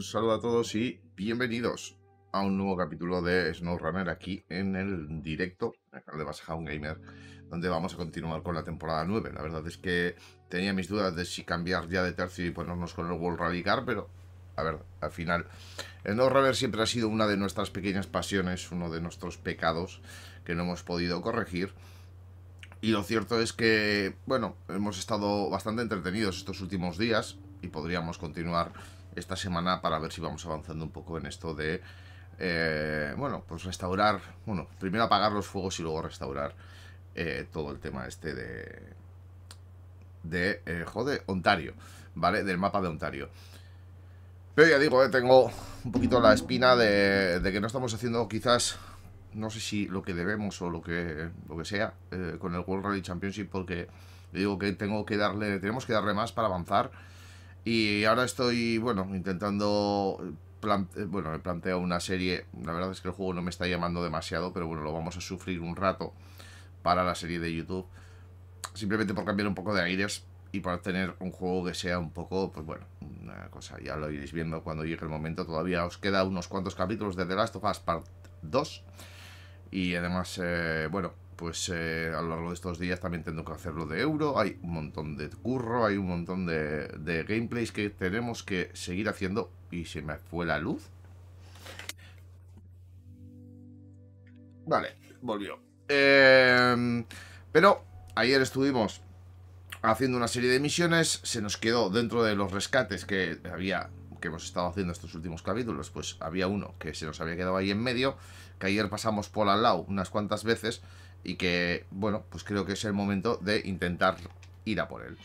saludo a todos y bienvenidos a un nuevo capítulo de SnowRunner aquí en el directo, en el canal de Basajaun Gamer, donde vamos a continuar con la temporada 9. La verdad es que tenía mis dudas de si cambiar ya de tercio y ponernos con el World Rally Car, pero a ver, al final SnowRunner siempre ha sido una de nuestras pequeñas pasiones, uno de nuestros pecados que no hemos podido corregir. Y lo cierto es que, bueno, hemos estado bastante entretenidos estos últimos días y podríamos continuar esta semana para ver si vamos avanzando un poco en esto de, bueno, pues restaurar, bueno, primero apagar los fuegos y luego restaurar todo el tema este joder, Ontario, ¿vale? Del mapa de Ontario. Pero ya digo, tengo un poquito la espina de que no estamos haciendo quizás, no sé si lo que debemos o lo que sea con el World Rally Championship, porque digo que tenemos que darle más para avanzar. Y ahora estoy, bueno, intentando, bueno, me planteo una serie. La verdad es que el juego no me está llamando demasiado, pero bueno, lo vamos a sufrir un rato para la serie de YouTube, simplemente por cambiar un poco de aires y para tener un juego que sea un poco, pues bueno, una cosa, ya lo iréis viendo cuando llegue el momento. Todavía os queda unos cuantos capítulos de The Last of Us Part 2 y además, bueno, pues a lo largo de estos días también tengo que hacerlo de Euro. Hay un montón de curro, hay un montón de gameplays que tenemos que seguir haciendo. Y se me fue la luz. Vale, volvió. Pero ayer estuvimos haciendo una serie de misiones. Se nos quedó dentro de los rescates que hemos estado haciendo estos últimos capítulos. Pues había uno que se nos había quedado ahí en medio, que ayer pasamos por al lado unas cuantas veces y que, bueno, pues creo que es el momento de intentar ir a por él.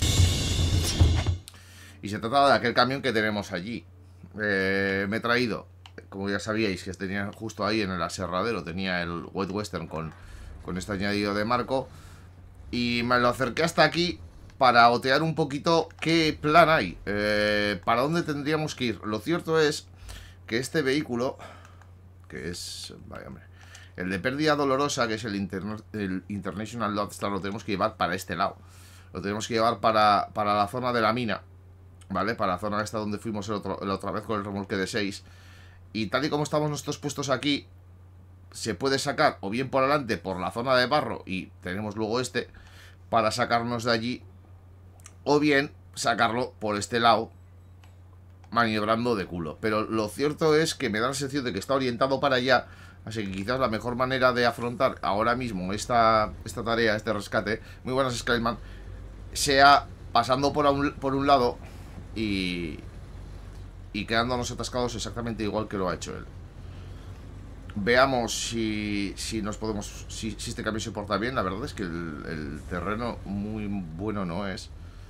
Y se trata de aquel camión que tenemos allí. Me he traído, como ya sabíais, que tenía justo ahí en el aserradero, tenía el White Western con este añadido de marco. Y me lo acerqué hasta aquí para otear un poquito qué plan hay, para dónde tendríamos que ir. Lo cierto es que este vehículo, que es, vaya hombre, el de pérdida dolorosa, que es el International Lodestar, lo tenemos que llevar para este lado. Lo tenemos que llevar para la zona de la mina, ¿vale? Para la zona esta donde fuimos la otra vez con el remolque de 6. Y tal y como estamos nosotros puestos aquí, se puede sacar o bien por adelante por la zona de barro y tenemos luego este para sacarnos de allí, o bien sacarlo por este lado maniobrando de culo. Pero lo cierto es que me da la sensación de que está orientado para allá, así que quizás la mejor manera de afrontar ahora mismo esta tarea, este rescate, muy buenas Skyman, sea pasando por un lado y quedándonos atascados exactamente igual que lo ha hecho él. Veamos si nos podemos, si este cambio se porta bien. La verdad es que el terreno muy bueno no es.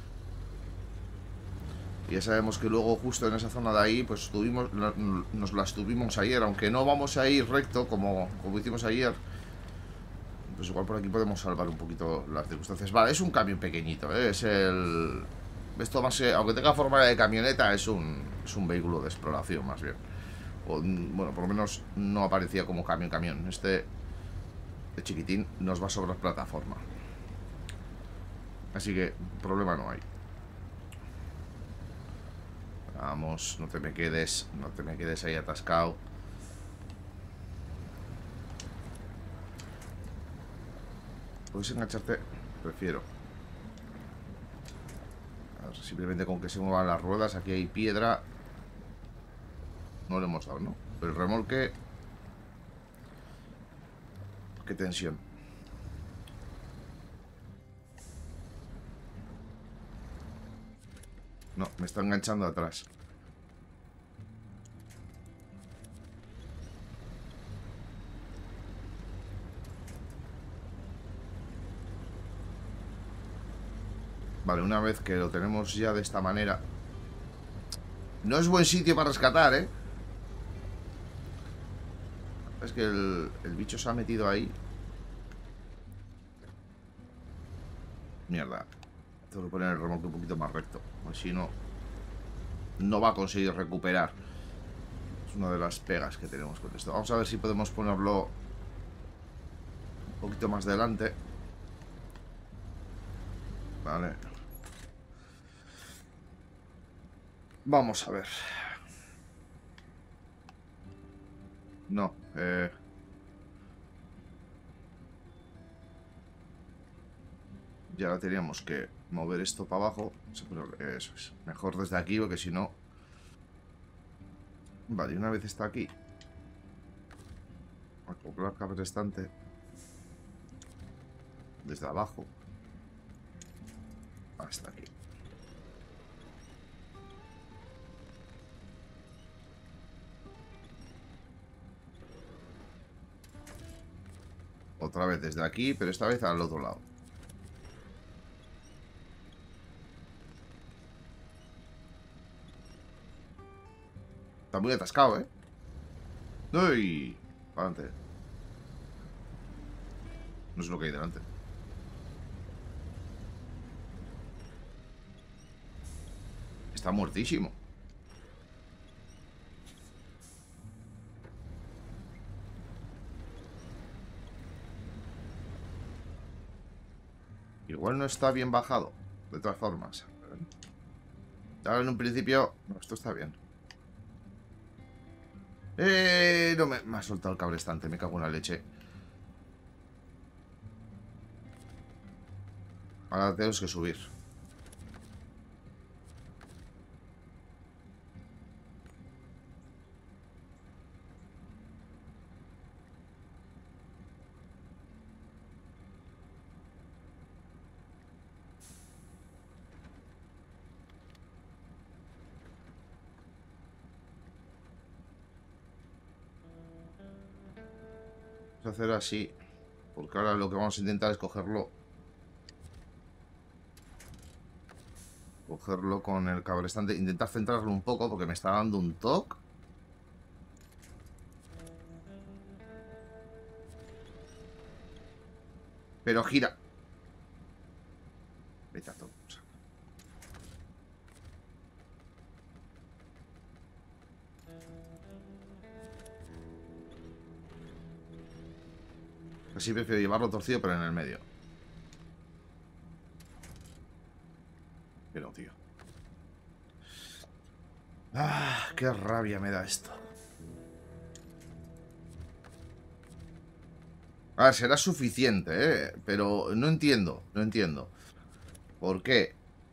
Y ya sabemos que luego justo en esa zona de ahí pues nos las tuvimos ayer. Aunque no vamos a ir recto como hicimos ayer, pues igual por aquí podemos salvar un poquito las circunstancias. Vale, es un camión pequeñito, ¿eh? Esto más que, aunque tenga forma de camioneta, es un vehículo de exploración más bien. O, bueno, por lo menos no aparecía como camión. Este chiquitín nos va a sobrar plataforma, así que problema no hay. Vamos, no te me quedes ahí atascado. Puedes engancharte, prefiero. A ver, simplemente con que se muevan las ruedas. Aquí hay piedra. No le hemos dado, ¿no? Pero el remolque, qué tensión. No, me está enganchando atrás. Vale, una vez que lo tenemos ya de esta manera. No es buen sitio para rescatar, ¿eh? Es que el bicho se ha metido ahí. Mierda. Tengo que poner el remolque un poquito más recto, porque si no, no va a conseguir recuperar. Es una de las pegas que tenemos con esto. Vamos a ver si podemos ponerlo un poquito más delante. Vale. Vamos a ver. No, ya ahora teníamos que mover esto para abajo. Sí, pero eso es. Mejor desde aquí, porque si no... Vale, y una vez está aquí, acoplar cable restante desde abajo hasta aquí. Otra vez desde aquí, pero esta vez al otro lado. Está muy atascado, ¿eh? ¡Uy! Para adelante. No sé lo que hay delante. Está muertísimo. Igual no está bien bajado. De todas formas. Ahora en un principio... No, esto está bien. No me ha soltado el cable estante. Me cago en la leche. Ahora tenemos que subir. Vamos a hacer así. Porque ahora lo que vamos a intentar es cogerlo. Cogerlo con el cable estante. Intentar centrarlo un poco porque me está dando un toque. Pero gira. Vete a todo. Así prefiero llevarlo torcido, pero en el medio. Pero, tío. Ah, qué rabia me da esto. A ver, será suficiente, ¿eh? Pero no entiendo, no entiendo. ¿Por qué?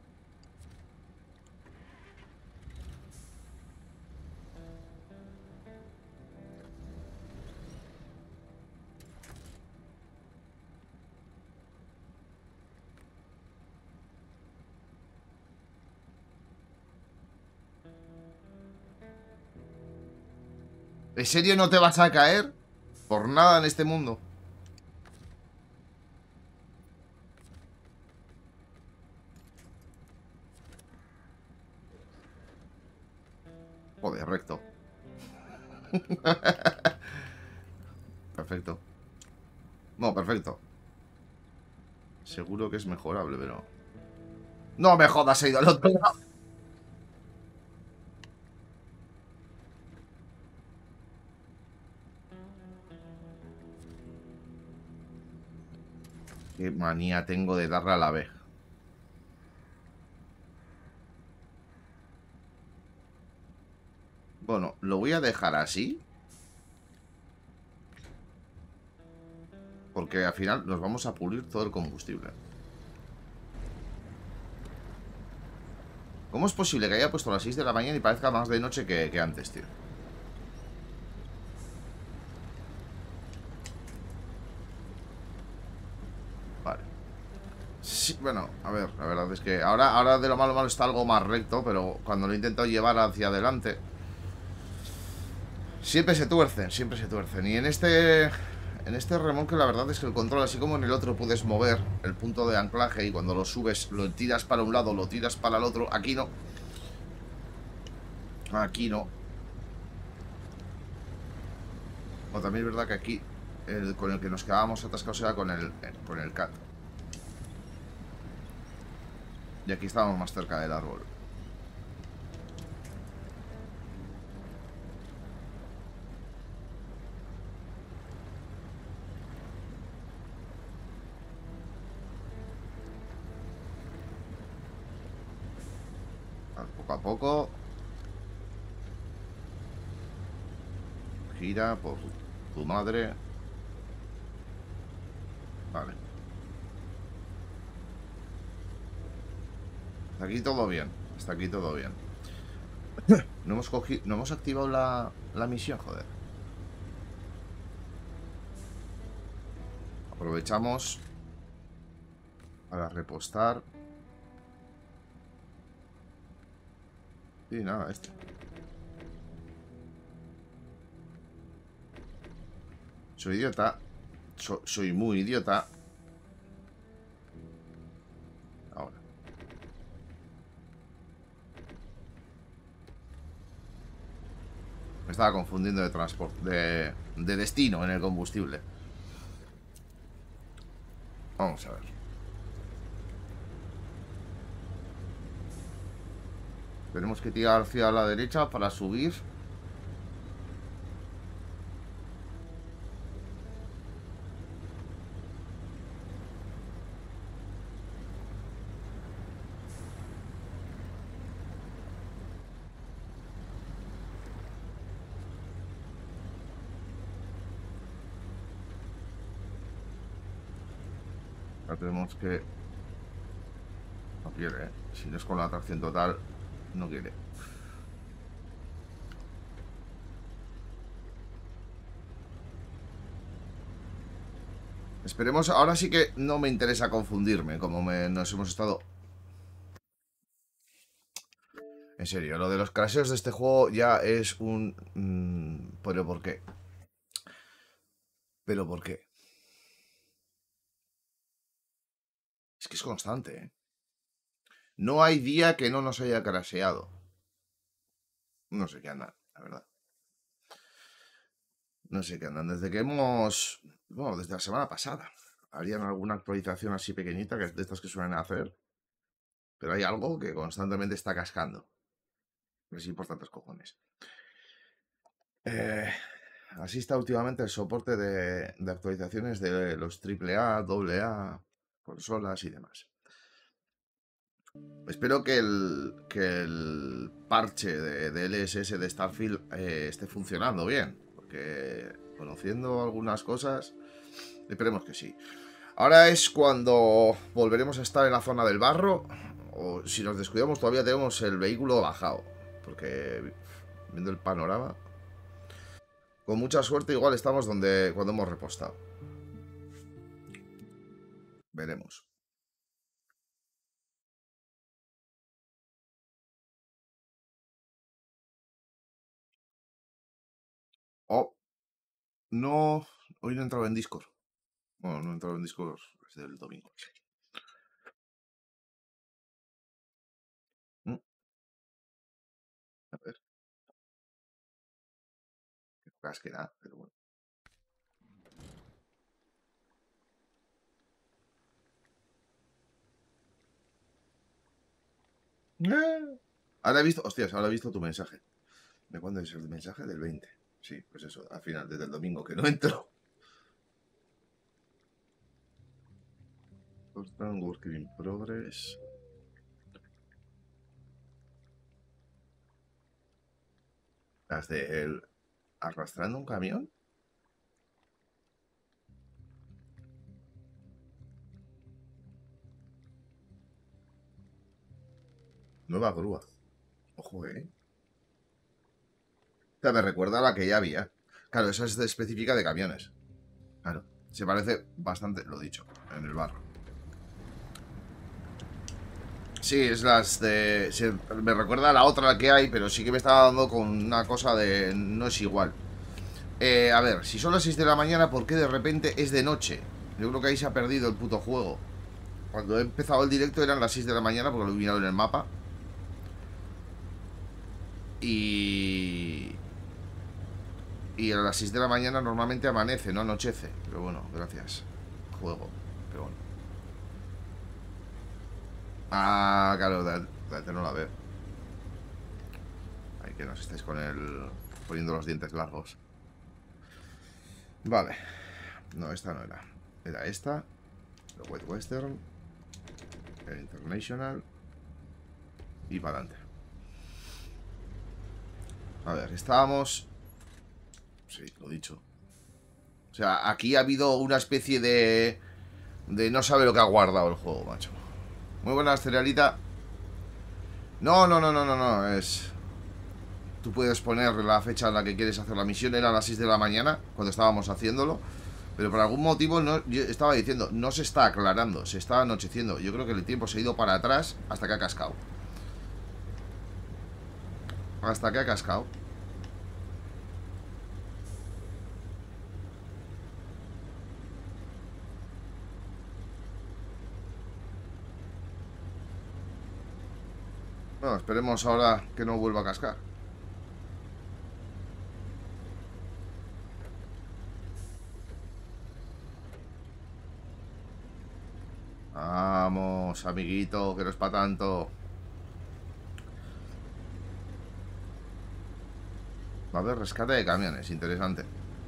¿En serio no te vas a caer? Por nada en este mundo. Joder, recto. Perfecto. No, perfecto. Seguro que es mejorable, pero... No me jodas, he ido al otro lado. Qué manía tengo de darle a la B. Bueno, lo voy a dejar así. Porque al final nos vamos a pulir todo el combustible. ¿Cómo es posible que haya puesto a las 6 de la mañana y parezca más de noche que antes, tío? Vale. Sí, bueno, a ver, la verdad es que ahora de lo malo malo está algo más recto, pero cuando lo intento llevar hacia adelante, siempre se tuercen, siempre se tuercen. Y en este remolque la verdad es que el control, así como en el otro puedes mover el punto de anclaje y cuando lo subes lo tiras para un lado, lo tiras para el otro, aquí no. Aquí no. O también es verdad que aquí con el que nos quedábamos atascados era con el CAT. Y aquí estábamos más cerca del árbol. Poco a poco. gira por tu madre. Vale. Hasta aquí todo bien. Hasta aquí todo bien. No hemos cogido, no hemos activado la misión, joder. Aprovechamos para repostar. Y nada, este. Soy idiota. Soy muy idiota. Ahora. Me estaba confundiendo de transporte. De destino en el combustible. Vamos a ver. Tenemos que tirar hacia la derecha para subir. Ahora tenemos que... No quiere, ¿eh? Si no es con la atracción total, no quiere. Esperemos, ahora sí que no me interesa confundirme, como nos hemos estado... En serio, lo de los crasheos de este juego ya es un... ¿Pero por qué? ¿Pero por qué? Es que es constante, ¿eh? No hay día que no nos haya crasheado. No sé qué andan, la verdad. No sé qué andan. Desde que hemos... Bueno, desde la semana pasada. Harían alguna actualización así pequeñita, que es de estas que suelen hacer. Pero hay algo que constantemente está cascando. Es importantes cojones. Así está últimamente el soporte de actualizaciones de los AAA, AA, consolas y demás. Espero que el parche de LSS de Starfield esté funcionando bien. Porque conociendo algunas cosas, esperemos que sí. Ahora es cuando volveremos a estar en la zona del barro. O si nos descuidamos todavía tenemos el vehículo bajado. Porque viendo el panorama, con mucha suerte igual estamos cuando hemos repostado. Veremos. Oh, no. Hoy no he entrado en Discord. Bueno, no he entrado en Discord desde el domingo. Mm, A ver, que nada, pero bueno. Ahora he visto, hostias, ahora he visto tu mensaje. ¿De cuándo es el mensaje? Del 20. Sí, pues eso, al final, desde el domingo que no entro. Constant Working in Progress. Las de el arrastrando un camión. Nueva grúa. Ojo, O sea, me recuerda a la que ya había. Claro, esa es específica de camiones. Claro, se parece bastante, lo dicho, en el barro. Sí, es las de... me recuerda a la otra que hay, pero sí que me estaba dando con una cosa de... No es igual. A ver, si son las 6 de la mañana, ¿por qué de repente es de noche? Yo creo que ahí se ha perdido el puto juego. Cuando he empezado el directo eran las 6 de la mañana, porque lo he mirado en el mapa. Y... Y a las 6 de la mañana normalmente amanece, no anochece. Pero bueno, gracias. Juego. Pero bueno. Ah, claro, no la veo. Ay, que nos estáis con el... poniendo los dientes largos. Vale. No, esta no era. Era esta. El White Western. El International. Y para adelante. A ver, estábamos... Sí, lo dicho. O sea, aquí ha habido una especie de no sabe lo que ha guardado el juego, macho. Muy buenas, cerealita. No, no, no, no, no, no. Es... Tú puedes poner la fecha en la que quieres hacer la misión. Era a las 6 de la mañana, cuando estábamos haciéndolo. Pero por algún motivo, no, yo estaba diciendo, no se está aclarando, se está anocheciendo. Yo creo que el tiempo se ha ido para atrás hasta que ha cascado. Hasta que ha cascado. Bueno, esperemos ahora que no vuelva a cascar. Vamos, amiguito, que no es para tanto. Va a haber rescate de camiones, interesante.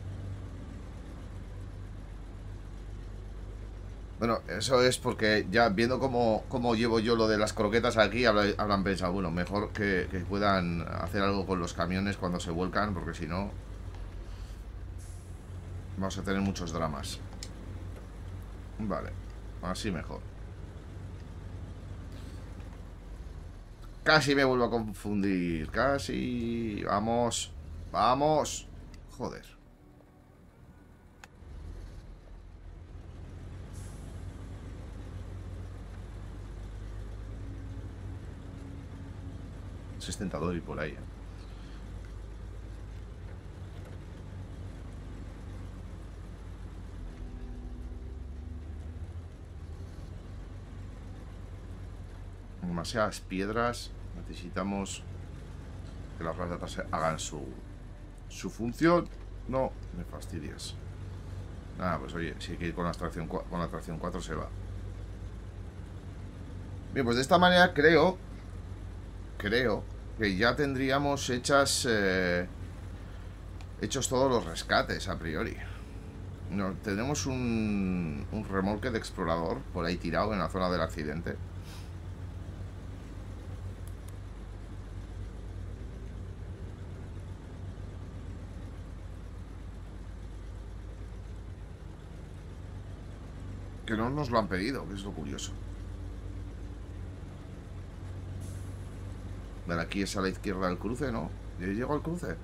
Bueno, eso es porque ya viendo cómo llevo yo lo de las croquetas aquí, habrán pensado, bueno, mejor que puedan hacer algo con los camiones cuando se vuelcan, porque si no, vamos a tener muchos dramas. Vale, así mejor. Casi me vuelvo a confundir, casi... Vamos, vamos. Joder. Es tentador y por ahí. Demasiadas piedras. Necesitamos que las ratas hagan su función. No me fastidies. Nada, pues oye, si hay que ir con la tracción 4 se va. Bien, pues de esta manera creo que ya tendríamos hechos todos los rescates a priori. No, tenemos un remolque de explorador por ahí tirado en la zona del accidente. Que no nos lo han pedido, que es lo curioso. Vale, aquí es a la izquierda del cruce, ¿no? ¿Yo llego al cruce?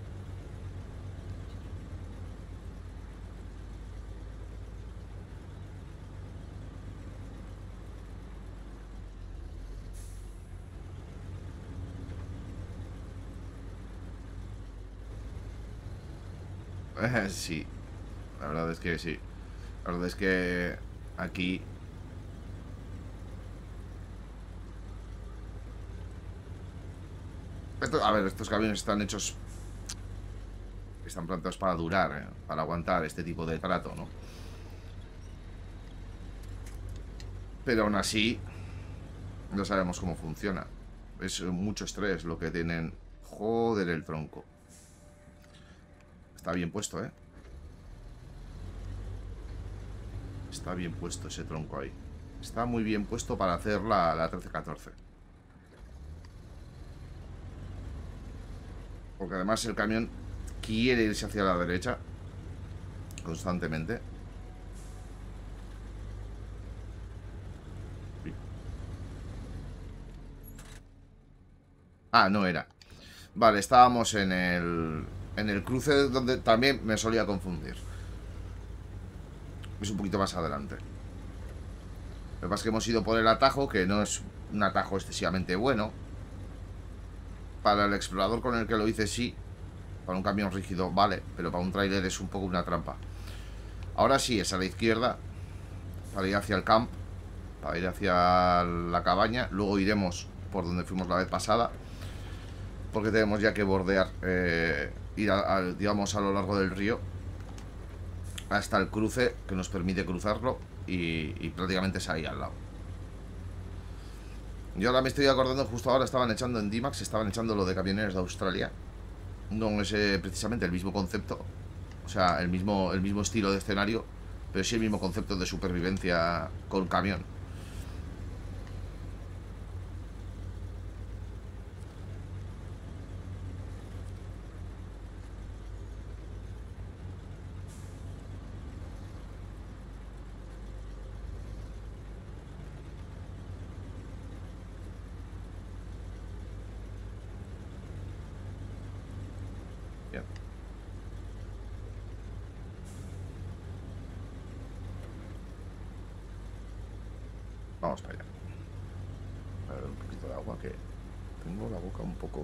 Sí, la verdad es que sí. La verdad es que aquí... a ver, estos camiones están hechos... Están plantados para durar, para aguantar este tipo de trato, ¿no? Pero aún así, no sabemos cómo funciona. Es mucho estrés lo que tienen. Joder, el tronco. Está bien puesto, ¿eh? Está bien puesto ese tronco ahí. Está muy bien puesto para hacer la 1314. Porque además el camión quiere irse hacia la derecha constantemente. Ah, no era. Vale, estábamos en el cruce donde también me solía confundir. Es un poquito más adelante. Lo que pasa es que hemos ido por el atajo, que no es un atajo excesivamente bueno. Para el explorador con el que lo hice, sí. Para un camión rígido, vale. Pero para un tráiler es un poco una trampa. Ahora sí, es a la izquierda. Para ir hacia el camp. Para ir hacia la cabaña. Luego iremos por donde fuimos la vez pasada. Porque tenemos ya que bordear. Ir, digamos, a lo largo del río. Hasta el cruce, que nos permite cruzarlo. Y prácticamente es ahí al lado. Yo ahora me estoy acordando, justo ahora estaban echando en D-Max, estaban echando lo de camioneros de Australia. No es precisamente el mismo concepto, o sea, el mismo estilo de escenario, pero sí el mismo concepto de supervivencia con camión. Vamos para allá. A ver, un poquito de agua que tengo la boca un poco...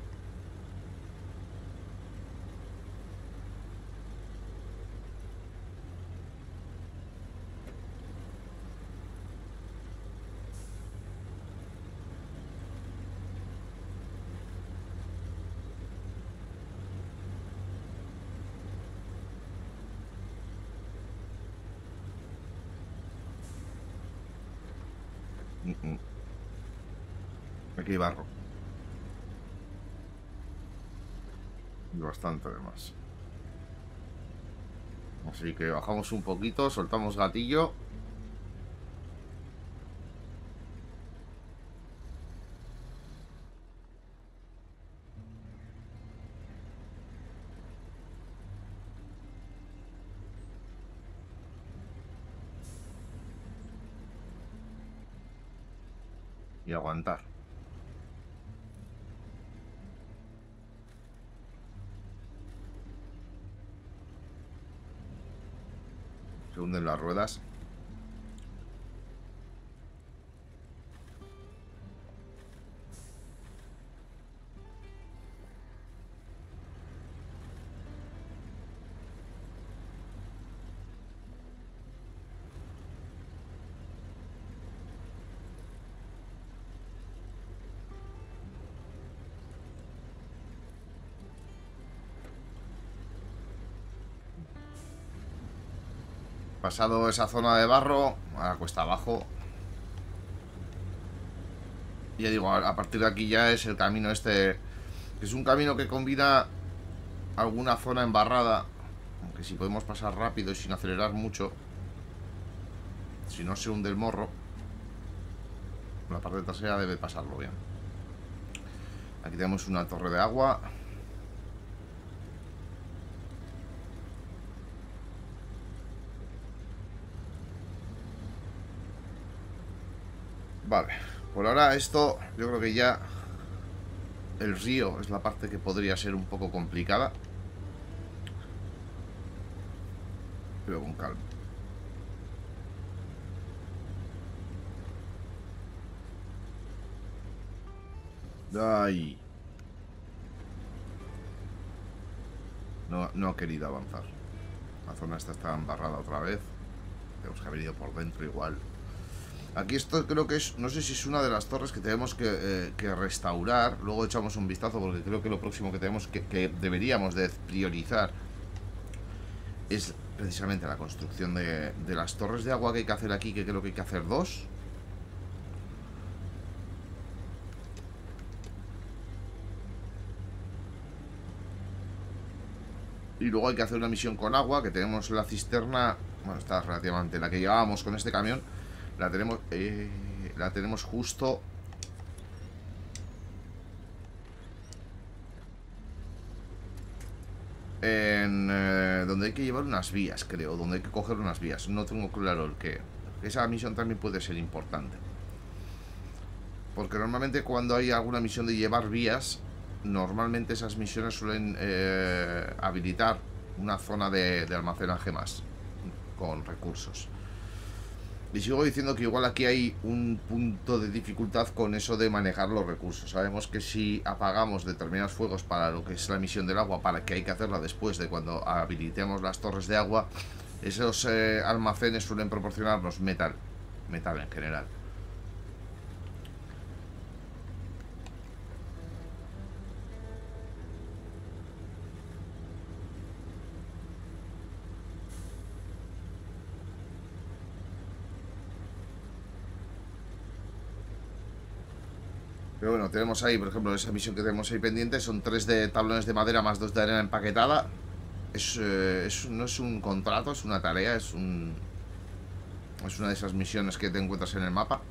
Aquí hay barro. Y bastante además. Así que bajamos un poquito, soltamos gatillo. Y aguantar. Se hunden las ruedas. Pasado esa zona de barro, ahora cuesta abajo. Ya digo, a partir de aquí ya es el camino este. Es un camino que combina alguna zona embarrada. Aunque si podemos pasar rápido y sin acelerar mucho. Si no se hunde el morro. La parte trasera debe pasarlo bien. Aquí tenemos una torre de agua. Vale, por ahora esto yo creo que ya el río es la parte que podría ser un poco complicada. Pero con calma. Ay. No ha querido avanzar. La zona esta está embarrada otra vez. Tenemos que haber ido por dentro igual. Aquí esto creo que es... No sé si es una de las torres que tenemos que restaurar. Luego echamos un vistazo porque creo que lo próximo que tenemos que deberíamos de priorizar es precisamente la construcción de las torres de agua que hay que hacer aquí, que creo que hay que hacer 2. Y luego hay que hacer una misión con agua, que tenemos la cisterna. Bueno, está relativamente... La que llevábamos con este camión la tenemos justo en donde hay que llevar unas vías, creo. Donde hay que coger unas vías. No tengo claro el qué. Esa misión también puede ser importante. Porque normalmente cuando hay alguna misión de llevar vías, normalmente esas misiones suelen habilitar una zona de almacenaje más con recursos. Y sigo diciendo que igual aquí hay un punto de dificultad con eso de manejar los recursos. Sabemos que si apagamos determinados fuegos para lo que es la emisión del agua, para que hay que hacerla después de cuando habilitemos las torres de agua, esos almacenes suelen proporcionarnos metal en general. Pero bueno, tenemos ahí, por ejemplo, esa misión que tenemos ahí pendiente. Son 3 de tablones de madera más 2 de arena empaquetada. No es un contrato, es una tarea. Es una de esas misiones que te encuentras en el mapa.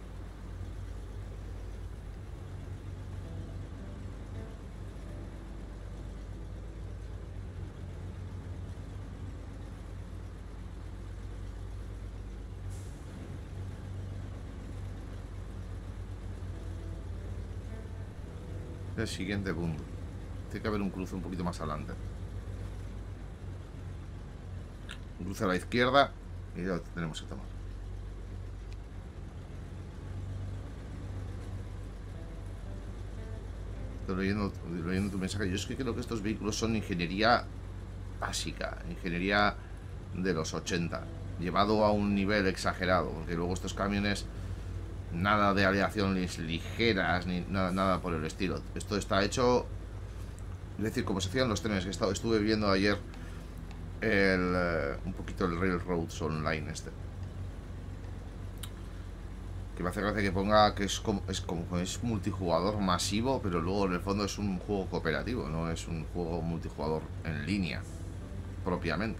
El siguiente punto. Tiene que haber un cruce un poquito más adelante. Un cruce a la izquierda y ya lo tenemos que tomar. leyendo tu mensaje. Yo es que creo que estos vehículos son ingeniería básica, ingeniería de los 80, llevado a un nivel exagerado, porque luego estos camiones, nada de aleaciones ligeras, ni nada por el estilo. Esto está hecho, es decir, como se hacían los trenes, que estuve viendo ayer un poquito el Railroads Online este. Que me hace gracia que ponga que es multijugador masivo, pero luego en el fondo es un juego cooperativo, no es un juego multijugador en línea propiamente.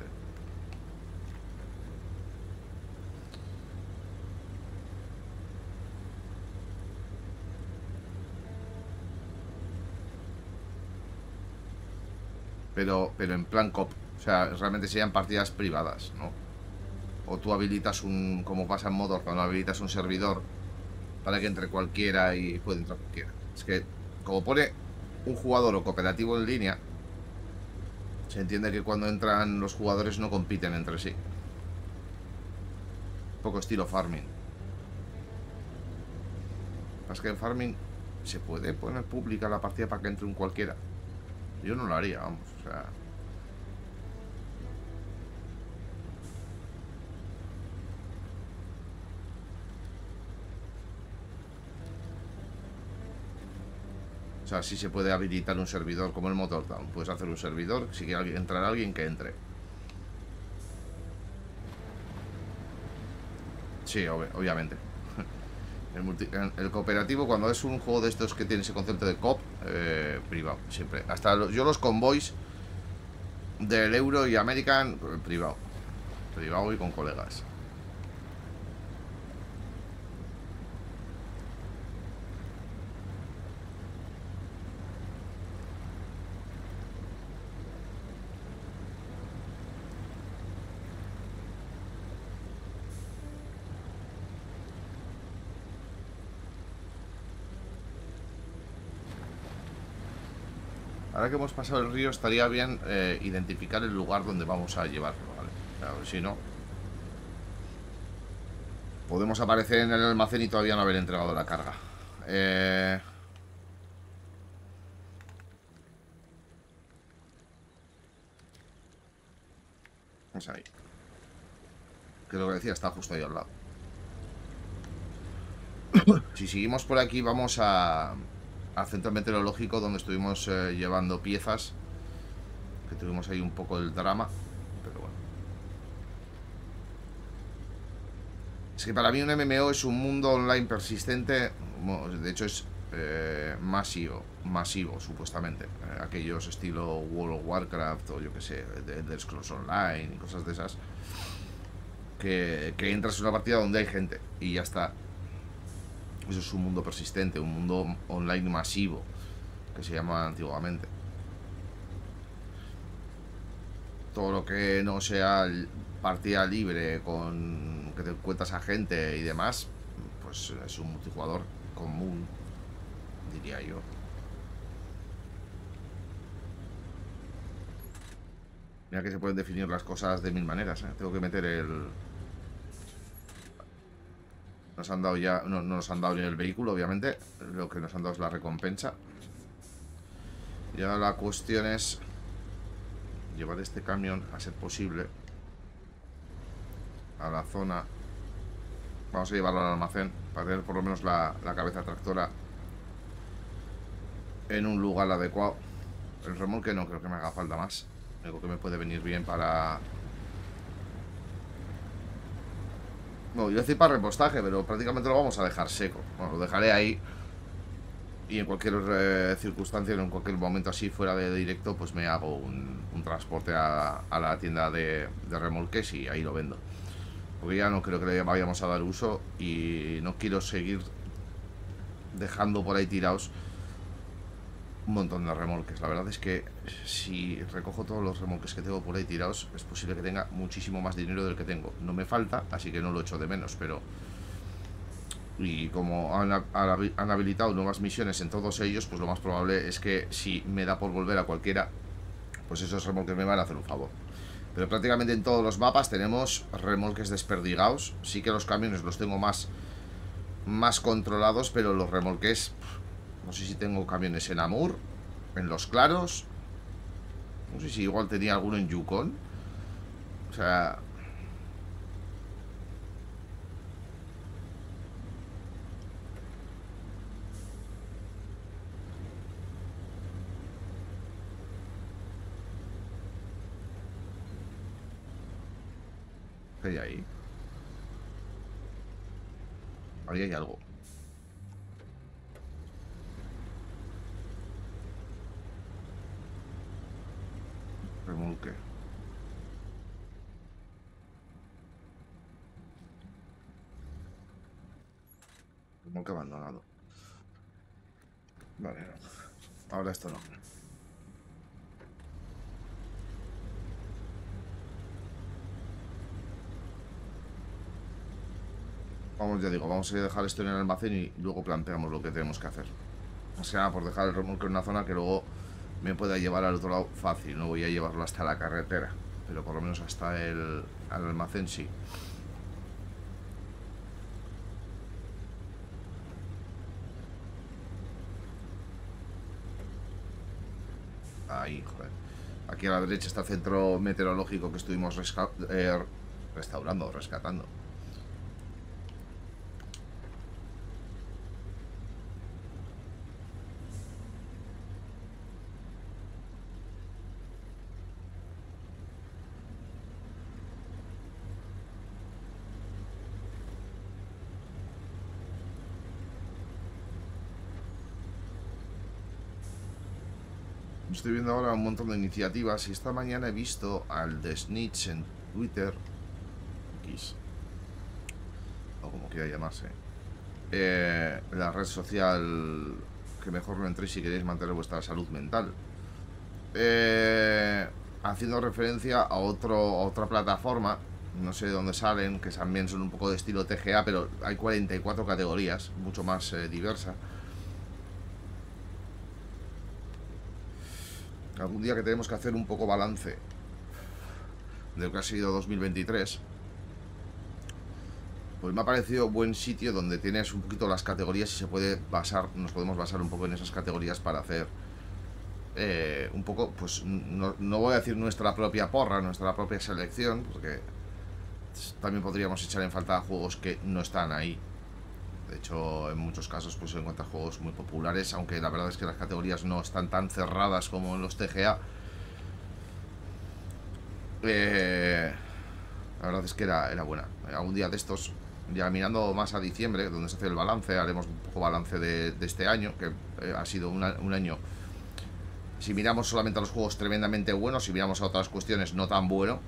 Pero en plan cop, o sea, realmente serían partidas privadas, ¿no? O tú habilitas como pasa en Modor, cuando habilitas un servidor para que entre cualquiera y puede entrar cualquiera. Es que, como pone un jugador o cooperativo en línea, se entiende que cuando entran los jugadores no compiten entre sí. Un poco estilo farming. Es que en farming se puede poner pública la partida para que entre un cualquiera. Yo no lo haría, vamos, o sea... O sea, sí se puede habilitar un servidor como el Motortown. Puedes hacer un servidor, si quiere entrar alguien, que entre. Sí, obviamente. El cooperativo, cuando es un juego de estos que tiene ese concepto de coop, privado, siempre. Hasta yo los convoys del Euro y American, privado. Privado y con colegas. Ahora que hemos pasado el río, estaría bien identificar el lugar donde vamos a llevarlo, ¿vale? Claro, si no, podemos aparecer en el almacén y todavía no haber entregado la carga. Vamos ahí. Que lo que decía, está justo ahí al lado. Si seguimos por aquí, vamos al centro meteorológico, donde estuvimos llevando piezas. Que tuvimos ahí un poco del drama. Pero bueno. Es que para mí un MMO es un mundo online persistente. De hecho es masivo, supuestamente. Aquellos estilo World of Warcraft o yo que sé, de Scrolls Online y cosas de esas. Que entras en una partida donde hay gente y ya está. Eso es un mundo persistente, un mundo online masivo, que se llama antiguamente. Todo lo que no sea partida libre con que te encuentras a gente y demás, pues es un multijugador común, diría yo. Mira que se pueden definir las cosas de mil maneras, ¿eh? Tengo que meter el... Nos han dado ya... No nos han dado ni el vehículo, obviamente. Lo que nos han dado es la recompensa. Y ahora la cuestión es llevar este camión, a ser posible, a la zona. Vamos a llevarlo al almacén para tener por lo menos la cabeza tractora en un lugar adecuado. El remolque no creo que me haga falta más. Creo que me puede venir bien para... No, yo decir para repostaje, pero prácticamente lo vamos a dejar seco. Bueno, lo dejaré ahí. Y en cualquier circunstancia, en cualquier momento así fuera de directo, pues me hago un transporte a la tienda de remolques y ahí lo vendo. Porque ya no creo que le vayamos a dar uso y no quiero seguir dejando por ahí tirados un montón de remolques. La verdad es que si recojo todos los remolques que tengo por ahí tirados, es posible que tenga muchísimo más dinero del que tengo. No me falta, así que no lo echo de menos, pero... Y como han habilitado nuevas misiones en todos ellos, pues lo más probable es que si me da por volver a cualquiera, pues esos remolques me van a hacer un favor. Pero prácticamente en todos los mapas tenemos remolques desperdigados. Sí que los camiones los tengo más controlados, pero los remolques No sé si tengo camiones en Amur, en Los Claros. No sé si igual tenía alguno en Yukon. O sea... ¿Qué hay ahí? Ahí hay algo. Remolque. Remolque abandonado. Vale, no. Ahora esto no. Vamos, ya digo, vamos a dejar esto en el almacén y luego planteamos lo que tenemos que hacer. O sea, por dejar el remolque en una zona que luego me pueda llevar al otro lado fácil. No voy a llevarlo hasta la carretera, pero por lo menos hasta el almacén sí. Ahí, joder. Aquí a la derecha está el centro meteorológico que estuvimos restaurando, rescatando. Estoy viendo ahora un montón de iniciativas y esta mañana he visto al de Snitch en Twitter, X, o como quiera llamarse, la red social que mejor no entréis si queréis mantener vuestra salud mental, haciendo referencia a otra plataforma, no sé de dónde salen, que también son un poco de estilo TGA, pero hay 44 categorías, mucho más diversa. Algún día que tenemos que hacer un poco balance de lo que ha sido 2023, pues me ha parecido buen sitio donde tienes un poquito las categorías y se puede basar, nos podemos basar un poco en esas categorías para hacer un poco, pues no voy a decir nuestra propia porra, nuestra propia selección, porque también podríamos echar en falta juegos que no están ahí. De hecho, en muchos casos pues se encuentran juegos muy populares, aunque la verdad es que las categorías no están tan cerradas como en los TGA. La verdad es que era buena. Algún día de estos, ya mirando más a diciembre, donde se hace el balance, haremos un poco balance de este año, que ha sido un año, si miramos solamente a los juegos, tremendamente buenos. Si miramos a otras cuestiones, no tan bueno.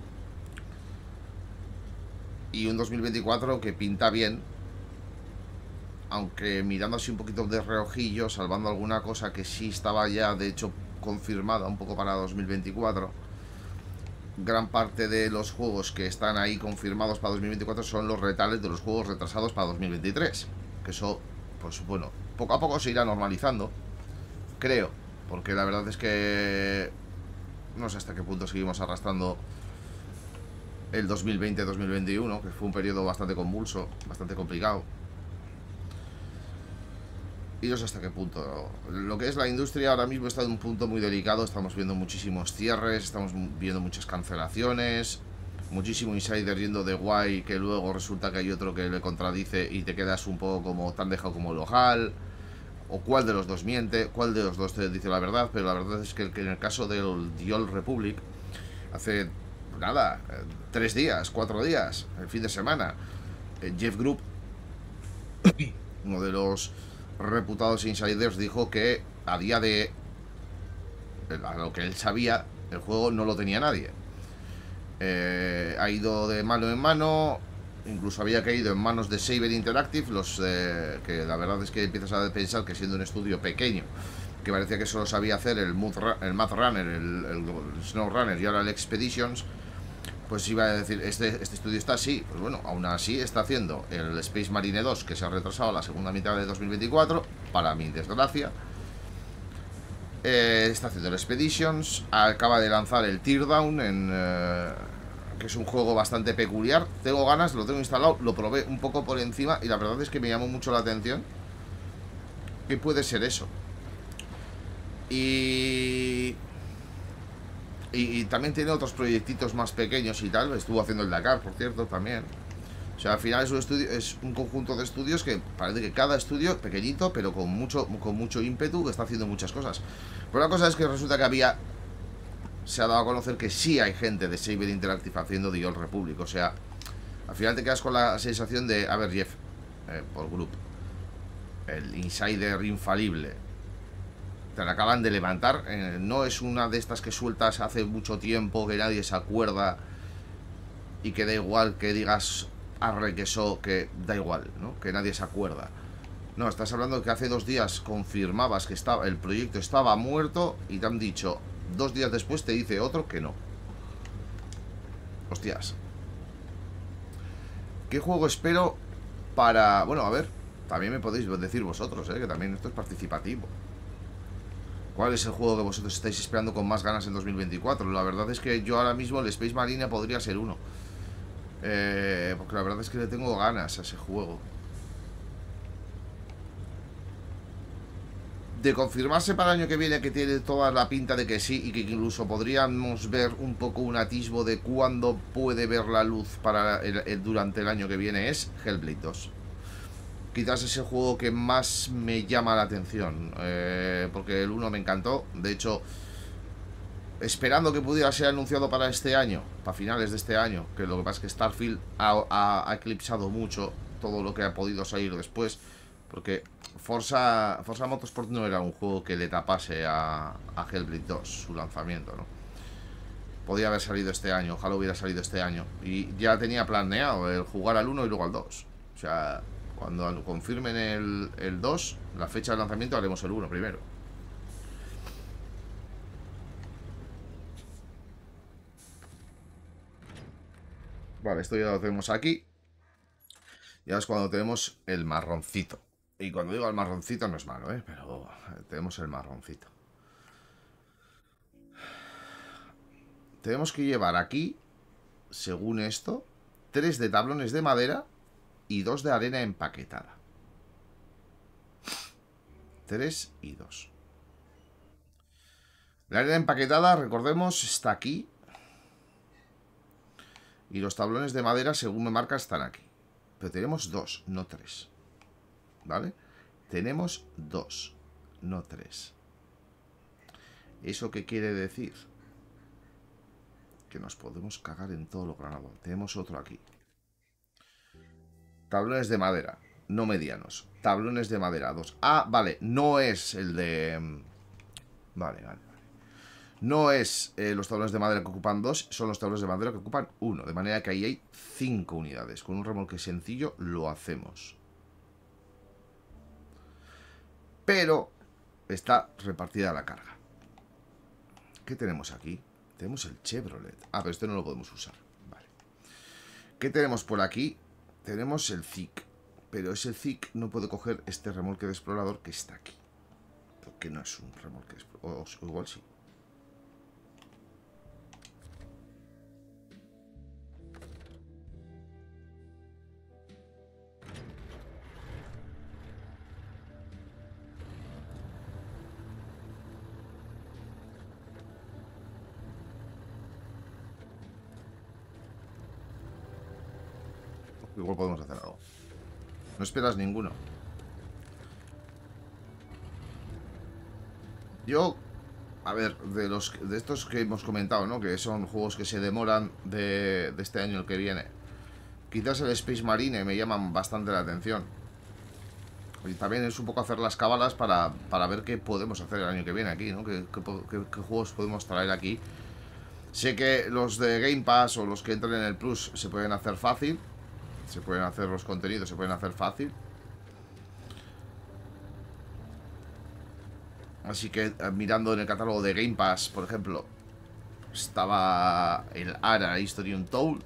Y un 2024 que pinta bien, aunque mirando así un poquito de reojillo, salvando alguna cosa que sí estaba ya de hecho confirmada un poco para 2024. Gran parte de los juegos que están ahí confirmados para 2024 son los retales de los juegos retrasados para 2023, que eso, pues bueno, poco a poco se irá normalizando, creo, porque la verdad es que no sé hasta qué punto seguimos arrastrando el 2020-2021, que fue un periodo bastante convulso, bastante complicado. Y no sé hasta qué punto. Lo que es la industria ahora mismo está en un punto muy delicado. Estamos viendo muchísimos cierres, estamos viendo muchas cancelaciones, muchísimo insider yendo de guay, que luego resulta que hay otro que le contradice y te quedas un poco como tan dejado como local. O cuál de los dos miente, cuál de los dos te dice la verdad. Pero la verdad es que en el caso del The Old Republic, hace nada, 3 días, 4 días, el fin de semana, Jeff Group, uno de los reputados insiders, dijo que a día de a lo que él sabía, el juego no lo tenía nadie. Ha ido de mano en mano, incluso había caído en manos de Saber Interactive, que la verdad es que empiezas a pensar que siendo un estudio pequeño, que parecía que solo sabía hacer el Math Runner, el Snow Runner y ahora el Expeditions, pues iba a decir, este estudio está así. Pues bueno, aún así está haciendo el Space Marine 2, que se ha retrasado a la segunda mitad de 2024, para mi desgracia. Está haciendo el Expeditions, acaba de lanzar el Teardown, que es un juego bastante peculiar. Tengo ganas, lo tengo instalado, lo probé un poco por encima y la verdad es que me llamó mucho la atención. ¿Qué puede ser eso? Y también tiene otros proyectitos más pequeños y tal. Estuvo haciendo el Dakar, por cierto, también. O sea, al final es un estudio, es un conjunto de estudios que parece que cada estudio, pequeñito, pero con mucho ímpetu, está haciendo muchas cosas. Pero la cosa es que resulta que se ha dado a conocer que sí hay gente de Saber Interactive haciendo The Old Republic. O sea, al final te quedas con la sensación de, a ver, Jeff, por Group, el insider infalible, te la acaban de levantar. No es una de estas que sueltas hace mucho tiempo, que nadie se acuerda y que da igual que digas arre que da igual, ¿no? Que nadie se acuerda. No, estás hablando de que hace 2 días confirmabas que el proyecto estaba muerto y te han dicho 2 días después te dice otro que no. Hostias. ¿Qué juego espero para...? Bueno, a ver, también me podéis decir vosotros, que también esto es participativo. ¿Cuál es el juego que vosotros estáis esperando con más ganas en 2024? La verdad es que yo ahora mismo el Space Marine podría ser uno. Porque la verdad es que le tengo ganas a ese juego. De confirmarse para el año que viene, que tiene toda la pinta de que sí, y que incluso podríamos ver un poco un atisbo de cuándo puede ver la luz para durante el año que viene, es Hellblade 2. Quizás es el juego que más me llama la atención, porque el 1 me encantó. De hecho, esperando que pudiera ser anunciado para este año, para finales de este año, que lo que pasa es que Starfield ha eclipsado mucho todo lo que ha podido salir después, porque Forza Motorsport no era un juego que le tapase a Hellblade 2 su lanzamiento, ¿no? Podía haber salido este año, ojalá hubiera salido este año. Y ya tenía planeado el jugar al 1 y luego al 2. O sea, cuando confirmen el 2, la fecha de lanzamiento, haremos el 1 primero. Vale, esto ya lo tenemos aquí. Y ahora es cuando tenemos el marroncito. Y cuando digo el marroncito no es malo, pero tenemos el marroncito. Tenemos que llevar aquí, según esto, 3 de tablones de madera y 2 de arena empaquetada. 3 y 2. La arena empaquetada, recordemos, está aquí. Y los tablones de madera, según me marca, están aquí. Pero tenemos 2, no 3. ¿Vale? Tenemos 2, no 3. ¿Eso qué quiere decir? Que nos podemos cagar en todo lo granado. Tenemos otro aquí. Tablones de madera, no medianos. Tablones de madera, 2. Ah, vale, no es el de... Vale. No es los tablones de madera que ocupan 2, son los tablones de madera que ocupan 1. De manera que ahí hay 5 unidades. Con un remolque sencillo lo hacemos. Pero está repartida la carga. ¿Qué tenemos aquí? Tenemos el Chevrolet. Ah, pero este no lo podemos usar. Vale. ¿Qué tenemos por aquí? Tenemos el Zik. Pero ese Zik no puede coger este remolque de explorador que está aquí. Porque no es un remolque de explorador. O igual sí. Igual podemos hacer algo. No esperas ninguno. Yo, a ver, de estos que hemos comentado, ¿no? Que son juegos que se demoran de este año el que viene. Quizás el Space Marine me llaman bastante la atención. Y también es un poco hacer las cábalas para ver qué podemos hacer el año que viene aquí, ¿no? ¿Qué juegos podemos traer aquí? Sé que los de Game Pass o los que entran en el Plus se pueden hacer fácil. Se pueden hacer los contenidos, se pueden hacer fácil. Así que mirando en el catálogo de Game Pass, por ejemplo, estaba el Ara History Untold.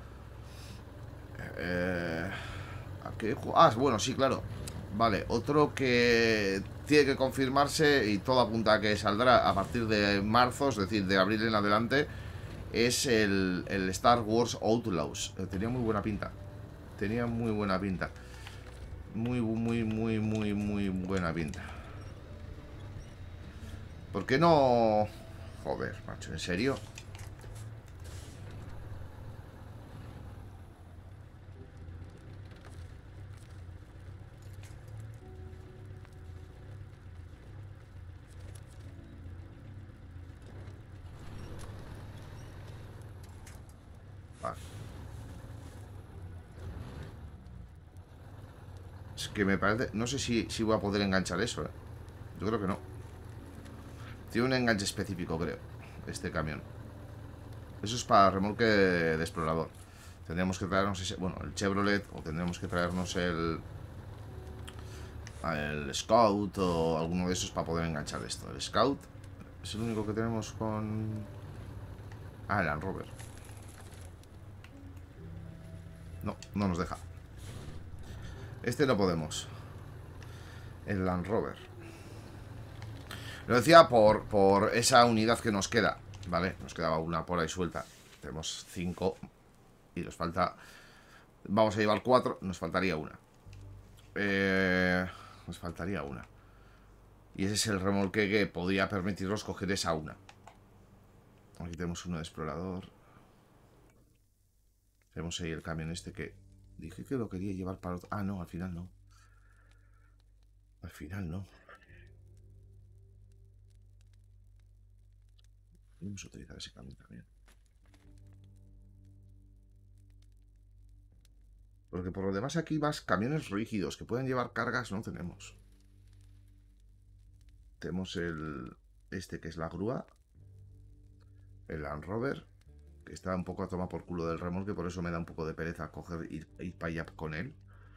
Bueno, sí, claro. Vale, otro que tiene que confirmarse y todo apunta a que saldrá a partir de marzo, es decir, de abril en adelante, es el Star Wars Outlaws. Tenía muy buena pinta. Tenía muy buena pinta. Muy buena pinta. ¿Por qué no...? Joder, macho, ¿en serio? Vale. Es que me parece... No sé si voy a poder enganchar eso, ¿eh? Yo creo que no. Tiene un enganche específico, creo, este camión. Eso es para remolque de explorador. Tendríamos que traernos ese... Bueno, el Chevrolet. O tendríamos que traernos el Scout o alguno de esos para poder enganchar esto. El Scout es el único que tenemos con... Ah, el Land Rover. No, no nos deja. Este no podemos. El Land Rover. Lo decía por esa unidad que nos queda. ¿Vale? Nos quedaba una por ahí suelta. Tenemos 5. Y nos falta... Vamos a llevar 4. Nos faltaría una. Nos faltaría una. Y ese es el remolque que podría permitirnos coger esa una. Aquí tenemos uno de explorador. Tenemos ahí el camión este que... Dije que lo quería llevar para otro... Ah, no, al final no. Al final no. Vamos a utilizar ese camión también. Porque por lo demás aquí más camiones rígidos que pueden llevar cargas no tenemos. Tenemos este que es la grúa. El Land Rover. Que está un poco a tomar por culo del remolque. Por eso me da un poco de pereza coger ir para allá con él.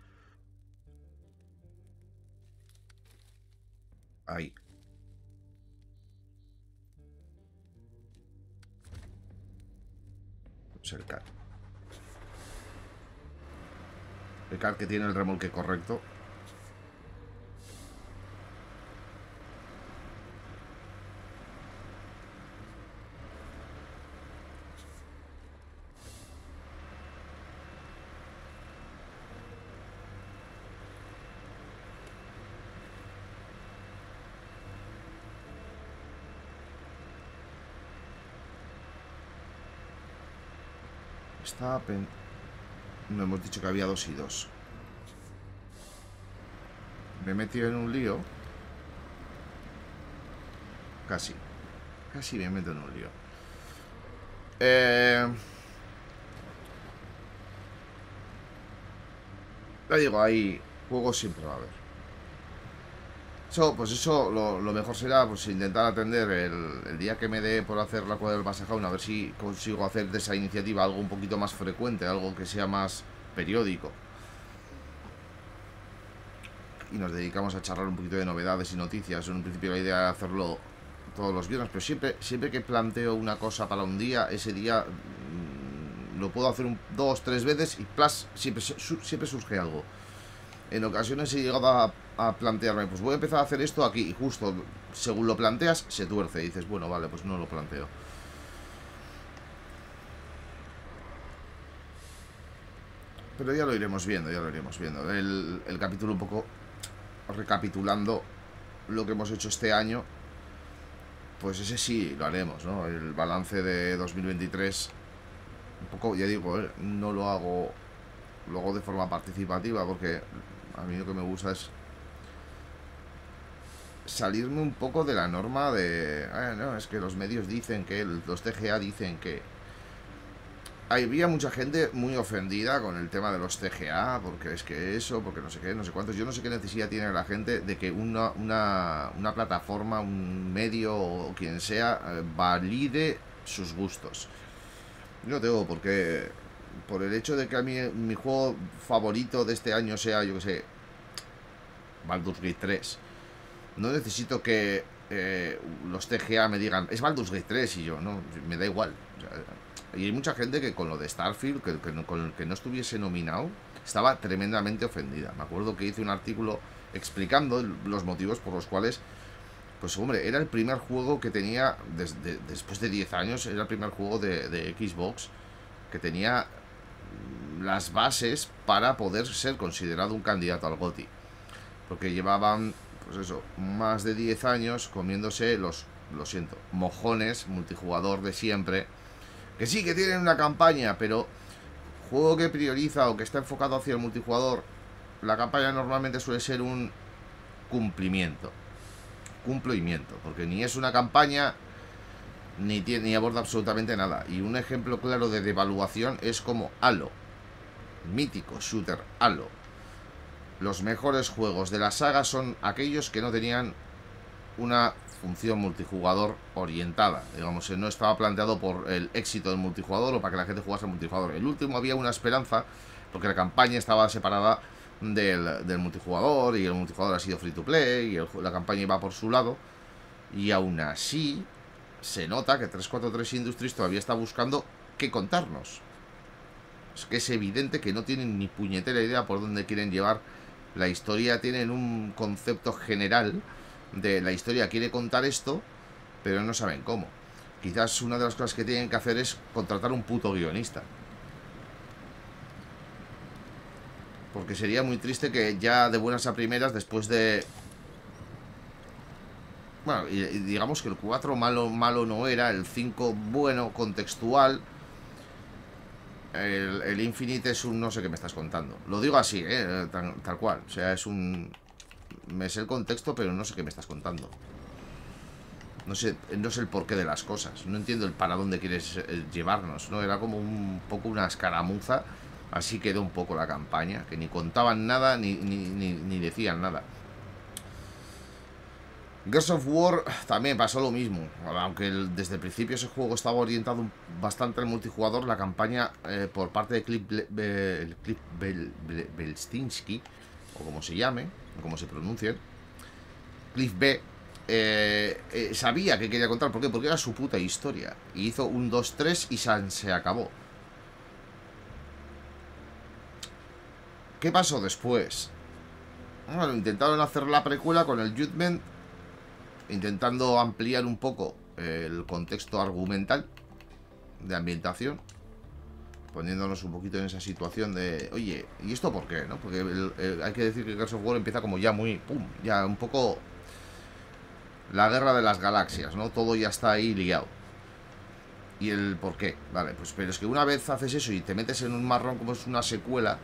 Ahí. Es el car. El car que tiene el remolque correcto. Está... No hemos dicho que había 2 y 2. Me he metido en un lío. Casi. Casi me meto en un lío. Ya digo, hay juegos siempre va a haber. Eso, lo mejor será pues intentar atender el día que me dé por hacer la cuadra del Basajaun, a ver si consigo hacer de esa iniciativa algo un poquito más frecuente, algo que sea más periódico. Y nos dedicamos a charlar un poquito de novedades y noticias. En un principio la idea era hacerlo todos los viernes, pero siempre que planteo una cosa para un día, ese día lo puedo hacer 2, 3 veces y plus, siempre surge algo. En ocasiones he llegado a plantearme, pues voy a empezar a hacer esto aquí, y justo según lo planteas, se tuerce. Y dices, bueno, vale, pues no lo planteo. Pero ya lo iremos viendo, ya lo iremos viendo. El capítulo un poco recapitulando lo que hemos hecho este año. Pues ese sí lo haremos, ¿no? El balance de 2023. Un poco, ya digo, no lo hago. Lo hago de forma participativa porque a mí lo que me gusta es salirme un poco de la norma de... no, es que los medios dicen que... Los TGA dicen que... Había mucha gente muy ofendida con el tema de los TGA, porque es que eso, porque no sé qué, no sé cuántos. Yo no sé qué necesidad tiene la gente de que una plataforma, un medio o quien sea, valide sus gustos. Yo no tengo por qué... Por el hecho de que a mí mi juego favorito de este año sea, yo que sé, Baldur's Gate 3. No necesito que los TGA me digan, es Baldur's Gate 3 y yo, no, me da igual. O sea, y hay mucha gente que con lo de Starfield, con el que no estuviese nominado, estaba tremendamente ofendida. Me acuerdo que hice un artículo explicando los motivos por los cuales, pues hombre, era el primer juego que tenía, después de 10 años, era el primer juego de Xbox que tenía las bases para poder ser considerado un candidato al GOTY. Porque llevaban, pues eso, más de 10 años comiéndose los lo siento, mojones, multijugador de siempre, que sí que tienen una campaña, pero juego que prioriza o que está enfocado hacia el multijugador, la campaña normalmente suele ser un cumplimiento, porque ni es una campaña ni aborda absolutamente nada. Y un ejemplo claro de devaluación es como Halo, mítico shooter Halo. Los mejores juegos de la saga son aquellos que no tenían una función multijugador orientada, digamos, no estaba planteado por el éxito del multijugador o para que la gente jugase al multijugador. El último había una esperanza porque la campaña estaba separada del multijugador y el multijugador ha sido free to play y la campaña iba por su lado, y aún así se nota que 343 Industries todavía está buscando qué contarnos. Es que es evidente que no tienen ni puñetera idea por dónde quieren llevar la historia. Tienen un concepto general de la historia, quiere contar esto, pero no saben cómo. Quizás una de las cosas que tienen que hacer es contratar un puto guionista, porque sería muy triste que ya de buenas a primeras, después de... Bueno, y digamos que el 4 malo no era, el 5 bueno, contextual, el Infinite es un no sé qué me estás contando. Lo digo así, tal cual. O sea, es un... Me sé el contexto, pero no sé qué me estás contando. No sé el porqué de las cosas. No entiendo el para dónde quieres llevarnos, ¿no? Era como un poco una escaramuza. Así quedó un poco la campaña, que ni contaban nada, ni decían nada. Gears of War también pasó lo mismo. Aunque desde el principio ese juego estaba orientado bastante al multijugador, la campaña por parte de Cliff Bleszinski, o como se llame, o como se pronuncie, Cliff B, sabía que quería contar. ¿Por qué? Porque era su puta historia. Y hizo un 2-3 y se acabó. ¿Qué pasó después? Bueno, intentaron hacer la precuela con el Judgment, intentando ampliar un poco el contexto argumental de ambientación, poniéndonos un poquito en esa situación de, oye, ¿y esto por qué? ¿No? Porque hay que decir que Gears of War empieza como ya muy, pum, ya un poco la guerra de las galaxias, ¿no? Todo ya está ahí liado. ¿Y el por qué? Vale, pues pero es que una vez haces eso y te metes en un marrón como es una secuela,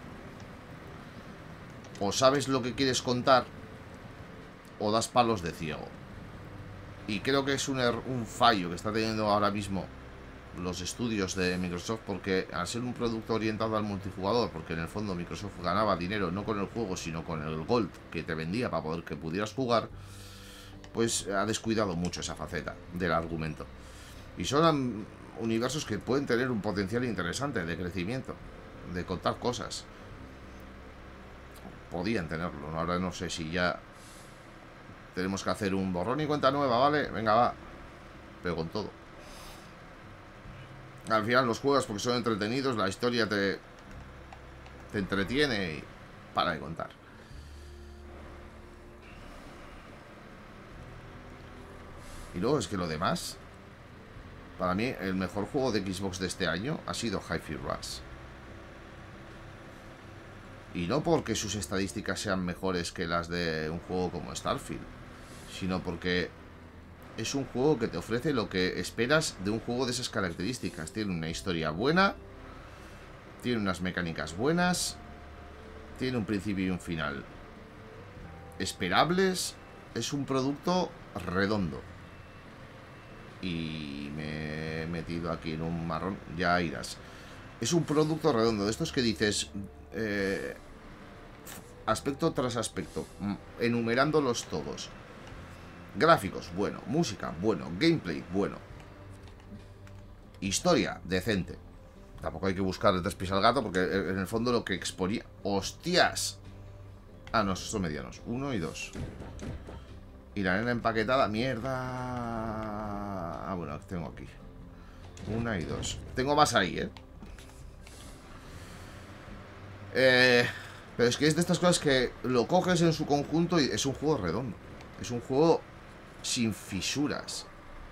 o sabes lo que quieres contar o das palos de ciego. Y creo que es un fallo que está teniendo ahora mismo los estudios de Microsoft, porque al ser un producto orientado al multijugador, porque en el fondo Microsoft ganaba dinero no con el juego sino con el Gold que te vendía para poder que pudieras jugar, pues ha descuidado mucho esa faceta del argumento. Y son universos que pueden tener un potencial interesante de crecimiento, de contar cosas. Podían tenerlo, ¿no? Ahora no sé si ya tenemos que hacer un borrón y cuenta nueva, ¿vale? Venga, va. Pero con todo. Al final los juegas porque son entretenidos, la historia te entretiene y para de contar. Y luego es que lo demás, para mí el mejor juego de Xbox de este año ha sido Hi-Fi Rush. Y no porque sus estadísticas sean mejores que las de un juego como Starfield, sino porque es un juego que te ofrece lo que esperas de un juego de esas características. Tiene una historia buena, tiene unas mecánicas buenas, tiene un principio y un final esperables. Es un producto redondo. Y me he metido aquí en un marrón, ya irás. Es un producto redondo, de estos que dices, aspecto tras aspecto, enumerándolos todos. Gráficos, bueno. Música, bueno. Gameplay, bueno. Historia, decente. Tampoco hay que buscar el tres pies al gato, porque en el fondo lo que exponía... ¡Hostias! Ah, no, estos son medianos. 1 y 2. Y la nena empaquetada, mierda. Ah, bueno, tengo aquí 1 y 2. Tengo más ahí, pero es que es de estas cosas que lo coges en su conjunto y es un juego redondo. Es un juego sin fisuras.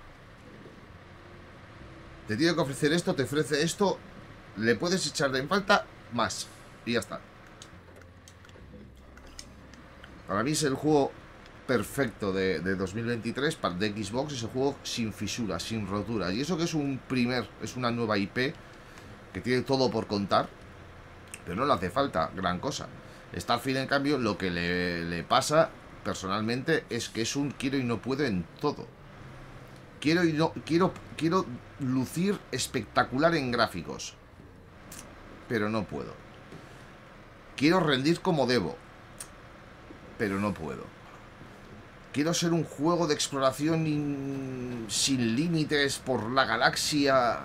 Te tiene que ofrecer esto, te ofrece esto, le puedes echar en falta más. Y ya está. Para mí es el juego perfecto de 2023 para de Xbox, ese juego sin fisuras, sin roturas. Y eso que es es una nueva IP que tiene todo por contar, pero no le hace falta gran cosa. Starfield, en cambio, lo que le pasa personalmente es que es un quiero y no puedo en todo. Quiero lucir espectacular en gráficos, pero no puedo. Quiero rendir como debo, pero no puedo. Quiero ser un juego de exploración sin límites por la galaxia,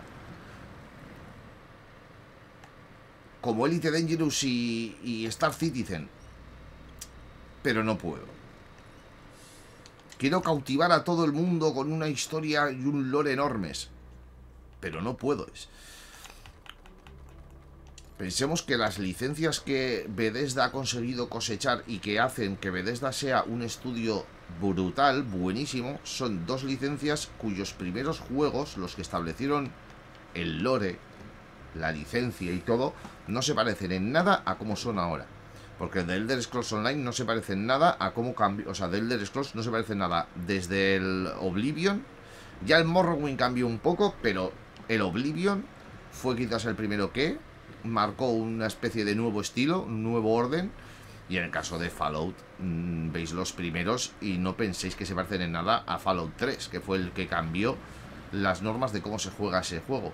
como Elite Dangerous y Star Citizen, pero no puedo. Quiero cautivar a todo el mundo con una historia y un lore enormes, pero no puedo. Pensemos que las licencias que Bethesda ha conseguido cosechar y que hacen que Bethesda sea un estudio brutal, buenísimo, son dos licencias cuyos primeros juegos, los que establecieron el lore, la licencia y todo, no se parecen en nada a cómo son ahora. Porque The Elder Scrolls Online no se parece en nada a cómo cambió. O sea, The Elder Scrolls no se parece en nada desde el Oblivion. Ya el Morrowind cambió un poco, pero el Oblivion fue quizás el primero que marcó una especie de nuevo estilo, un nuevo orden. Y en el caso de Fallout, veis los primeros y no penséis que se parecen en nada a Fallout 3, que fue el que cambió las normas de cómo se juega ese juego.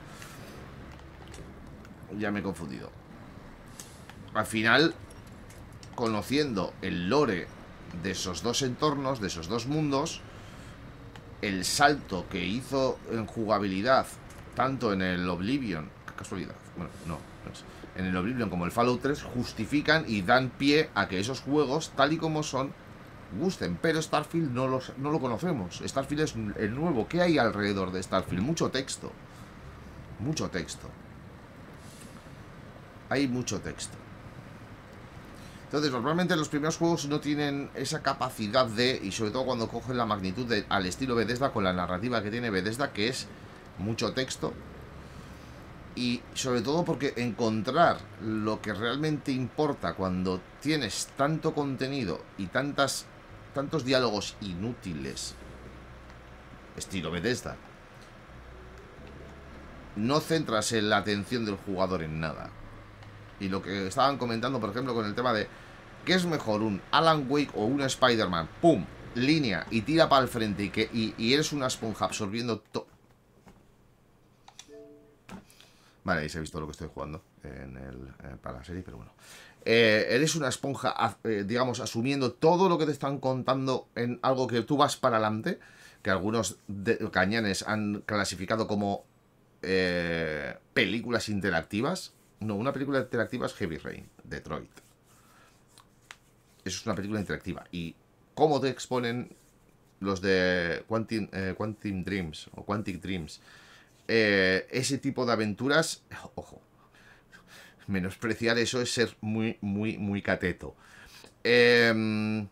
Ya me he confundido. Al final, conociendo el lore de esos dos entornos, de esos dos mundos, el salto que hizo en jugabilidad, tanto en el Oblivion, qué casualidad, bueno, no es, en el Oblivion como el Fallout 3, justifican y dan pie a que esos juegos, tal y como son, gusten. Pero Starfield no lo conocemos. Starfield es el nuevo. ¿Qué hay alrededor de Starfield? Mucho texto. Mucho texto. Hay mucho texto. Entonces, normalmente los primeros juegos no tienen esa capacidad de, y sobre todo cuando cogen la magnitud al estilo Bethesda, con la narrativa que tiene Bethesda, que es mucho texto. Y sobre todo porque encontrar lo que realmente importa cuando tienes tanto contenido y tantos diálogos inútiles, estilo Bethesda, no centras en la atención del jugador en nada. Y lo que estaban comentando, por ejemplo, con el tema de ¿qué es mejor, un Alan Wake o un Spider-Man? ¡Pum! Línea y tira para el frente y eres una esponja absorbiendo todo. Vale, ahí se ha visto lo que estoy jugando para la serie, pero bueno. Eres una esponja, digamos, asumiendo todo lo que te están contando en algo que tú vas para adelante, que algunos cañanes han clasificado como películas interactivas. No, una película interactiva es Heavy Rain, Detroit. Eso es una película interactiva. Y cómo te exponen los de Quantic Dreams o Quantic Dreams ese tipo de aventuras, ojo, menospreciar eso es ser muy, muy, muy cateto. ¿Qué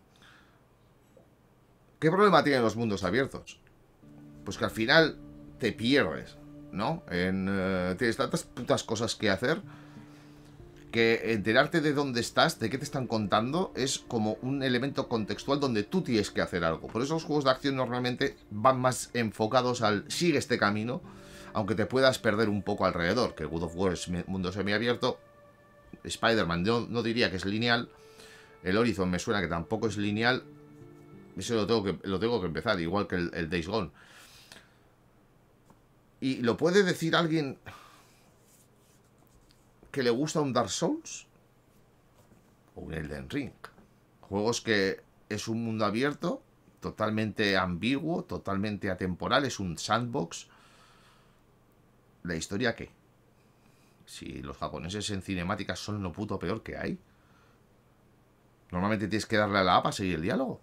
problema tienen los mundos abiertos? Pues que al final te pierdes, ¿no? Tienes tantas putas cosas que hacer que enterarte de dónde estás, de qué te están contando, es como un elemento contextual donde tú tienes que hacer algo. Por eso los juegos de acción normalmente van más enfocados al sigue este camino, aunque te puedas perder un poco alrededor, que God of War es mundo semiabierto, Spider-Man no diría que es lineal, el Horizon me suena que tampoco es lineal, eso lo tengo que empezar, igual que el Days Gone. Y lo puede decir alguien que le gusta un Dark Souls o un Elden Ring. Juegos que es un mundo abierto, totalmente ambiguo, totalmente atemporal, es un sandbox. ¿La historia qué? Si los japoneses en cinemáticas son lo puto peor que hay. Normalmente tienes que darle a la A para seguir el diálogo.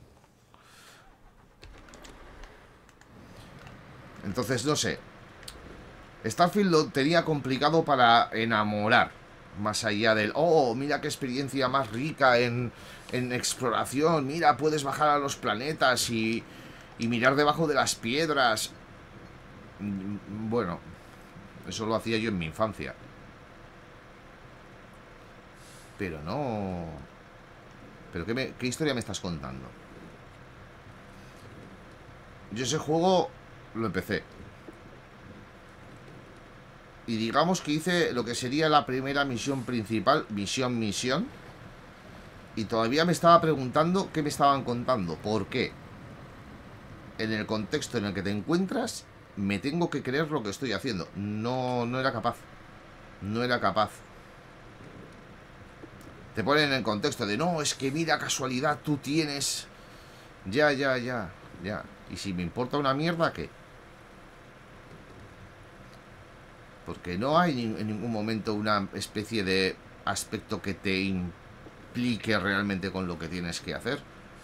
Entonces, no sé. Starfield lo tenía complicado para enamorar. Más allá del, oh, mira qué experiencia más rica en exploración. Mira, puedes bajar a los planetas y mirar debajo de las piedras. Bueno, eso lo hacía yo en mi infancia. Pero no... ¿Pero qué historia me estás contando? Yo ese juego lo empecé. Y digamos que hice lo que sería la primera misión principal. Misión. Y todavía me estaba preguntando qué me estaban contando. ¿Por qué? En el contexto en el que te encuentras, me tengo que creer lo que estoy haciendo. No era capaz. No era capaz. Te ponen en el contexto de, no, es que mira, casualidad, tú tienes... Ya. Y si me importa una mierda, ¿qué? Porque no hay en ningún momento una especie de aspecto que te implique realmente con lo que tienes que hacer.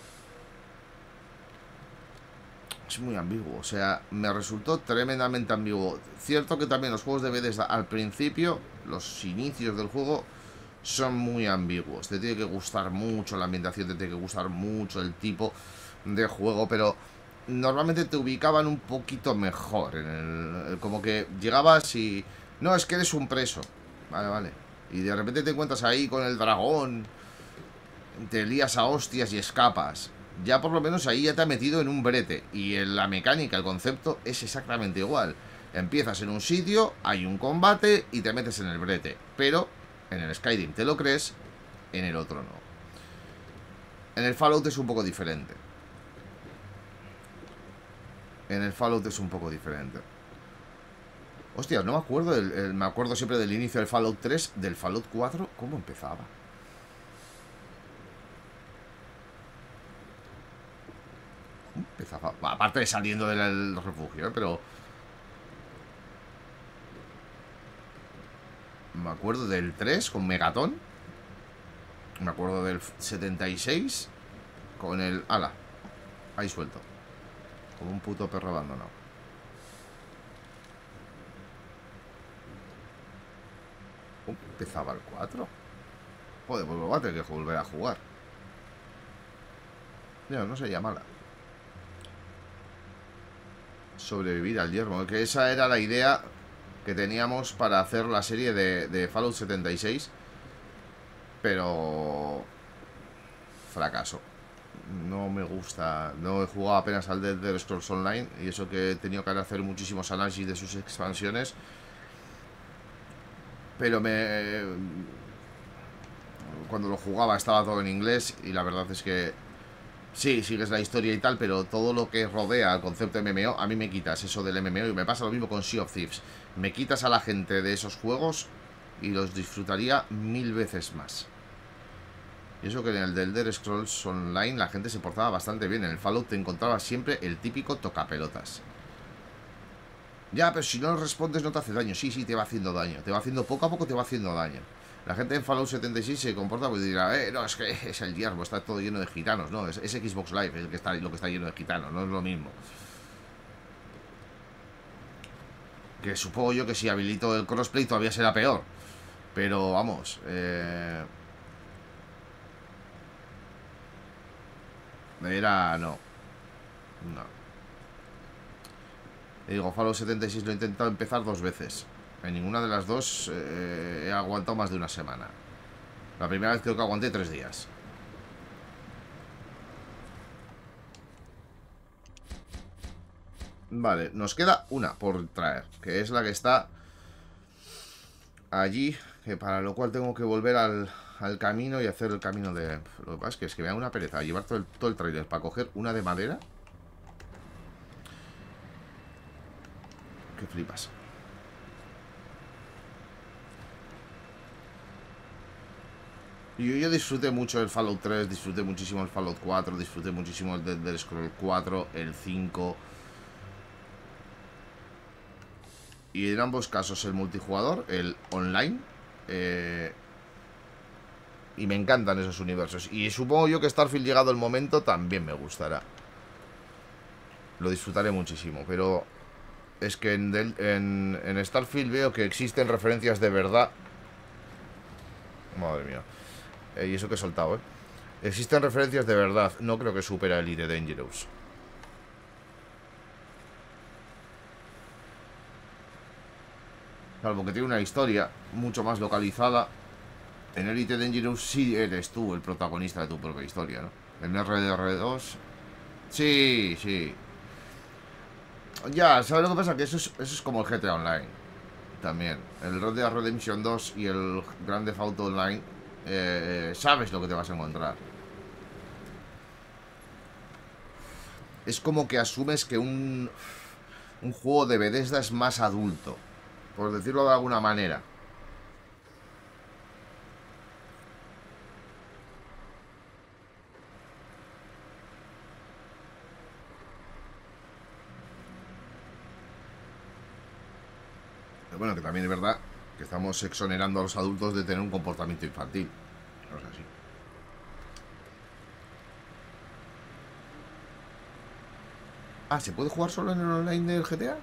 Es muy ambiguo, o sea, me resultó tremendamente ambiguo. Cierto que también los juegos de Bethesda al principio, los inicios del juego, son muy ambiguos. Te tiene que gustar mucho la ambientación, te tiene que gustar mucho el tipo de juego, pero normalmente te ubicaban un poquito mejor en el, como que llegabas y... No, es que eres un preso. Vale. Y de repente te encuentras ahí con el dragón, te lías a hostias y escapas. Ya por lo menos ahí ya te ha metido en un brete. Y en la mecánica, el concepto es exactamente igual. Empiezas en un sitio, hay un combate y te metes en el brete. Pero en el Skyrim te lo crees, en el otro no. En el Fallout es un poco diferente. Hostia, no me acuerdo. Me acuerdo siempre del inicio del Fallout 3. Del Fallout 4, ¿cómo empezaba? Empezaba, aparte de saliendo del refugio, pero me acuerdo del 3 con Megaton. Me acuerdo del 76 con el... ala, ahí suelto, como un puto perro abandonado. Empezaba el 4. Joder, pues lo voy a tener que volver a jugar. No sería mala. Sobrevivir al yermo, que esa era la idea que teníamos para hacer la serie de Fallout 76. Pero... fracaso. No me gusta. No he jugado apenas al The Elder Scrolls Online. Y eso que he tenido que hacer muchísimos análisis de sus expansiones. Pero cuando lo jugaba estaba todo en inglés. Y la verdad es que sí, sigues la historia y tal, pero todo lo que rodea al concepto de MMO, a mí me quitas eso del MMO. Y me pasa lo mismo con Sea of Thieves. Me quitas a la gente de esos juegos y los disfrutaría 1000 veces más. Y eso que en el de Elder Scrolls Online la gente se portaba bastante bien. En el Fallout te encontrabas siempre el típico tocapelotas. Ya, pero si no respondes no te hace daño. Sí, te va haciendo daño. Te va haciendo poco a poco, te va haciendo daño. La gente en Fallout 76 se comporta pues dirá, no, es que es el yermo, está todo lleno de gitanos. No, es Xbox Live el que está, lo que está lleno de gitanos, no es lo mismo. Que supongo yo que si habilito el crossplay todavía será peor. Pero vamos, no. Digo, Fallout 76 lo he intentado empezar 2 veces. En ninguna de las dos he aguantado más de una semana. La primera vez creo que aguanté 3 días. Vale, nos queda una por traer, que es la que está allí, que para lo cual tengo que volver al camino y hacer el camino de... Lo que pasa es que me da una pereza llevar todo el trailer para coger una de madera. Que flipas. Y yo disfruté mucho el Fallout 3, disfruté muchísimo el Fallout 4, disfruté muchísimo el Elder Scrolls 4, el 5. Y en ambos casos el multijugador, el online. Y me encantan esos universos. Y supongo yo que Starfield, llegado el momento, también me gustará. Lo disfrutaré muchísimo, pero es que en Starfield veo que existen referencias de verdad. Madre mía. Y eso que he soltado, existen referencias de verdad. No creo que supere a Elite Dangerous. Salvo que tiene una historia mucho más localizada. En Elite Dangerous sí eres tú el protagonista de tu propia historia, ¿no? En RDR2 sí. Ya, ¿sabes lo que pasa? Que eso es como el GTA Online. También. El Red Dead Redemption 2 y el Grand Theft Auto Online. Sabes lo que te vas a encontrar. Es como que asumes que un juego de Bethesda es más adulto, por decirlo de alguna manera. Pero bueno, que también es verdad que estamos exonerando a los adultos de tener un comportamiento infantil. No es así. Ah, ¿se puede jugar solo en el online del GTA?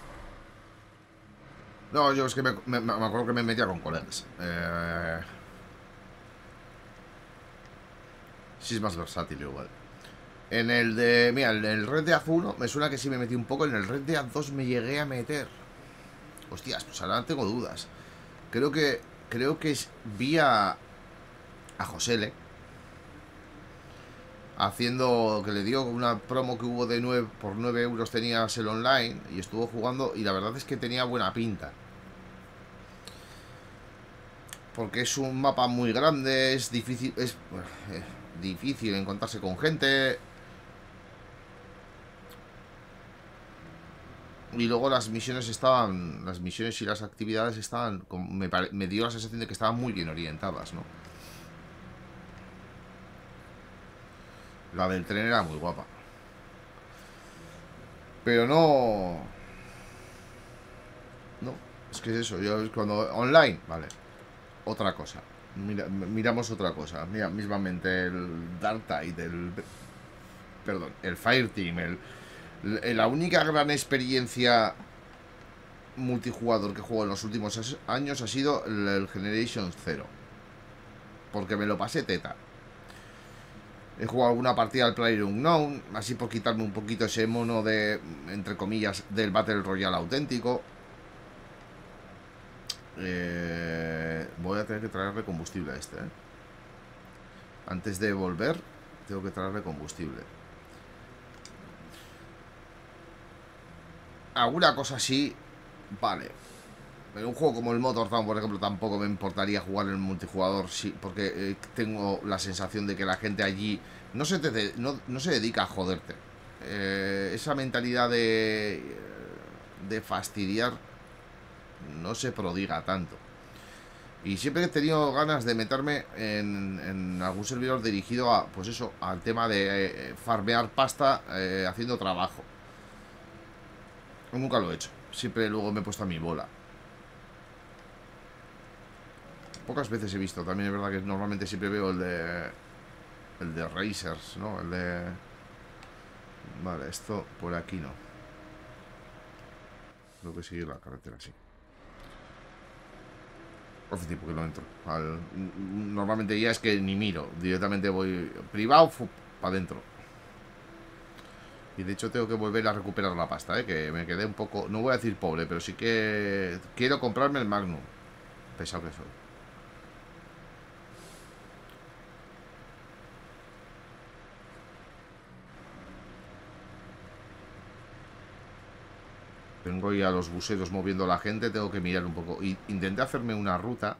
No, yo es que me acuerdo que me metía con colegas. Sí es más versátil igual. En el de... Mira, en el Red Dead 1 me suena que sí me metí un poco. En el Red Dead 2 me llegué a meter. Hostias, pues ahora tengo dudas. Creo que... vi a Josele haciendo, que le dio una promo que hubo de 9 por 9 euros, tenías el online y estuvo jugando y la verdad es que tenía buena pinta. Porque es un mapa muy grande, es difícil, difícil encontrarse con gente. Y luego las misiones estaban, las misiones y las actividades estaban, me dio la sensación de que estaban muy bien orientadas, ¿no? La del tren era muy guapa. Pero no... No, es que es eso, yo cuando... Online, vale. Otra cosa. Miramos otra cosa. Mira, mismamente el Dark Tide, perdón, el Fireteam, la única gran experiencia multijugador que juego en los últimos años ha sido el Generation Zero. Porque me lo pasé teta. He jugado alguna partida al PlayerUnknown, así por quitarme un poquito ese mono de, entre comillas, del Battle Royale auténtico. Voy a tener que traerle combustible a este, ¿eh? Antes de volver, tengo que traerle combustible. Alguna cosa así, vale. En un juego como el Motortown, por ejemplo, tampoco me importaría jugar en multijugador, sí, porque tengo la sensación de que la gente allí no se dedica a joderte. Esa mentalidad de fastidiar no se prodiga tanto. Y siempre he tenido ganas de meterme en algún servidor dirigido a, pues eso, al tema de farmear pasta haciendo trabajo. Nunca lo he hecho. Siempre luego me he puesto a mi bola. Pocas veces he visto. También es verdad que normalmente siempre veo el de Racers, ¿no? El de... Vale, esto por aquí no. Tengo que seguir la carretera, sí. Hace tiempo que no entro. Normalmente ya es que ni miro. Directamente voy privado, para adentro. Y de hecho tengo que volver a recuperar la pasta, que me quedé un poco... No voy a decir pobre, pero sí que quiero comprarme el Magnum. Pesado que soy. Tengo ya los buseros moviendo a la gente. Tengo que mirar un poco. Intenté hacerme una ruta.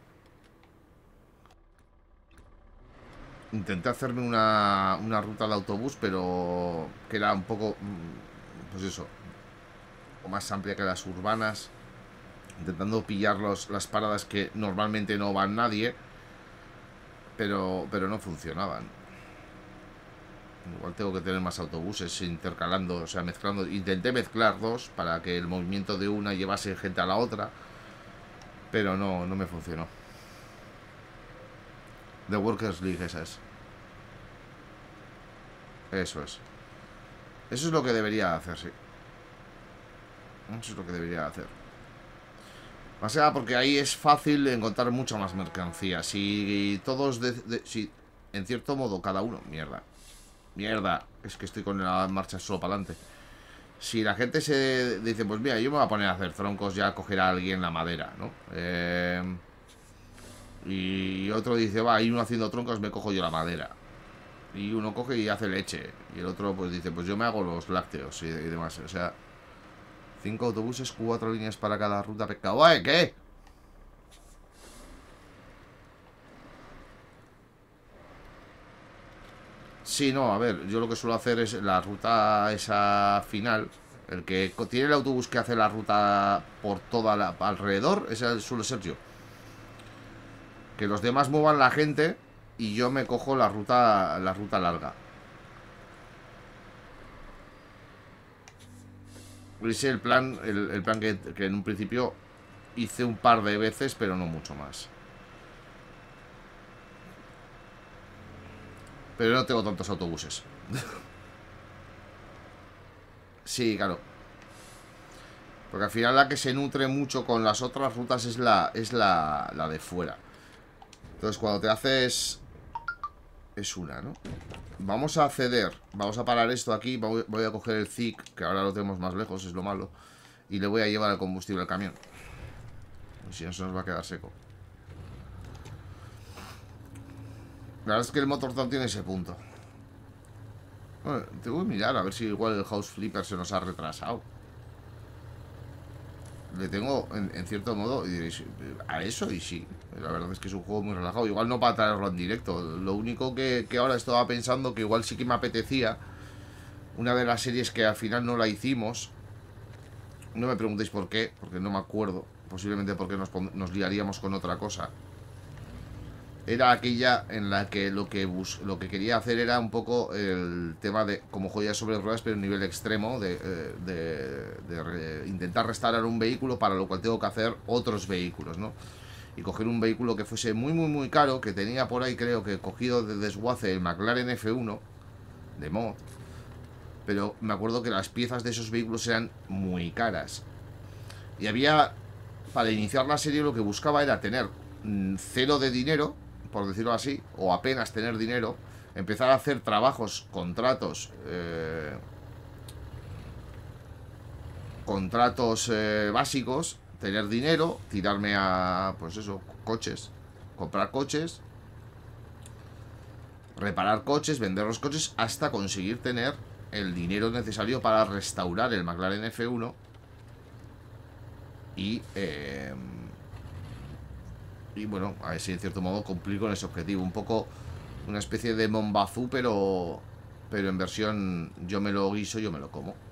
Intenté hacerme una ruta de autobús, pero que era un poco, pues eso, o más amplia que las urbanas, intentando pillar las paradas que normalmente no van nadie, pero no funcionaban. Igual tengo que tener más autobuses intercalando, o sea, mezclando. Intenté mezclar dos para que el movimiento de una llevase gente a la otra, pero no me funcionó. The Workers League, esa es. Eso es. Eso es lo que debería hacer, sí. Eso es lo que debería hacer. Más que nada porque ahí es fácil encontrar mucha más mercancía. Si todos... si en cierto modo cada uno... Mierda. Mierda. Es que estoy con la marcha solo para adelante. Si la gente se dice, pues mira, yo me voy a poner a hacer troncos, ya cogerá a alguien la madera, ¿no? Y otro dice, va, hay uno haciendo troncos, me cojo yo la madera. Y uno coge y hace leche. Y el otro pues dice, pues yo me hago los lácteos y demás. O sea, 5 autobuses, 4 líneas para cada ruta. ¡Oye, qué! Sí, no, a ver, yo lo que suelo hacer es la ruta esa final. El que tiene el autobús que hace la ruta por toda la alrededor, ese suele ser yo. Que los demás muevan la gente y yo me cojo la ruta larga. Ese es el plan, el plan que en un principio hice un par de veces, pero no mucho más. Pero no tengo tantos autobuses. Sí, claro. Porque al final la que se nutre mucho con las otras rutas es la de fuera. Entonces cuando te haces... Es una, ¿no? Vamos a ceder. Vamos a parar esto aquí. Voy a coger el ZIC, que ahora lo tenemos más lejos, es lo malo. Y le voy a llevar el combustible al camión. Si no se nos va a quedar seco. La verdad es que el Motortown tiene ese punto. Bueno, tengo que mirar a ver si igual el House Flipper se nos ha retrasado. Le tengo, en cierto modo, y diréis, a eso, y sí. La verdad es que es un juego muy relajado. Igual no para traerlo en directo. Lo único que ahora estaba pensando que igual sí que me apetecía. Una de las series que al final no la hicimos. No me preguntéis por qué, porque no me acuerdo. Posiblemente porque nos liaríamos con otra cosa. Era aquella en la que lo que quería hacer era un poco el tema de como joyas sobre ruedas, pero a un nivel extremo de intentar restaurar un vehículo, para lo cual tengo que hacer otros vehículos, ¿no? Y coger un vehículo que fuese muy muy muy caro, que tenía por ahí, creo que cogido de desguace, el McLaren F1 de mod, pero me acuerdo que las piezas de esos vehículos eran muy caras. Y había, para iniciar la serie, lo que buscaba era tener cero de dinero, por decirlo así, o apenas tener dinero, empezar a hacer trabajos, contratos básicos, tener dinero, tirarme a, pues eso, coches, comprar coches, reparar coches, vender los coches, hasta conseguir tener el dinero necesario para restaurar el McLaren F1 y bueno, a ver si en cierto modo cumplir con ese objetivo. Un poco una especie de Mombazú, pero en versión yo me lo guiso, yo me lo como.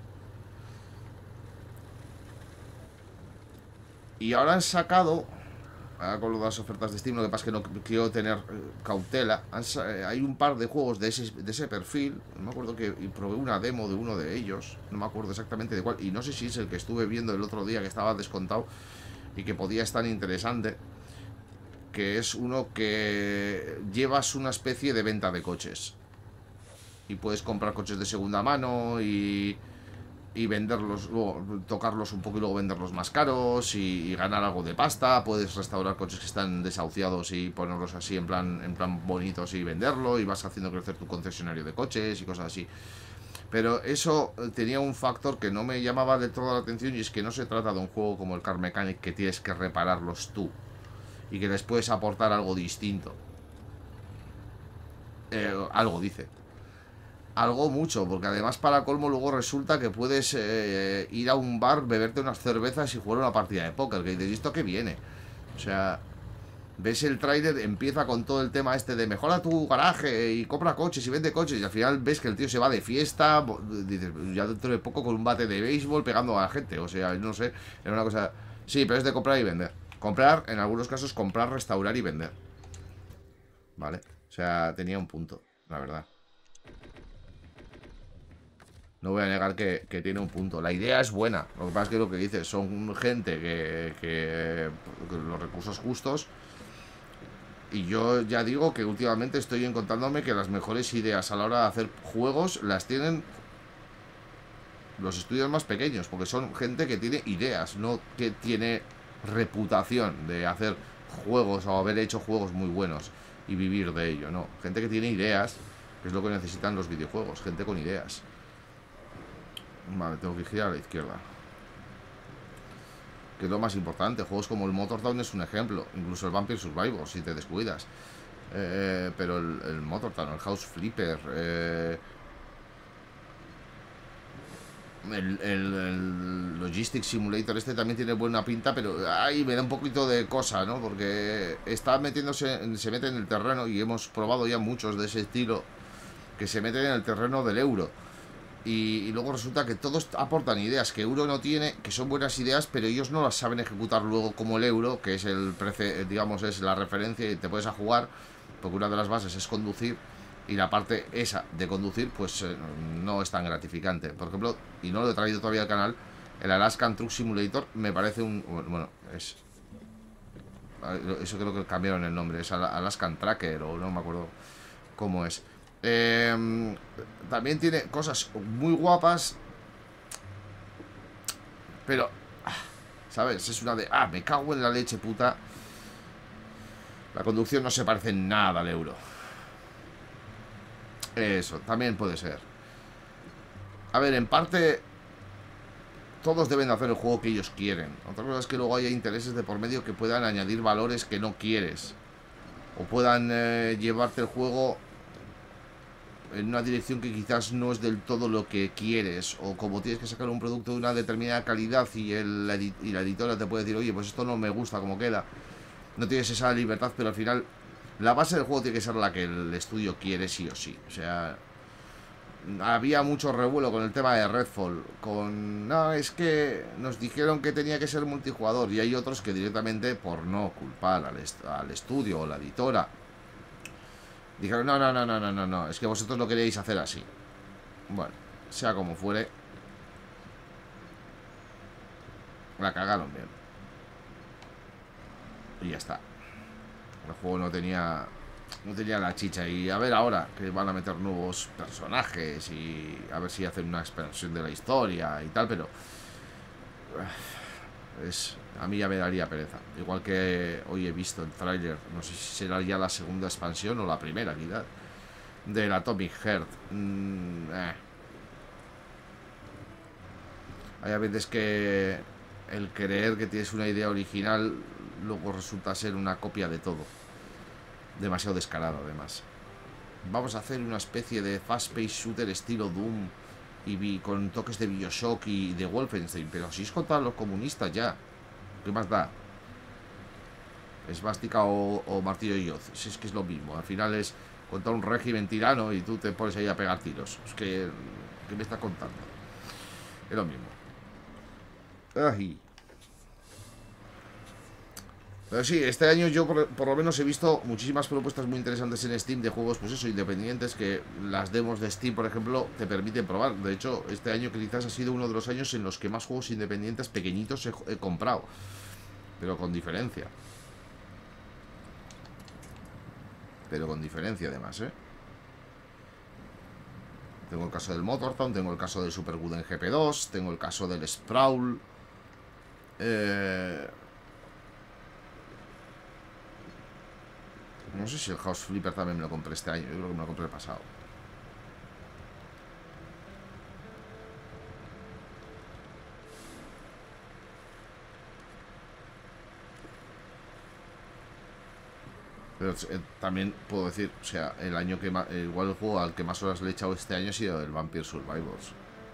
Y ahora han sacado, ahora con las ofertas de Steam, lo que pasa es que no quiero tener cautela. Hay un par de juegos de ese perfil. No me acuerdo que probé una demo de uno de ellos. No me acuerdo exactamente de cuál. Y no sé si es el que estuve viendo el otro día, que estaba descontado y que podía estar interesante. Que es uno que llevas una especie de venta de coches. Y puedes comprar coches de segunda mano y venderlos, luego tocarlos un poco y luego venderlos más caros y ganar algo de pasta. Puedes restaurar coches que están desahuciados y ponerlos así en plan bonitos y venderlo, y vas haciendo crecer tu concesionario de coches y cosas así. Pero eso tenía un factor que no me llamaba de toda la atención, y es que no se trata de un juego como el Car Mechanic, que tienes que repararlos tú y que les puedes aportar algo distinto. Algo dice. Algo mucho, porque además, para colmo, luego resulta que puedes ir a un bar, beberte unas cervezas y jugar una partida de póker. Que dices, ¿esto qué viene? O sea, ves el tráiler, empieza con todo el tema este de mejora tu garaje y compra coches y vende coches, y al final ves que el tío se va de fiesta, dices, ya dentro de poco con un bate de béisbol pegando a la gente. O sea, no sé, era una cosa... Sí, pero es de comprar y vender. Comprar, en algunos casos, comprar, restaurar y vender. Vale, o sea, tenía un punto, la verdad. No voy a negar que tiene un punto. La idea es buena. Lo que pasa es que lo que dices, son gente que los recursos justos. Y yo ya digo que últimamente estoy encontrándome que las mejores ideas a la hora de hacer juegos las tienen los estudios más pequeños, porque son gente que tiene ideas, no que tiene reputación de hacer juegos o haber hecho juegos muy buenos y vivir de ello. No, gente que tiene ideas, que es lo que necesitan los videojuegos, gente con ideas. Vale, tengo que girar a la izquierda, que es lo más importante. Juegos como el Motortown es un ejemplo. Incluso el Vampire Survivor, si te descuidas. Pero el Motortown, el House Flipper, El Logistic Simulator este también tiene buena pinta, pero ahí me da un poquito de cosa, ¿no? Porque está metiéndose, se mete en el terreno, y hemos probado ya muchos de ese estilo, que se meten en el terreno del euro. Y luego resulta que todos aportan ideas que euro no tiene, que son buenas ideas, pero ellos no las saben ejecutar luego como el euro, que es digamos, es la referencia y te puedes a jugar, porque una de las bases es conducir, y la parte esa de conducir pues no es tan gratificante. Por ejemplo, y no lo he traído todavía al canal, el Alaskan Truck Simulator me parece bueno, es... Eso creo que cambiaron el nombre, es Alaskan Tracker, o no me acuerdo cómo es. También tiene cosas muy guapas, pero, ¿sabes? Es una de... me cago en la leche, puta. La conducción no se parece en nada al euro. Eso, también puede ser. A ver, en parte, todos deben hacer el juego que ellos quieren. Otra cosa es que luego haya intereses de por medio que puedan añadir valores que no quieres, o puedan llevarte el juego en una dirección que quizás no es del todo lo que quieres, o como tienes que sacar un producto de una determinada calidad y la editora te puede decir, oye, pues esto no me gusta como queda. No tienes esa libertad, pero al final la base del juego tiene que ser la que el estudio quiere sí o sí. O sea, había mucho revuelo con el tema de Redfall, no, es que nos dijeron que tenía que ser multijugador, y hay otros que directamente, por no culpar al estudio o la editora, dijeron, no, no, no, no, no, no, no, es que vosotros lo queréis hacer así. Bueno, sea como fuere, la cagaron bien. Y ya está. El juego no tenía la chicha. Y a ver ahora que van a meter nuevos personajes, y a ver si hacen una expansión de la historia y tal, pero a mí ya me daría pereza. Igual que hoy he visto el tráiler, no sé si será ya la segunda expansión o la primera, quizás, del Atomic Heart. Hay a veces que el creer que tienes una idea original luego resulta ser una copia de todo. Demasiado descarado, además. Vamos a hacer una especie de fast-paced shooter estilo Doom y con toques de Bioshock y de Wolfenstein. Pero si es contra los comunistas ya, ¿qué más da? Esvástica o martillo y hoz. Si es que es lo mismo. Al final es contra un régimen tirano y tú te pones ahí a pegar tiros. Es que... ¿Qué me está contando? Es lo mismo. Ay. Pero sí, este año yo por lo menos he visto muchísimas propuestas muy interesantes en Steam de juegos, pues eso, independientes, que las demos de Steam, por ejemplo, te permiten probar. De hecho, este año quizás ha sido uno de los años en los que más juegos independientes pequeñitos he comprado. Pero con diferencia. Pero con diferencia, además, ¿eh? Tengo el caso del Motortown, tengo el caso del Super Good en GP2, tengo el caso del Sprawl. No sé si el House Flipper también me lo compré este año. Yo creo que me lo compré el pasado. Pero también puedo decir, o sea, el año que más, igual el juego al que más horas le he echado este año ha sido el Vampire Survivors.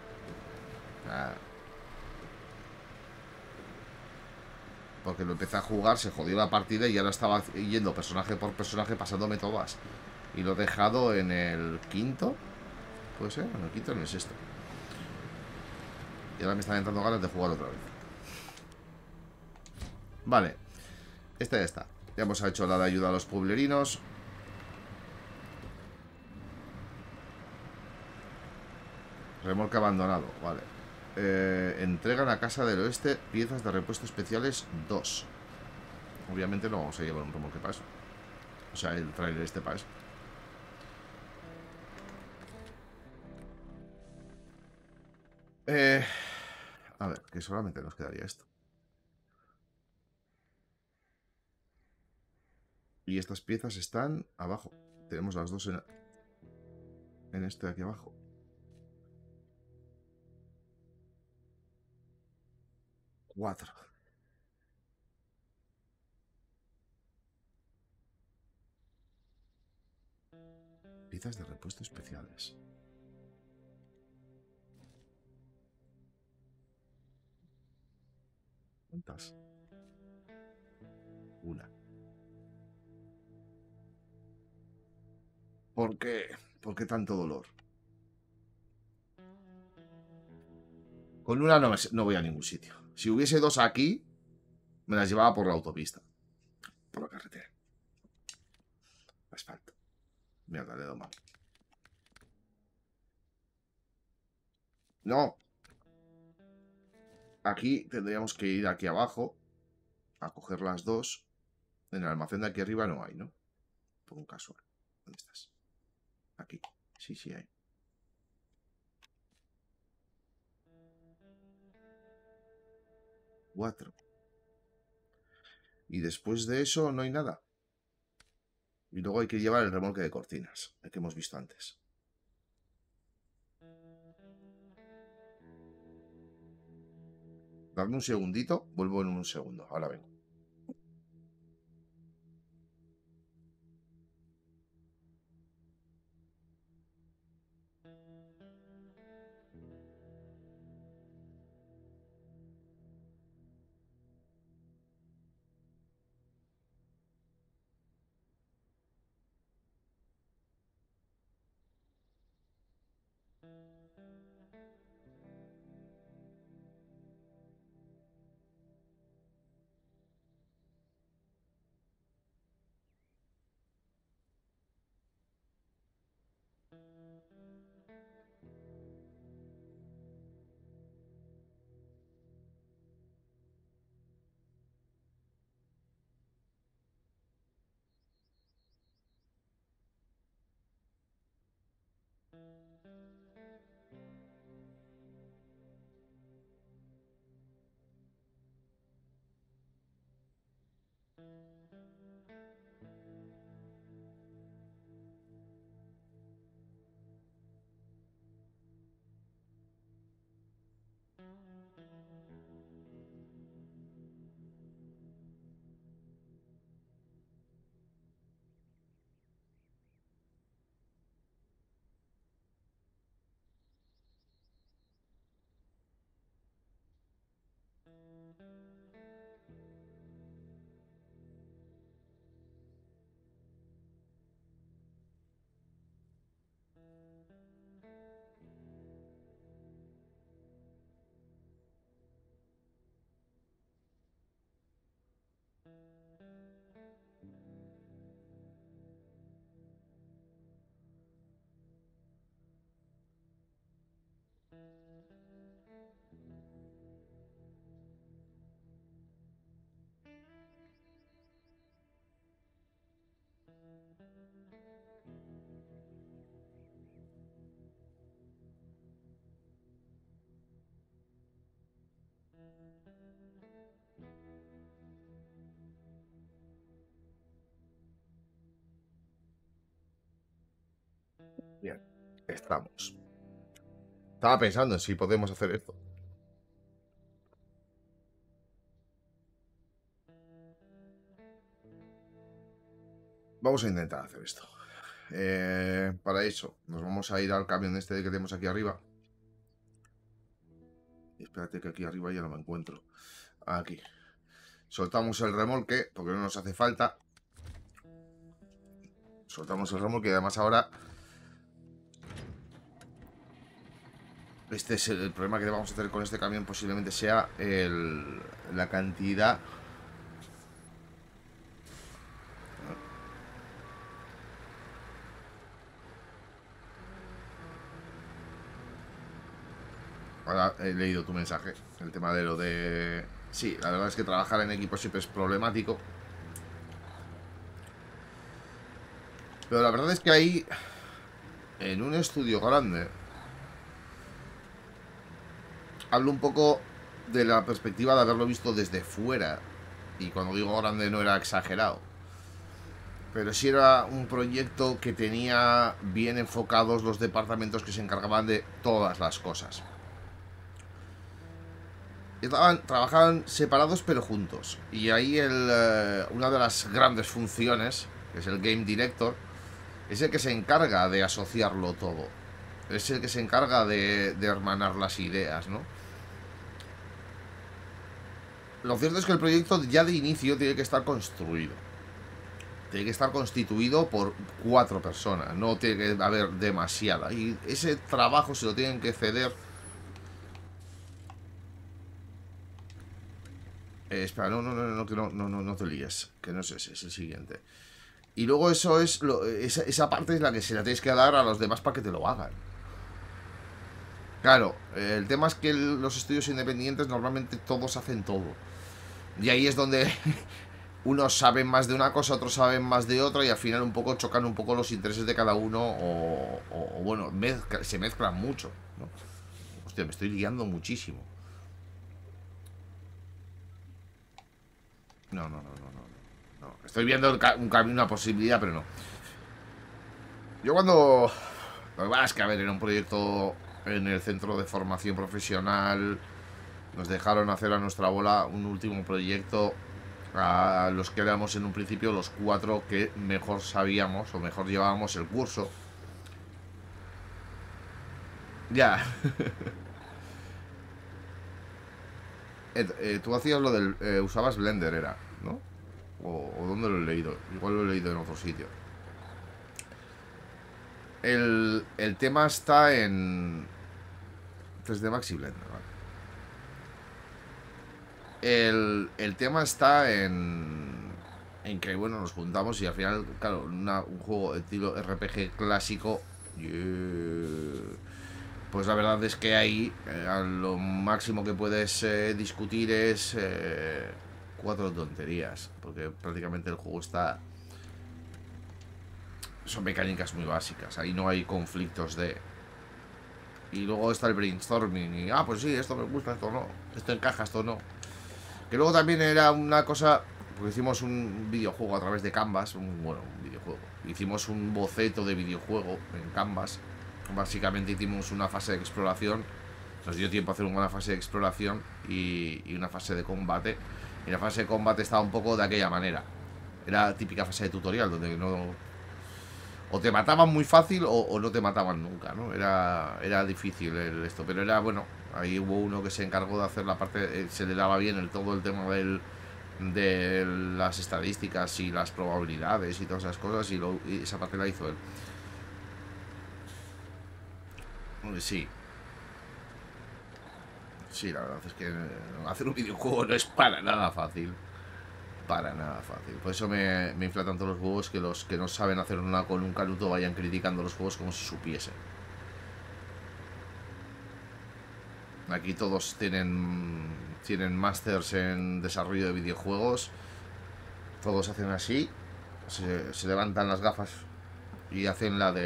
Porque lo empecé a jugar, se jodió la partida y ahora estaba yendo personaje por personaje, pasándome todas. Y lo he dejado en el quinto. ¿Puede ser? En el quinto o en el sexto. Y ahora me están entrando ganas de jugar otra vez. Vale. Esta ya está. Ya hemos hecho la de ayuda a los pueblerinos. Remolque abandonado, vale. Entregan a Casa del Oeste piezas de repuesto especiales 2. Obviamente no vamos a llevar un remolque para eso. O sea, el trailer este para eso. A ver, que solamente nos quedaría esto. Y estas piezas están abajo. Tenemos las dos en este de aquí abajo. Cuatro. Piezas de repuesto especiales. ¿Cuántas? Una. ¿Por qué? ¿Por qué tanto dolor? Con una no voy a ningún sitio. Si hubiese dos aquí, me las llevaba por la autopista. Por la carretera. Asfalto. Mierda, le he dado mal. No. Aquí tendríamos que ir aquí abajo a coger las dos. En el almacén de aquí arriba no hay, ¿no? Por un casual. ¿Dónde estás? Aquí. Sí, sí hay. Cuatro. Y después de eso no hay nada. Y luego hay que llevar el remolque de cortinas, el que hemos visto antes. Dame un segundito, vuelvo en un segundo. Ahora vengo. Bien, estamos. Estaba pensando en si podemos hacer esto. Vamos a intentar hacer esto. Para eso, nos vamos a ir al camión este que tenemos aquí arriba. Espérate que aquí arriba ya no me encuentro. Aquí. Soltamos el remolque, porque no nos hace falta. Soltamos el remolque y además ahora... Este es el problema que vamos a hacer con este camión. Posiblemente sea la cantidad... Ahora he leído tu mensaje. El tema de lo de... Sí, la verdad es que trabajar en equipo siempre es problemático. Pero la verdad es que ahí... En un estudio grande... Hablo un poco de la perspectiva de haberlo visto desde fuera. Y cuando digo grande no era exagerado. Pero sí era un proyecto que tenía bien enfocados los departamentos que se encargaban de todas las cosas. Trabajaban separados pero juntos. Y ahí una de las grandes funciones, que es el Game Director, es el que se encarga de asociarlo todo. Es el que se encarga de hermanar las ideas, ¿no? Lo cierto es que el proyecto ya de inicio tiene que estar construido. Tiene que estar constituido por 4 personas. No tiene que haber demasiada. Y ese trabajo se lo tienen que ceder. Espera, no te líes. Que no es ese, es el siguiente. Y luego eso es esa parte es la que se la tienes que dar a los demás para que te lo hagan. Claro, el tema es que los estudios independientes normalmente todos hacen todo. Y ahí es donde unos saben más de una cosa, otros saben más de otra, y al final un poco chocan un poco los intereses de cada uno, o bueno, se mezclan mucho, ¿no? Hostia, me estoy liando muchísimo. No. Estoy viendo un camino, una posibilidad, pero no. Yo cuando... Lo que pasa es que, a ver, era un proyecto en el centro de formación profesional. Nos dejaron hacer a nuestra bola un último proyecto a los que éramos en un principio los 4 que mejor sabíamos o mejor llevábamos el curso. Ya. Tú hacías lo del... usabas Blender, era, ¿no? O ¿dónde lo he leído? Igual lo he leído en otro sitio. El tema está en 3D Max y Blender, ¿vale? El tema está en que, bueno, nos juntamos y al final, claro, un juego de estilo RPG clásico, pues la verdad es que ahí lo máximo que puedes discutir es 4 tonterías, porque prácticamente el juego está... Son mecánicas muy básicas, ahí no hay conflictos de... Y luego está el brainstorming y, pues sí, esto me gusta, esto no, esto encaja, esto no. Que luego también era una cosa, porque hicimos un videojuego a través de Canvas, un videojuego. Hicimos un boceto de videojuego en Canvas. Básicamente hicimos una fase de exploración. Nos dio tiempo a hacer una fase de exploración y una fase de combate. Y la fase de combate estaba un poco de aquella manera. Era típica fase de tutorial, donde no... O te mataban muy fácil o no te mataban nunca, ¿no? Era difícil esto, pero era bueno. Ahí hubo uno que se encargó de hacer la parte, se le daba bien todo el tema de las estadísticas y las probabilidades y todas esas cosas, y esa parte la hizo él. Sí. Sí, la verdad es que hacer un videojuego no es para nada fácil. Para nada fácil. Por eso me infla tanto los juegos, que los que no saben hacer una con un canuto vayan criticando los juegos como si supiesen. Aquí todos tienen másters en desarrollo de videojuegos. Todos hacen así. Se levantan las gafas y hacen la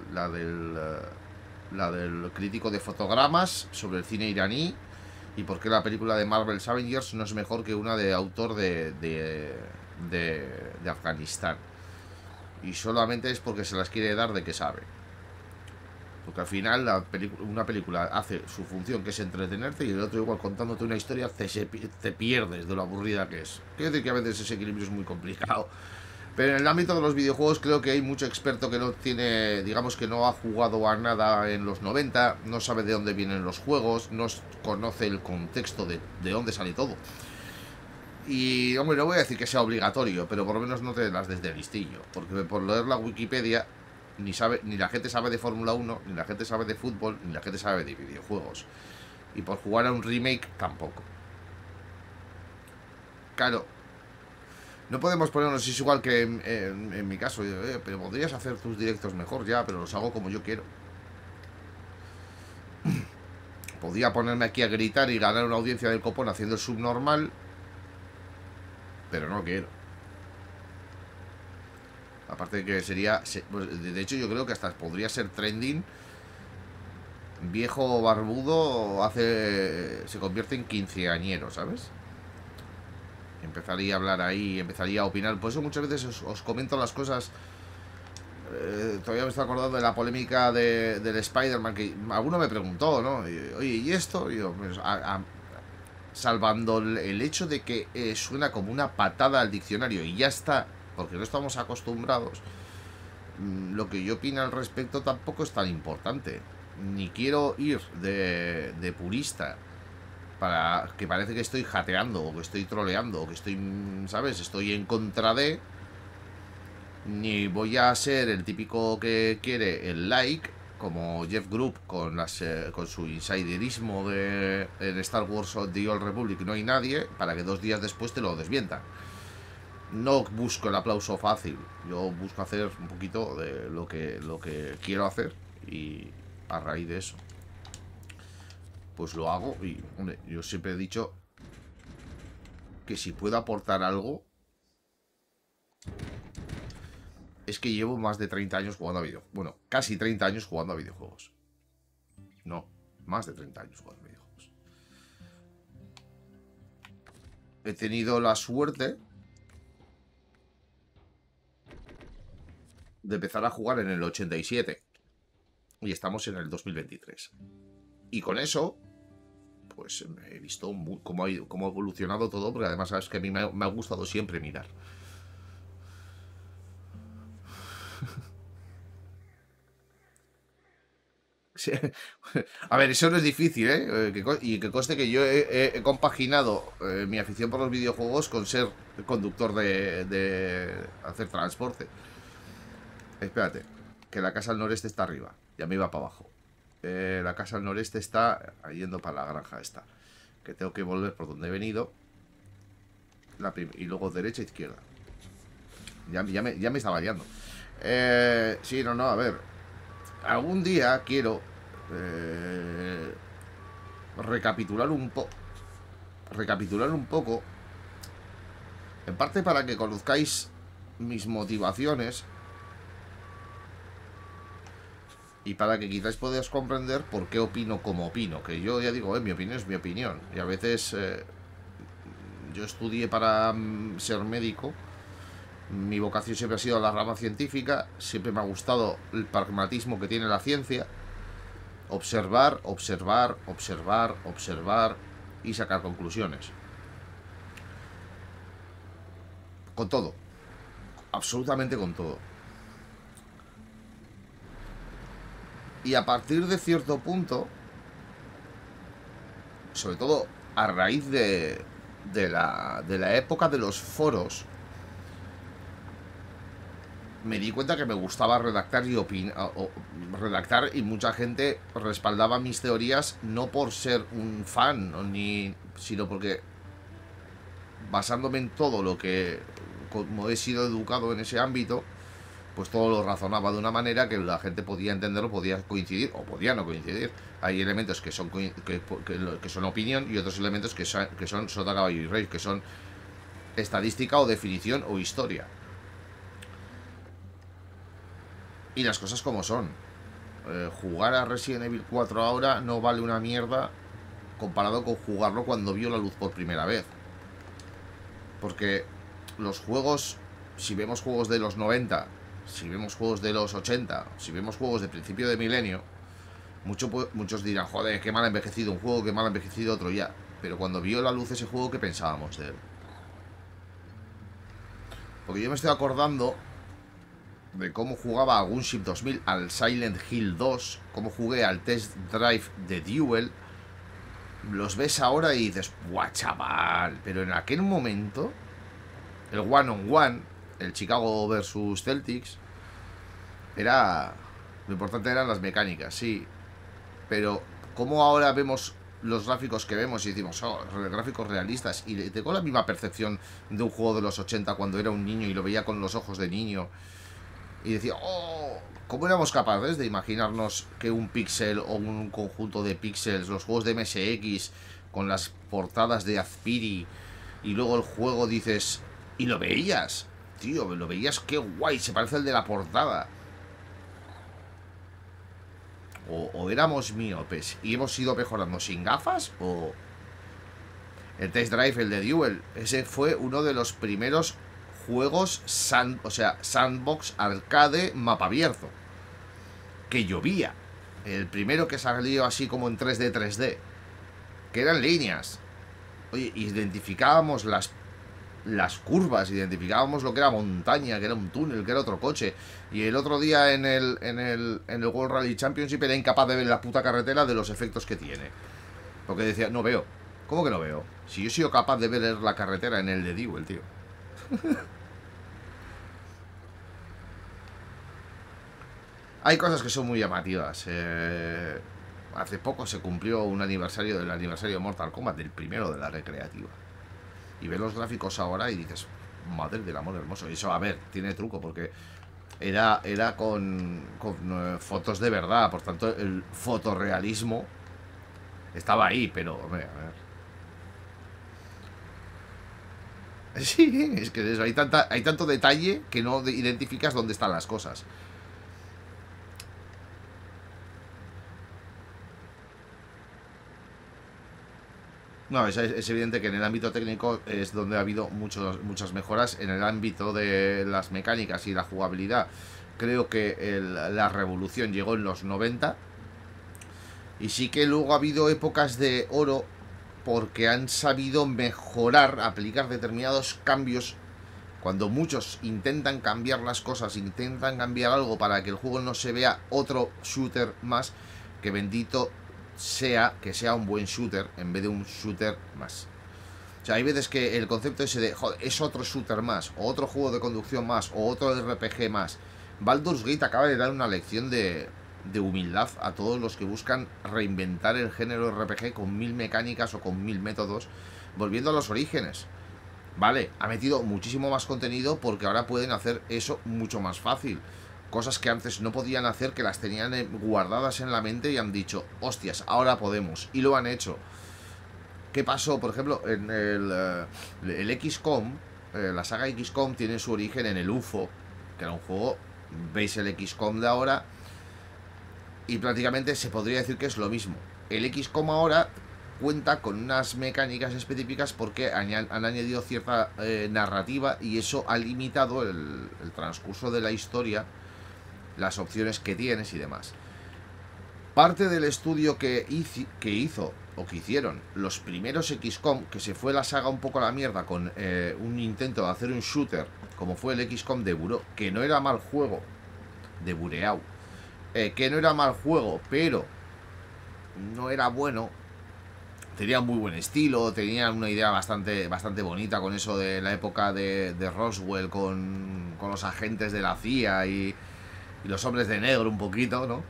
del crítico de fotogramas sobre el cine iraní. Y por qué la película de Marvel's Avengers no es mejor que una de autor de Afganistán. Y solamente es porque se las quiere dar de que sabe. Porque al final una película hace su función, que es entretenerte, y el otro igual contándote una historia te pierdes de lo aburrida que es. Quiero decir que a veces ese equilibrio es muy complicado. Pero en el ámbito de los videojuegos creo que hay mucho experto que no tiene, digamos, que no ha jugado a nada en los 90, no sabe de dónde vienen los juegos, no conoce el contexto de dónde sale todo. Y, hombre, no voy a decir que sea obligatorio, pero por lo menos no te las des de listillo. Porque por leer la Wikipedia, ni la gente sabe de Fórmula 1, ni la gente sabe de fútbol, ni la gente sabe de videojuegos. Y por jugar a un remake, tampoco. Claro. No podemos ponernos, es igual que en mi caso, pero podrías hacer tus directos mejor ya, pero los hago como yo quiero. Podría ponerme aquí a gritar y ganar una audiencia del copón haciendo el subnormal, pero no quiero. Aparte de que sería... De hecho, yo creo que hasta podría ser trending. Viejo barbudo se convierte en quinceañero, ¿sabes? Empezaría a hablar ahí, empezaría a opinar. Por eso muchas veces os comento las cosas. Todavía me estoy acordando de la polémica del Spider-Man, que alguno me preguntó, ¿no? Oye, ¿y esto? Y yo, pues, salvando el hecho de que suena como una patada al diccionario y ya está, porque no estamos acostumbrados, lo que yo opino al respecto tampoco es tan importante. Ni quiero ir de purista, para que parece que estoy jateando o que estoy troleando o que estoy, ¿sabes? Estoy en contra de... Ni voy a ser el típico que quiere el like, como Jeff Group con su insiderismo de en Star Wars o The Old Republic no hay nadie, para que 2 días después te lo desmientan. No busco el aplauso fácil, yo busco hacer un poquito de lo que quiero hacer y a raíz de eso pues lo hago. Y hombre, yo siempre he dicho que si puedo aportar algo, es que llevo más de 30 años jugando a videojuegos. Bueno, casi 30 años jugando a videojuegos. No, más de 30 años jugando a videojuegos. He tenido la suerte de empezar a jugar en el 87 y estamos en el 2023. Y con eso, pues he visto cómo ha evolucionado todo, porque además sabes que a mí me ha gustado siempre mirar. Sí. A ver, eso no es difícil, ¿eh? Y que conste que yo he compaginado mi afición por los videojuegos con ser conductor de hacer transporte. Espérate, que la casa al noreste está arriba. Ya me iba para abajo. La casa al noreste está yendo para la granja esta. Que tengo que volver por donde he venido. Y luego derecha e izquierda. Ya me está variando. Sí, no, a ver. Algún día quiero recapitular un poco. En parte para que conozcáis mis motivaciones. Y para que quizás podáis comprender por qué opino como opino. Que yo ya digo, mi opinión es mi opinión. Y a veces yo estudié para ser médico. Mi vocación siempre ha sido la rama científica. Siempre me ha gustado el pragmatismo que tiene la ciencia. Observar, observar, observar, observar y sacar conclusiones. Con todo. Absolutamente con todo. Y a partir de cierto punto, sobre todo a raíz de la época de los foros, me di cuenta que me gustaba redactar y redactar, y mucha gente respaldaba mis teorías no por ser un fan, sino porque basándome en todo lo que, como he sido educado en ese ámbito, pues todo lo razonaba de una manera que la gente podía entenderlo, podía coincidir o podía no coincidir. Hay elementos que son que son opinión y otros elementos que son sota, caballo y rey, que son estadística o definición o historia. Y las cosas como son. Jugar a Resident Evil 4 ahora no vale una mierda comparado con jugarlo cuando vio la luz por primera vez. Porque los juegos, si vemos juegos de los 90, si vemos juegos de los 80, si vemos juegos de principio de milenio, muchos dirán, joder, qué mal ha envejecido un juego, qué mal ha envejecido otro ya. Pero cuando vio la luz ese juego, ¿qué pensábamos de él? Porque yo me estoy acordando de cómo jugaba a Gunship 2000, al Silent Hill 2, cómo jugué al Test Drive de Duel. Los ves ahora y dices, ¡buah, chaval! Pero en aquel momento, el One on One, el Chicago versus Celtics, era... Lo importante eran las mecánicas, sí. Pero cómo ahora vemos los gráficos que vemos y decimos, oh, gráficos realistas, y tengo la misma percepción de un juego de los 80 cuando era un niño y lo veía con los ojos de niño. Y decía, oh, ¿cómo éramos capaces de imaginarnos que un píxel o un conjunto de píxeles, los juegos de MSX, con las portadas de Azpiri, y luego el juego dices, y lo veías, tío, lo veías, qué guay, se parece al de la portada. O éramos miopes y hemos ido mejorando sin gafas, o... El Test Drive, el de Duel, ese fue uno de los primeros juegos sandbox arcade mapa abierto que llovía. El primero que salió así como en 3D, que eran líneas. Oye, identificábamos las curvas, identificábamos lo que era montaña, que era un túnel, que era otro coche. Y el otro día en el World Rally Championship era incapaz de ver la puta carretera de los efectos que tiene, porque decía, no veo. ¿Cómo que no veo? Si yo he sido capaz de ver la carretera en el de Dewell, tío. Hay cosas que son muy llamativas. Hace poco se cumplió un aniversario del aniversario de Mortal Kombat, del primero de la recreativa. Y ves los gráficos ahora y dices, madre del amor hermoso. Y eso, a ver, tiene truco porque era con fotos de verdad. Por tanto, el fotorrealismo estaba ahí, pero, hombre, a ver. Sí, es que eso, hay tanto detalle que no identificas dónde están las cosas. No, es evidente que en el ámbito técnico es donde ha habido muchas mejoras. En el ámbito de las mecánicas y la jugabilidad, creo que la revolución llegó en los 90. Y sí que luego ha habido épocas de oro porque han sabido mejorar, aplicar determinados cambios. Cuando muchos intentan cambiar las cosas, intentan cambiar algo para que el juego no se vea otro shooter más, que bendito sea que sea un buen shooter en vez de un shooter más. O sea, hay veces que el concepto ese de, joder, es otro shooter más, o otro juego de conducción más, o otro RPG más. Baldur's Gate acaba de dar una lección de humildad a todos los que buscan reinventar el género RPG con 1000 mecánicas o con 1000 métodos, volviendo a los orígenes. Vale, ha metido muchísimo más contenido porque ahora pueden hacer eso mucho más fácil. Cosas que antes no podían hacer, que las tenían guardadas en la mente y han dicho, hostias, ahora podemos. Y lo han hecho. ¿Qué pasó? Por ejemplo, en el XCOM, la saga XCOM tiene su origen en el UFO, que era un juego, veis el XCOM de ahora, y prácticamente se podría decir que es lo mismo. El XCOM ahora cuenta con unas mecánicas específicas porque han añadido cierta narrativa y eso ha limitado el transcurso de la historia, las opciones que tienes y demás. Parte del estudio que hizo o que hicieron los primeros XCOM, que se fue la saga un poco a la mierda con un intento de hacer un shooter como fue el XCOM de Bureau, que no era mal juego, de Bureau, que no era mal juego, pero no era bueno. Tenía muy buen estilo, tenía una idea bastante bonita con eso de la época de Roswell, con los agentes de la CIA y los hombres de negro un poquito, ¿no?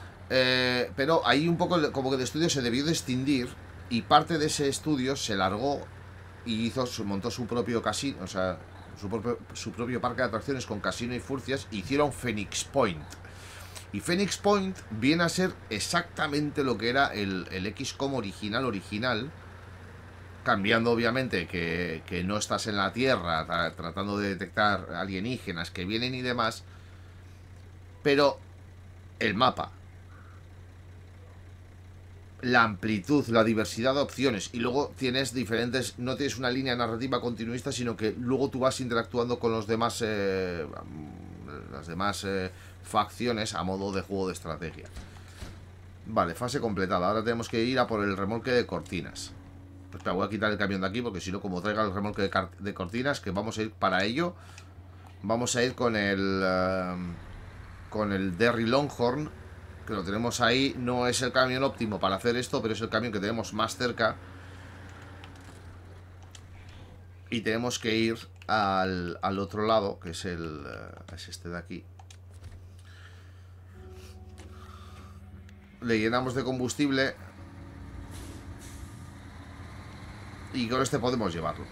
Pero ahí un poco como que el estudio se debió de extinguir y parte de ese estudio se largó y montó su propio casino, o sea, su propio parque de atracciones con casino y furcias, e hicieron Phoenix Point. Y Phoenix Point viene a ser exactamente lo que era el XCOM original, cambiando obviamente que no estás en la Tierra tratando de detectar alienígenas que vienen y demás, pero el mapa, la amplitud, la diversidad de opciones, y luego tienes diferentes, no tienes una línea narrativa continuista, sino que luego tú vas interactuando con los demás las demás facciones a modo de juego de estrategia. Vale, fase completada. Ahora tenemos que ir a por el remolque de cortinas. Pues espera, voy a quitar el camión de aquí porque si no, como traiga el remolque de cortinas, que vamos a ir para ello, vamos a ir con el Derry Longhorn, que lo tenemos ahí. No es el camión óptimo para hacer esto, pero es el camión que tenemos más cerca. Y tenemos que ir al otro lado, que es es este de aquí. Le llenamos de combustible y con este podemos llevarlo.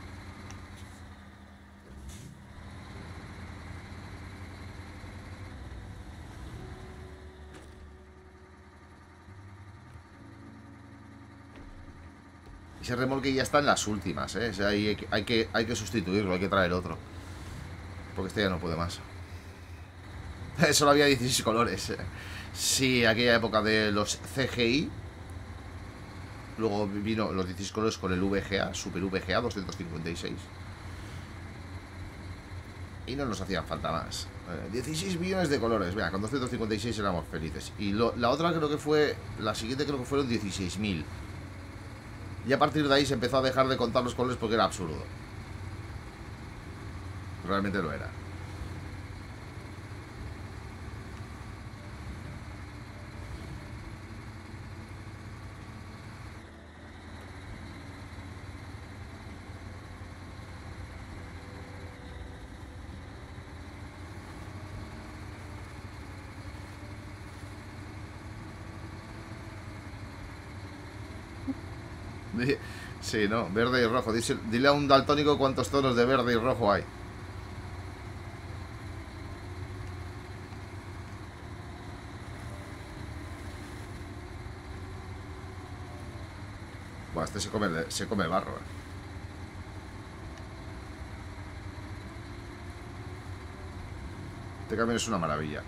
Ese remolque ya está en las últimas, ¿eh? O sea, hay que sustituirlo, hay que traer otro. Porque este ya no puede más. Solo había 16 colores. Sí, aquella época de los CGI. Luego vino los 16 colores con el VGA, Super VGA 256. Y no nos hacían falta más. 16 millones de colores. Vea, con 256 éramos felices. Y la otra creo que fue... La siguiente creo que fueron 16.000. Y a partir de ahí se empezó a dejar de contar los colores porque era absurdo. Realmente lo era. Sí, ¿no? Verde y rojo. Dile a un daltónico cuántos tonos de verde y rojo hay. Buah, este se come barro. Este camión es una maravilla.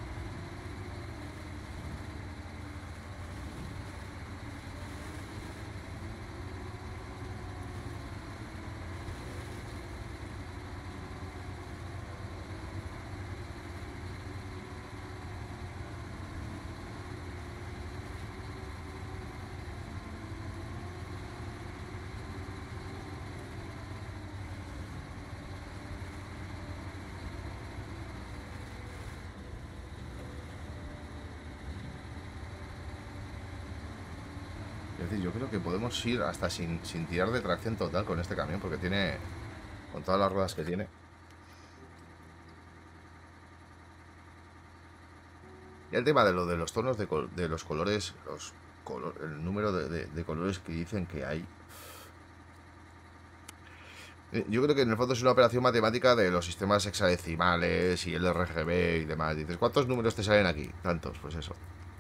Es decir, yo creo que podemos ir hasta sin tirar de tracción total con este camión, porque tiene, con todas las ruedas que tiene. Y el tema de lo de los tonos de los colores, el número de colores que dicen que hay. Yo creo que en el fondo es una operación matemática de los sistemas hexadecimales y el RGB y demás. Dices, ¿cuántos números te salen aquí? Tantos, pues eso.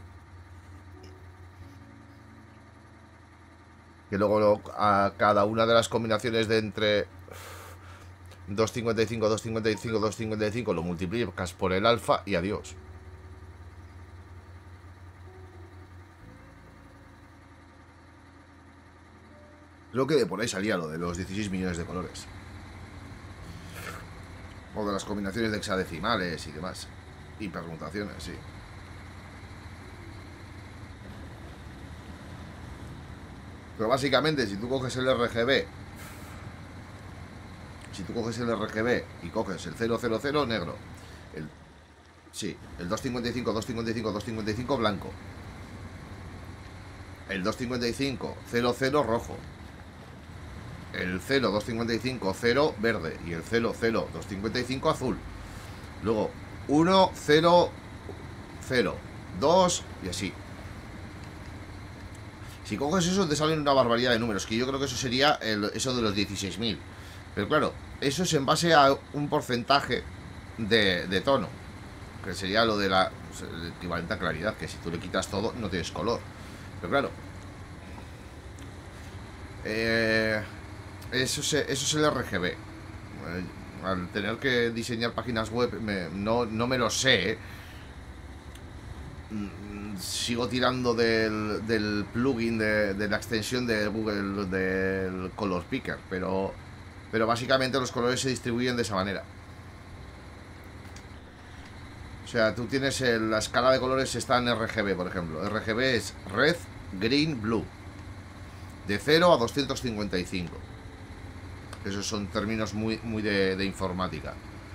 Que luego a cada una de las combinaciones de entre 255, 255, 255 lo multiplicas por el alfa y adiós. Creo que de por ahí salía lo de los 16 millones de colores. O de las combinaciones de hexadecimales y demás. Y permutaciones, sí. Pero básicamente, si tú coges el RGB, y coges el 000 negro, sí, el 255, 255, 255 blanco, el 255, 00 rojo, el 0, 255, 0 verde y el 0, 0, 255 azul. Luego 1, 0, 0, 2 y así. Si coges eso te salen una barbaridad de números, que yo creo que eso sería eso de los 16.000. Pero claro, eso es en base a un porcentaje de tono, que sería lo de el equivalente a claridad, que si tú le quitas todo no tienes color. Pero claro, eso es el RGB. Al tener que diseñar páginas web no me lo sé, sigo tirando del plugin de la extensión de Google del Color Picker, pero básicamente los colores se distribuyen de esa manera. O sea, tú tienes la escala de colores, está en RGB, por ejemplo. RGB es Red, Green, Blue, de 0 a 255. Esos son términos muy de informática.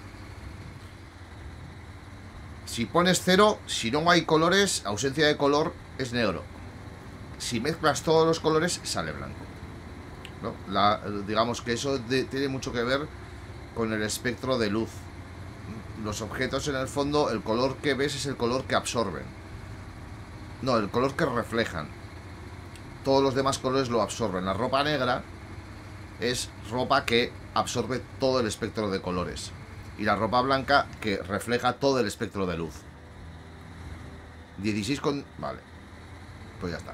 Si pones 0, si no hay colores, ausencia de color, es negro. Si mezclas todos los colores, sale blanco, ¿no? Digamos que eso tiene mucho que ver con el espectro de luz. Los objetos, en el fondo, el color que ves es el color que absorben. No, el color que reflejan. Todos los demás colores lo absorben. La ropa negra es ropa que absorbe todo el espectro de colores. Y la ropa blanca que refleja todo el espectro de luz. 16 con... Vale. Pues ya está.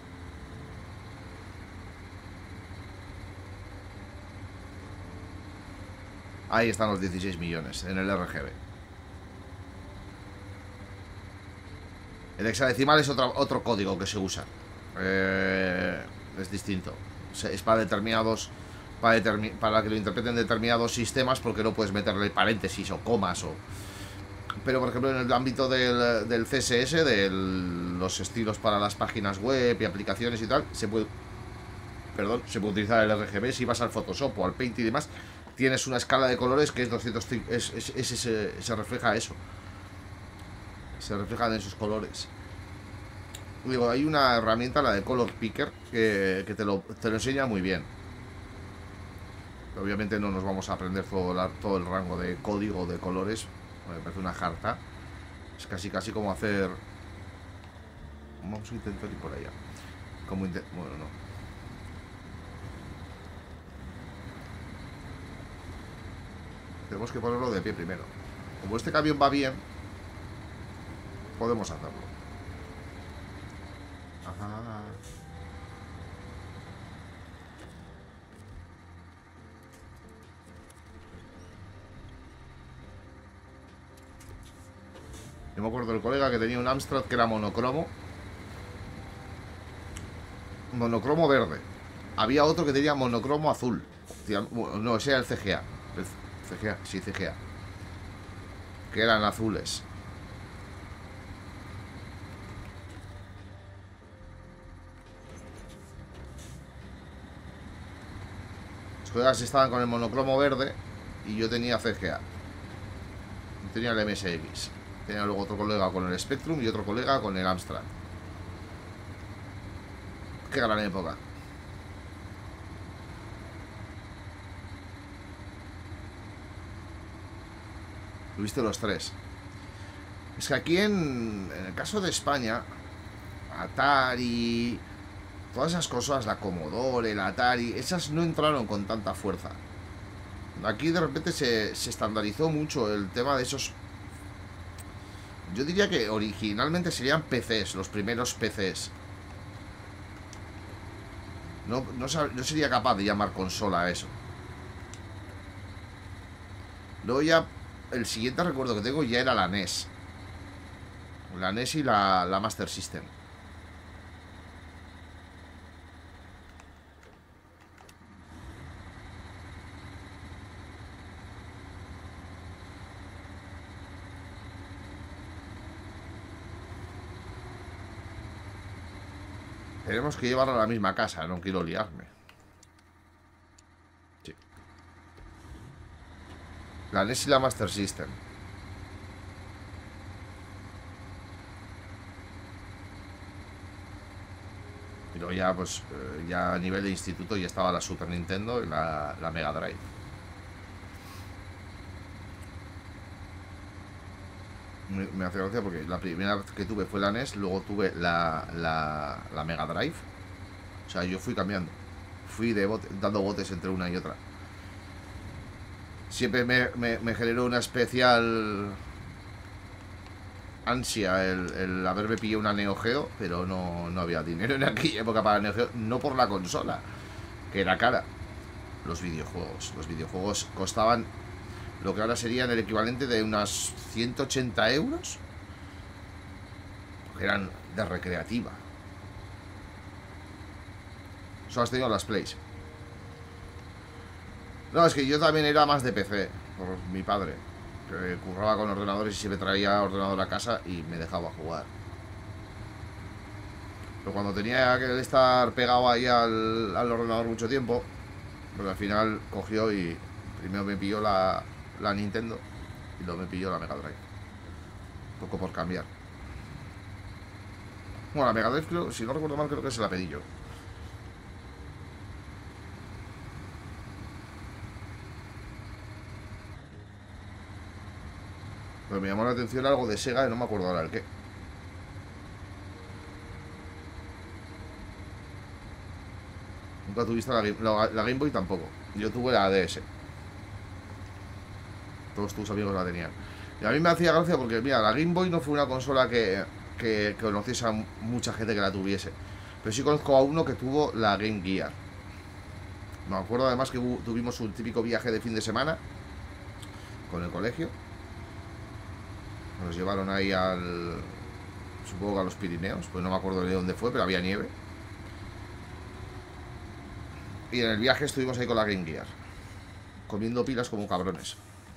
Ahí están los 16 millones en el RGB. El hexadecimal es otro código que se usa. Es distinto. Es para determinados... Para que lo interpreten determinados sistemas, porque no puedes meterle paréntesis o comas o... Pero por ejemplo en el ámbito del CSS, de los estilos para las páginas web y aplicaciones y tal, se puede utilizar el RGB. Si vas al Photoshop o al Paint y demás, tienes una escala de colores que es 200, se refleja eso, se reflejan esos colores. Digo, hay una herramienta, la de Color Picker, que te lo enseña muy bien. Obviamente no nos vamos a aprender todo el rango de código de colores. Me parece una jarta. Es casi como hacer... Vamos a intentar ir por allá. Bueno, no. Tenemos que ponerlo de pie primero. Como este camión va bien, podemos hacerlo. Ajá. Yo me acuerdo del colega que tenía un Amstrad que era monocromo. Monocromo verde. Había otro que tenía monocromo azul. No, ese era el CGA. El CGA, sí, CGA. Que eran azules. Los colegas estaban con el monocromo verde y yo tenía CGA. Tenía el MSX. Tenía luego otro colega con el Spectrum y otro colega con el Amstrad. Qué gran época. Tuviste los tres. Es que aquí en el caso de España, Atari, todas esas cosas, la Commodore, el Atari, esas no entraron con tanta fuerza. Aquí de repente se estandarizó mucho el tema de esos. Yo diría que originalmente serían PCs, los primeros PCs. No sería capaz de llamar consola a eso. Luego ya, el siguiente recuerdo que tengo ya era la NES. La NES y la Master System. Tenemos que llevarlo a la misma casa, no quiero liarme. Sí. La NES y la Master System. Y luego ya, pues, ya a nivel de instituto ya estaba la Super Nintendo y la Mega Drive. Me hace gracia porque la primera vez que tuve fue la NES, luego tuve la Mega Drive. O sea, yo fui cambiando. Fui dando botes entre una y otra. Siempre me generó una especial ansia el haberme pillado una Neo Geo, pero no había dinero en aquella época para Neo Geo, no por la consola, que era cara. Los videojuegos costaban lo que ahora serían el equivalente de unas 180 euros, que eran de recreativa. Solo has tenido las Plays. No, es que yo también era más de PC, por mi padre, que curraba con ordenadores y se me traía ordenador a casa y me dejaba jugar. Pero cuando tenía que estar pegado ahí al ordenador mucho tiempo, pues al final cogió y primero me pilló la Nintendo y luego me pilló la Mega Drive. Un poco por cambiar. Bueno, la Mega Drive, creo, si no recuerdo mal, creo que se la pedí yo. Pero me llamó la atención algo de Sega y no me acuerdo ahora el qué. Nunca tuviste la Game Boy tampoco. Yo tuve la DS. Todos tus amigos la tenían. Y a mí me hacía gracia porque, mira, la Game Boy no fue una consola que conociese a mucha gente que la tuviese. Pero sí conozco a uno que tuvo la Game Gear. Me acuerdo además que tuvimos un típico viaje de fin de semana con el colegio. Nos llevaron ahí supongo que a los Pirineos, pues no me acuerdo de dónde fue, pero había nieve. Y en el viaje estuvimos ahí con la Game Gear, comiendo pilas como cabrones.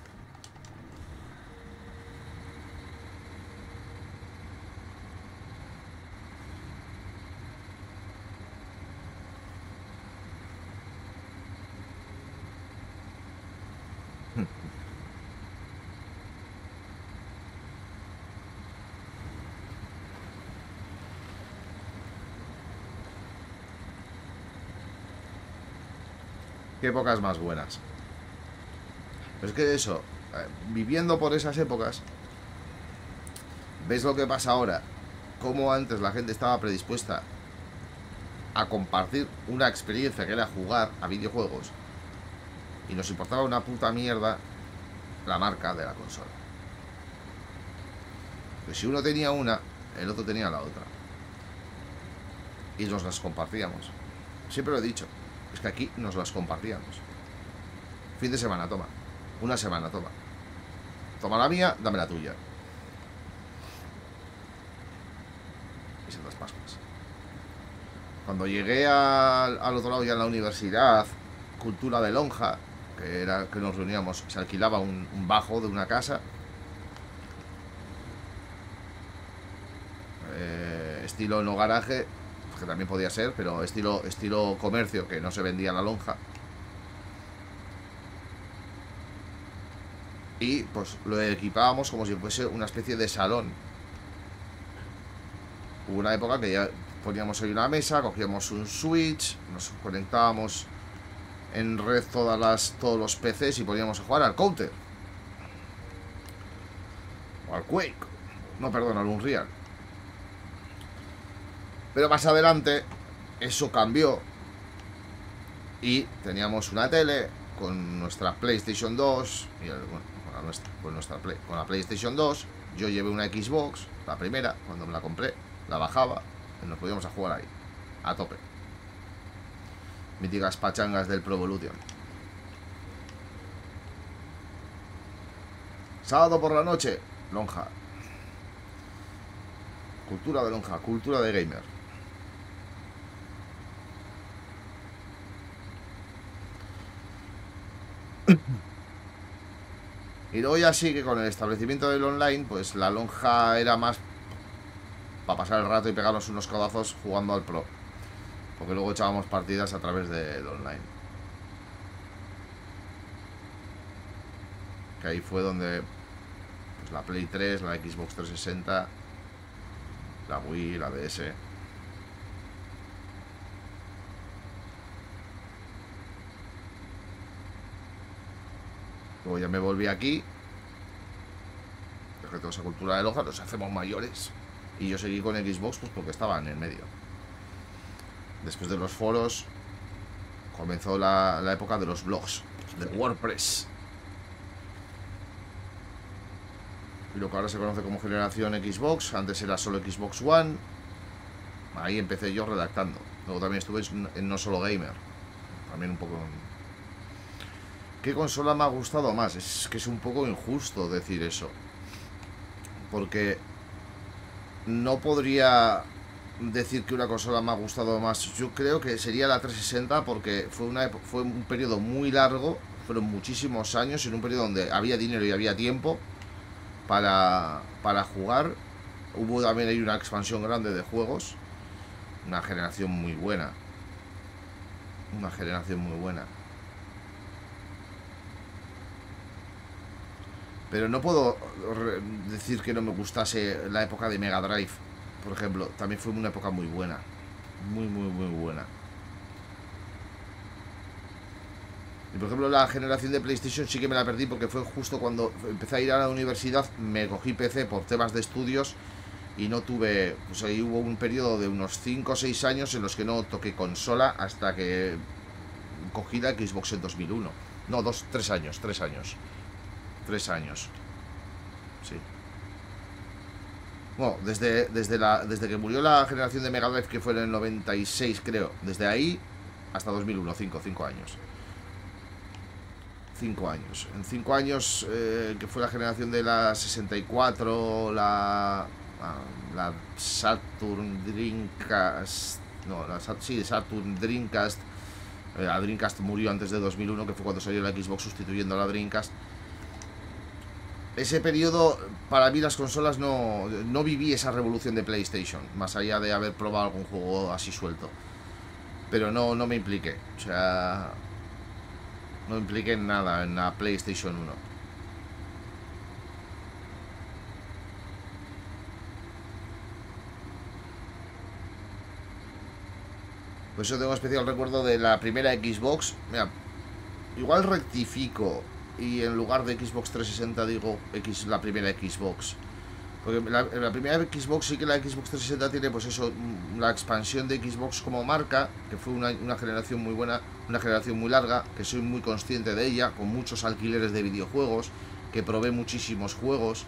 Qué épocas más buenas. Pero es que eso, viviendo por esas épocas, ves lo que pasa ahora. Cómo antes la gente estaba predispuesta a compartir una experiencia que era jugar a videojuegos y nos importaba una puta mierda la marca de la consola. Pues si uno tenía una, el otro tenía la otra. Y nos las compartíamos. Siempre lo he dicho. Es que aquí nos las compartíamos. Fin de semana, toma. Una semana, toma. Toma la mía, dame la tuya. Y son las Pascuas. Cuando llegué al otro lado ya en la universidad, cultura de lonja, que era que nos reuníamos, se alquilaba un bajo de una casa, estilo no garaje, que también podía ser, pero estilo comercio, que no se vendía la lonja. Y pues lo equipábamos como si fuese una especie de salón. Hubo una época que ya poníamos ahí una mesa, cogíamos un switch, nos conectábamos en red todos los PCs y poníamos a jugar al Counter o al Quake. No, perdón, al Unreal. Pero más adelante eso cambió y teníamos una tele con nuestra PlayStation 2 y con la PlayStation 2. Yo llevé una Xbox, la primera, cuando me la compré, la bajaba y nos podíamos a jugar ahí, a tope. Míticas pachangas del Pro Evolution. Sábado por la noche, lonja. Cultura de lonja, cultura de gamer. Y luego ya sí que con el establecimiento del online, pues la lonja era más para pasar el rato y pegarnos unos codazos jugando al Pro. Porque luego echábamos partidas a través del online. Que ahí fue donde pues la Play 3, la Xbox 360, la Wii, la DS. Luego ya me volví aquí. Dejé toda esa cultura de lonja, nos hacemos mayores. Y yo seguí con Xbox pues porque estaba en el medio. Después de los foros comenzó la época de los blogs, de WordPress. Y lo que ahora se conoce como generación Xbox, antes era solo Xbox One. Ahí empecé yo redactando. Luego también estuve en No Solo Gamer. También un poco... ¿Qué consola me ha gustado más? Es que es un poco injusto decir eso. Porque no podría decir que una consola me ha gustado más. Yo creo que sería la 360 porque fue un periodo muy largo. Fueron muchísimos años en un periodo donde había dinero y había tiempo para jugar. Hubo también ahí una expansión grande de juegos. Una generación muy buena. Una generación muy buena. Pero no puedo decir que no me gustase la época de Mega Drive, por ejemplo. También fue una época muy buena. Muy, muy, muy buena. Y por ejemplo la generación de PlayStation sí que me la perdí porque fue justo cuando empecé a ir a la universidad. Me cogí PC por temas de estudios y no tuve... Pues ahí hubo un periodo de unos 5 o 6 años en los que no toqué consola hasta que cogí la Xbox en 2001. No, 3 años. 3 años. Sí. Bueno, desde que murió la generación de Mega Drive, que fue en el 96, creo. Desde ahí hasta 2001, 5 años. 5 años. En 5 años, que fue la generación de la 64, la Saturn Dreamcast. No, Saturn Dreamcast. La Dreamcast murió antes de 2001, que fue cuando salió la Xbox sustituyendo a la Dreamcast. Ese periodo, para mí las consolas no viví esa revolución de PlayStation, más allá de haber probado algún juego así suelto. Pero no me impliqué, o sea, no impliqué en nada en la PlayStation 1. Pues yo tengo especial recuerdo de la primera Xbox. Mira, igual rectifico y en lugar de Xbox 360 digo la primera Xbox. Porque la primera Xbox sí que la Xbox 360 tiene pues eso, la expansión de Xbox como marca, que fue una generación muy buena, una generación muy larga, que soy muy consciente de ella, con muchos alquileres de videojuegos, que probé muchísimos juegos.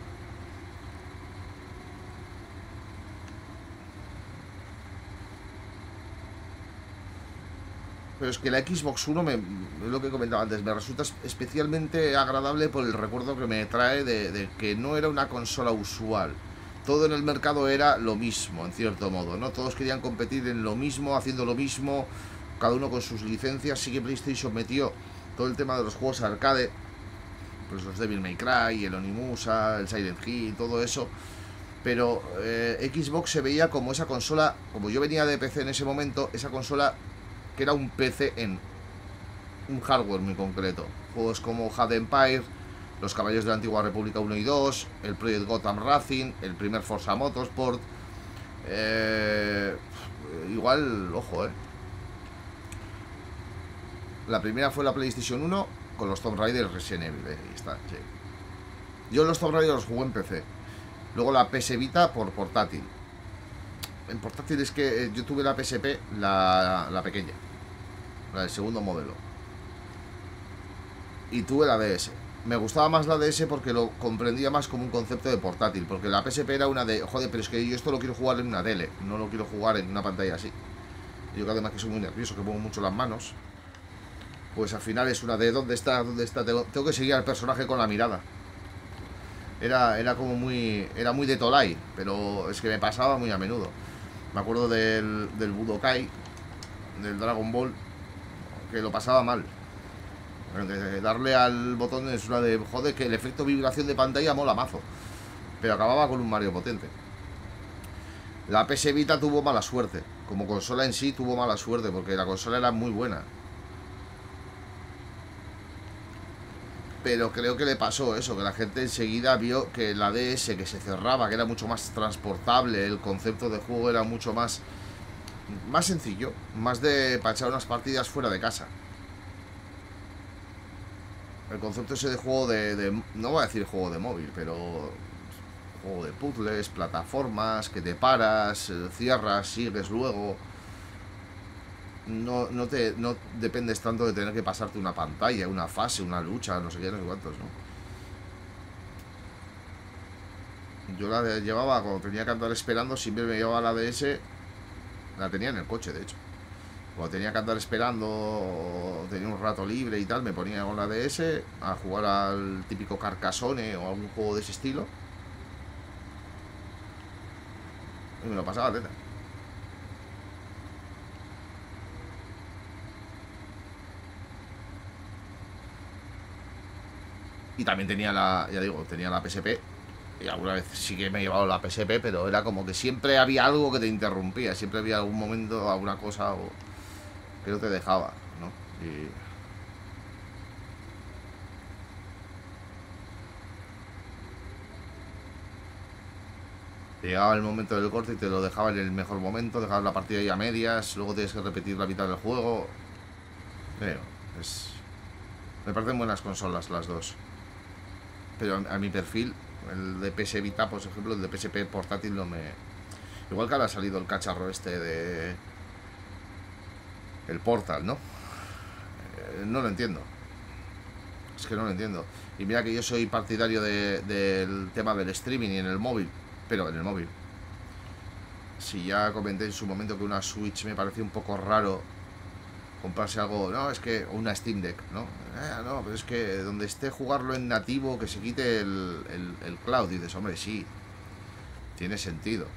Pero es que la Xbox One, es lo que comentaba antes, me resulta especialmente agradable por el recuerdo que me trae de que no era una consola usual. Todo en el mercado era lo mismo, en cierto modo, ¿no? Todos querían competir en lo mismo, haciendo lo mismo, cada uno con sus licencias. Sí que PlayStation metió todo el tema de los juegos arcade, pues los Devil May Cry, el Onimusa, el Silent Hill, todo eso. Pero Xbox se veía como esa consola, como yo venía de PC en ese momento, esa consola que era un PC en un hardware muy concreto. Juegos como Jade Empire, Los Caballos de la Antigua República 1 y 2, el Project Gotham Racing, el primer Forza Motorsport. Igual, ojo, la primera fue la PlayStation 1 con los Tomb Raider y Resident Evil, ahí está, sí. Yo los Tomb Raider los jugué en PC. Luego la PS Vita por portátil. En portátil es que yo tuve la PSP, la pequeña, la del segundo modelo. Y tuve la DS. Me gustaba más la DS porque lo comprendía más como un concepto de portátil. Porque la PSP era una de, joder, pero es que yo esto lo quiero jugar en una tele, no lo quiero jugar en una pantalla así. Yo que además que soy muy nervioso, que pongo mucho las manos, pues al final es una de ¿dónde está? ¿Dónde está? Tengo que seguir al personaje con la mirada. Era como muy... Era muy de Tolai, pero es que me pasaba muy a menudo. Me acuerdo del Budokai, del Dragon Ball, que lo pasaba mal. Darle al botón es una de... Joder, que el efecto vibración de pantalla mola mazo. Pero acababa con un Mario potente. La PS Vita tuvo mala suerte. Como consola en sí tuvo mala suerte, porque la consola era muy buena. Pero creo que le pasó eso, que la gente enseguida vio que la DS, que se cerraba, que era mucho más transportable, el concepto de juego era mucho más sencillo, más de para echar unas partidas fuera de casa. El concepto ese de juego no voy a decir juego de móvil, pero juego de puzzles, plataformas, que te paras, cierras, sigues luego. No dependes tanto de tener que pasarte una pantalla, una fase, una lucha, no sé qué, no sé cuántos, ¿no? Yo la llevaba, cuando tenía que andar esperando, siempre me llevaba la DS. La tenía en el coche, de hecho. Cuando tenía que andar esperando, tenía un rato libre y tal, me ponía con la DS a jugar al típico Carcassonne o algún juego de ese estilo. Y me lo pasaba teta. Y también tenía ya digo, tenía la PSP. Y alguna vez sí que me he llevado la PSP, pero era como que siempre había algo que te interrumpía. Siempre había algún momento, alguna cosa que no te dejaba, ¿no? Y... llegaba el momento del corte y te lo dejaba en el mejor momento, dejabas la partida ya a medias, luego tienes que repetir la mitad del juego. Pero me parecen buenas consolas las dos. Pero a mi perfil, el de PS Vita, por ejemplo, el de PSP portátil no me... Igual que ahora ha salido el cacharro este de... el Portal, ¿no? No lo entiendo. Es que no lo entiendo. Y mira que yo soy partidario del tema del streaming y en el móvil. Pero en el móvil. Si ya comenté en su momento que una Switch me pareció un poco raro comprarse algo, no, es que una Steam Deck, ¿no? No, pero es que donde esté jugarlo en nativo, que se quite el cloud. Y dices, hombre, sí, tiene sentido.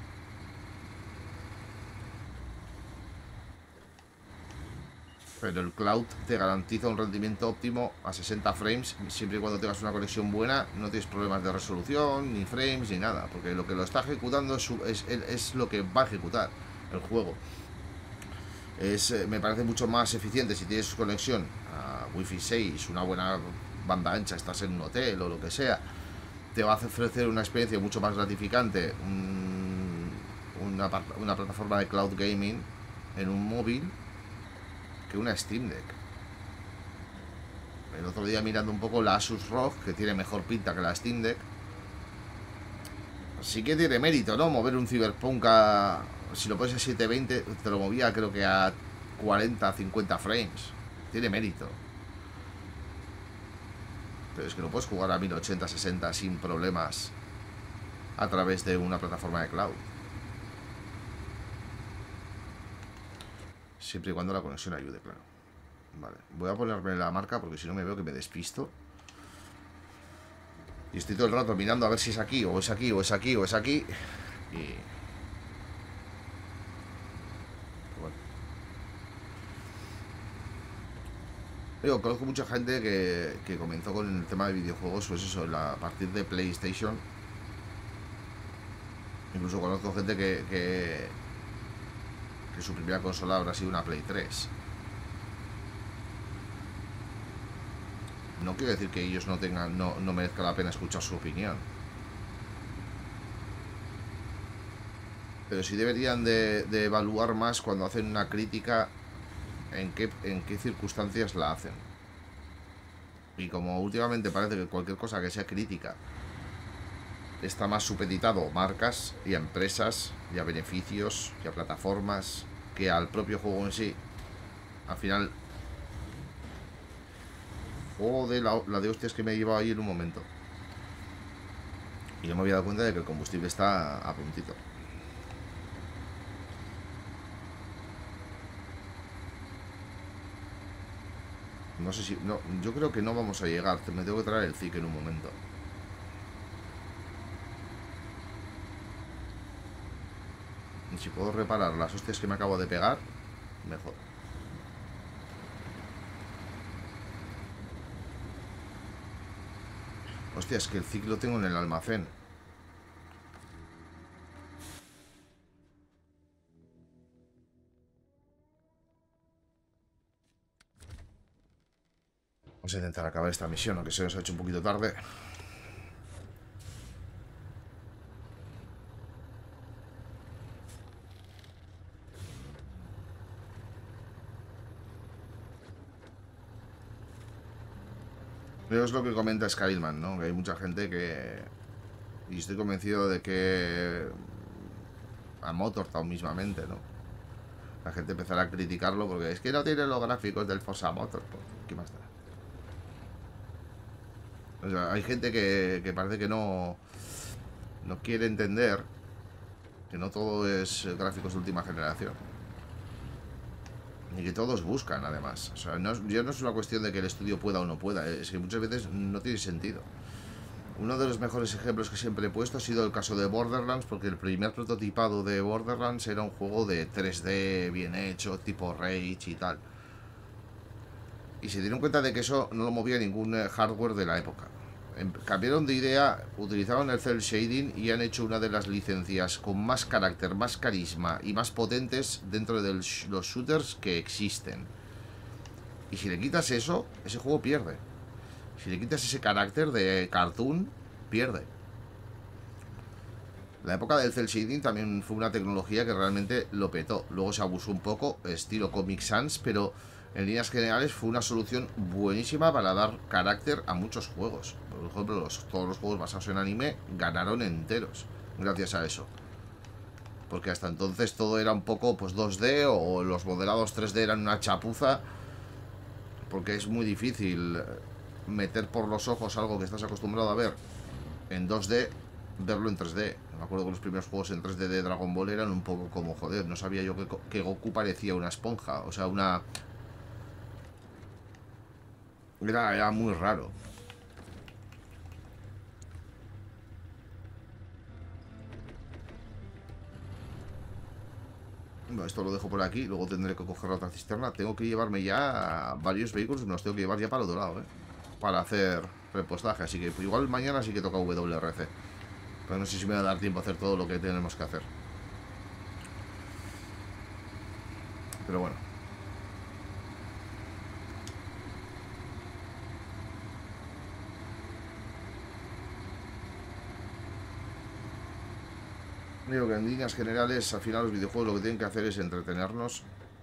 Pero el cloud te garantiza un rendimiento óptimo a 60 frames, siempre y cuando tengas una conexión buena, no tienes problemas de resolución, ni frames, ni nada, porque lo que lo está ejecutando es lo que va a ejecutar el juego. Me parece mucho más eficiente si tienes conexión a Wi-Fi 6, una buena banda ancha, estás en un hotel o lo que sea, te va a ofrecer una experiencia mucho más gratificante, una plataforma de cloud gaming en un móvil que una Steam Deck. El otro día mirando un poco la Asus ROG, que tiene mejor pinta que la Steam Deck, sí que tiene mérito, ¿no? Mover un Cyberpunk si lo pones a 720, te lo movía creo que a 40, 50 frames. Tiene mérito. Pero es que no puedes jugar a 1080-60 sin problemas a través de una plataforma de cloud. Siempre y cuando la conexión ayude, claro. Vale, voy a ponerme la marca porque si no me veo que me despisto. Y estoy todo el rato mirando a ver si es aquí, o es aquí, o es aquí, o es aquí. Y... bueno. Digo, conozco mucha gente que comenzó con el tema de videojuegos, pues eso, a partir de PlayStation. Incluso conozco gente que su primera consola habrá sido una Play 3. No quiero decir que ellos no merezca la pena escuchar su opinión. Pero sí deberían de evaluar más cuando hacen una crítica en qué circunstancias la hacen. Y como últimamente parece que cualquier cosa que sea crítica está más supeditado a marcas y a empresas y a beneficios y a plataformas que al propio juego en sí, al final... Joder, la de hostias que me he llevado ahí en un momento. Y no me había dado cuenta de que el combustible está a puntito. No sé si... no, yo creo que no vamos a llegar. Me tengo que traer el ZIC en un momento. Y si puedo reparar las hostias que me acabo de pegar, mejor. Hostia, es que el ZIC lo tengo en el almacén. Vamos a intentar acabar esta misión, aunque se nos ha hecho un poquito tarde. Pero es lo que comenta Skylman, ¿no? Que hay mucha gente que... y estoy convencido de que... a Motortown mismamente, ¿no? La gente empezará a criticarlo porque es que no tiene los gráficos del Forza Motorsport. ¿Qué más da? O sea, hay gente que parece que no quiere entender que no todo es gráficos de última generación. Y que todos buscan, además. O sea, ya no es una cuestión de que el estudio pueda o no pueda. Es que muchas veces no tiene sentido. Uno de los mejores ejemplos que siempre he puesto ha sido el caso de Borderlands, porque el primer prototipado de Borderlands era un juego de 3D bien hecho, tipo Rage y tal. Y se dieron cuenta de que eso no lo movía ningún hardware de la época. Cambiaron de idea, utilizaron el cel shading y han hecho una de las licencias con más carácter, más carisma y más potentes dentro de los shooters que existen. Y si le quitas eso, ese juego pierde. Si le quitas ese carácter de cartoon, pierde. La época del cel shading también fue una tecnología que realmente lo petó. Luego se abusó un poco, estilo Comic Sans, pero en líneas generales fue una solución buenísima para dar carácter a muchos juegos. Por ejemplo, todos los juegos basados en anime ganaron enteros gracias a eso. Porque hasta entonces todo era un poco pues 2D o los modelados 3D eran una chapuza. Porque es muy difícil meter por los ojos algo que estás acostumbrado a ver en 2D, verlo en 3D. Me acuerdo que los primeros juegos en 3D de Dragon Ball eran un poco como, joder, no sabía yo que Goku parecía una esponja. O sea, una... Era muy raro. Bueno, esto lo dejo por aquí. Luego tendré que coger la otra cisterna. Tengo que llevarme ya varios vehículos. Me los tengo que llevar ya para el otro lado, para hacer repostaje. Así que pues, igual mañana sí que toca WRC. Pero no sé si me va a dar tiempo a hacer todo lo que tenemos que hacer. Pero bueno. Digo que en líneas generales, al final los videojuegos lo que tienen que hacer es entretenernos.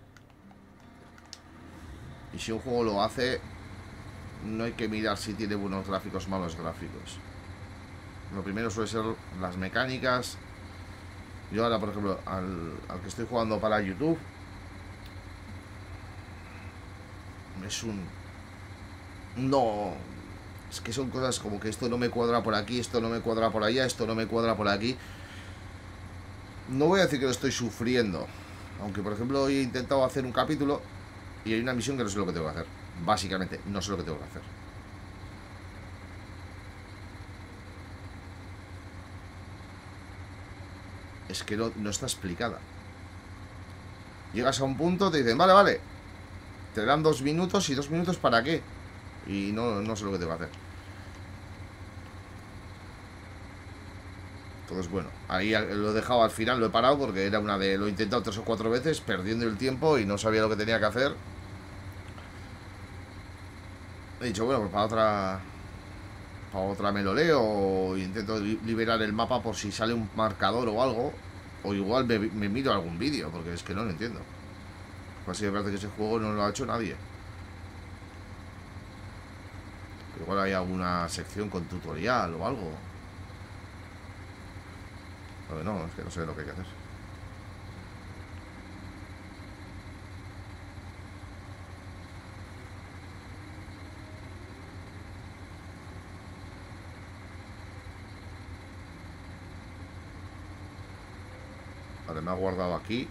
Y si un juego lo hace, no hay que mirar si tiene buenos gráficos o malos gráficos. Lo primero suele ser las mecánicas. Yo ahora, por ejemplo, al que estoy jugando para YouTube, es un... Es que son cosas como que esto no me cuadra por aquí, esto no me cuadra por allá, esto no me cuadra por aquí. No voy a decir que lo estoy sufriendo. Aunque, por ejemplo, hoy he intentado hacer un capítulo y hay una misión que no sé lo que tengo que hacer. Básicamente, no sé lo que tengo que hacer. Es que no está explicada. Llegas a un punto, te dicen, vale, vale. Te dan 2 minutos y 2 minutos ¿para qué? Y no sé lo que tengo que hacer. Entonces, bueno, ahí lo he dejado al final, lo he parado porque era una de... Lo he intentado 3 o 4 veces, perdiendo el tiempo y no sabía lo que tenía que hacer. He dicho, bueno, pues para otra me lo leo o intento liberar el mapa por si sale un marcador o algo. O igual me miro algún vídeo, porque es que no lo entiendo. Pues sí, me parece que ese juego no lo ha hecho nadie. Igual hay alguna sección con tutorial o algo. Pero no, es que no sé lo que hay que hacer. Vale, me ha guardado aquí.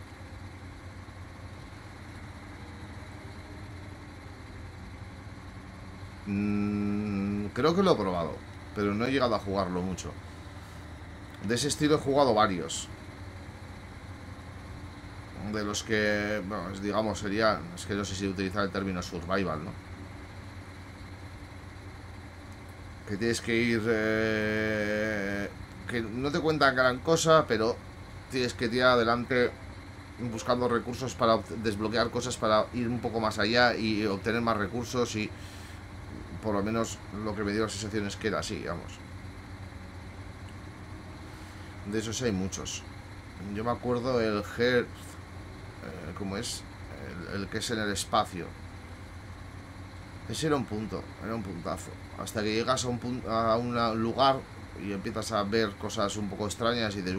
Creo que lo he probado, pero no he llegado a jugarlo mucho. De ese estilo he jugado varios. De los que, bueno, digamos, sería... Es que no sé si utilizar el término survival, ¿no? Que tienes que ir... que no te cuentan gran cosa, pero tienes que tirar adelante buscando recursos para desbloquear cosas, para ir un poco más allá y obtener más recursos y por lo menos lo que me dio la sensación es que era así, vamos. De esos hay muchos. Yo me acuerdo el Hearth, ¿cómo es? El que es en el espacio. Ese era un puntazo. Hasta que llegas a un lugar y empiezas a ver cosas un poco extrañas y dices,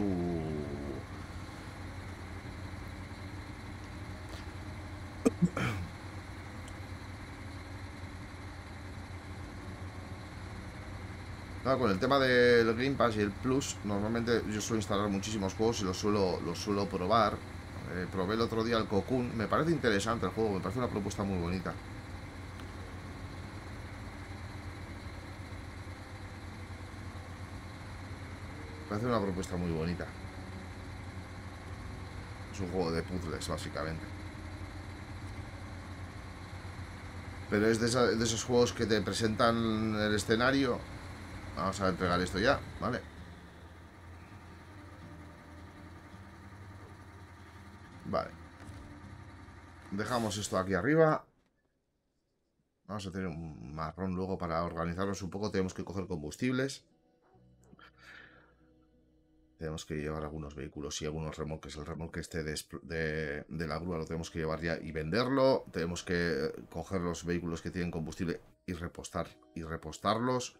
Claro, con el tema del Game Pass y el Plus, normalmente yo suelo instalar muchísimos juegos y los suelo probar. Probé el otro día el Cocoon. Me parece interesante el juego, me parece una propuesta muy bonita. Me parece una propuesta muy bonita. Es un juego de puzzles, básicamente. Pero es de esos juegos que te presentan el escenario. Vamos a entregar esto ya, ¿vale? Vale. Dejamos esto aquí arriba. Vamos a tener un marrón luego para organizarnos un poco. Tenemos que coger combustibles. Tenemos que llevar algunos vehículos y algunos remolques. El remolque este de la grúa lo tenemos que llevar ya y venderlo. Tenemos que coger los vehículos que tienen combustible y repostarlos.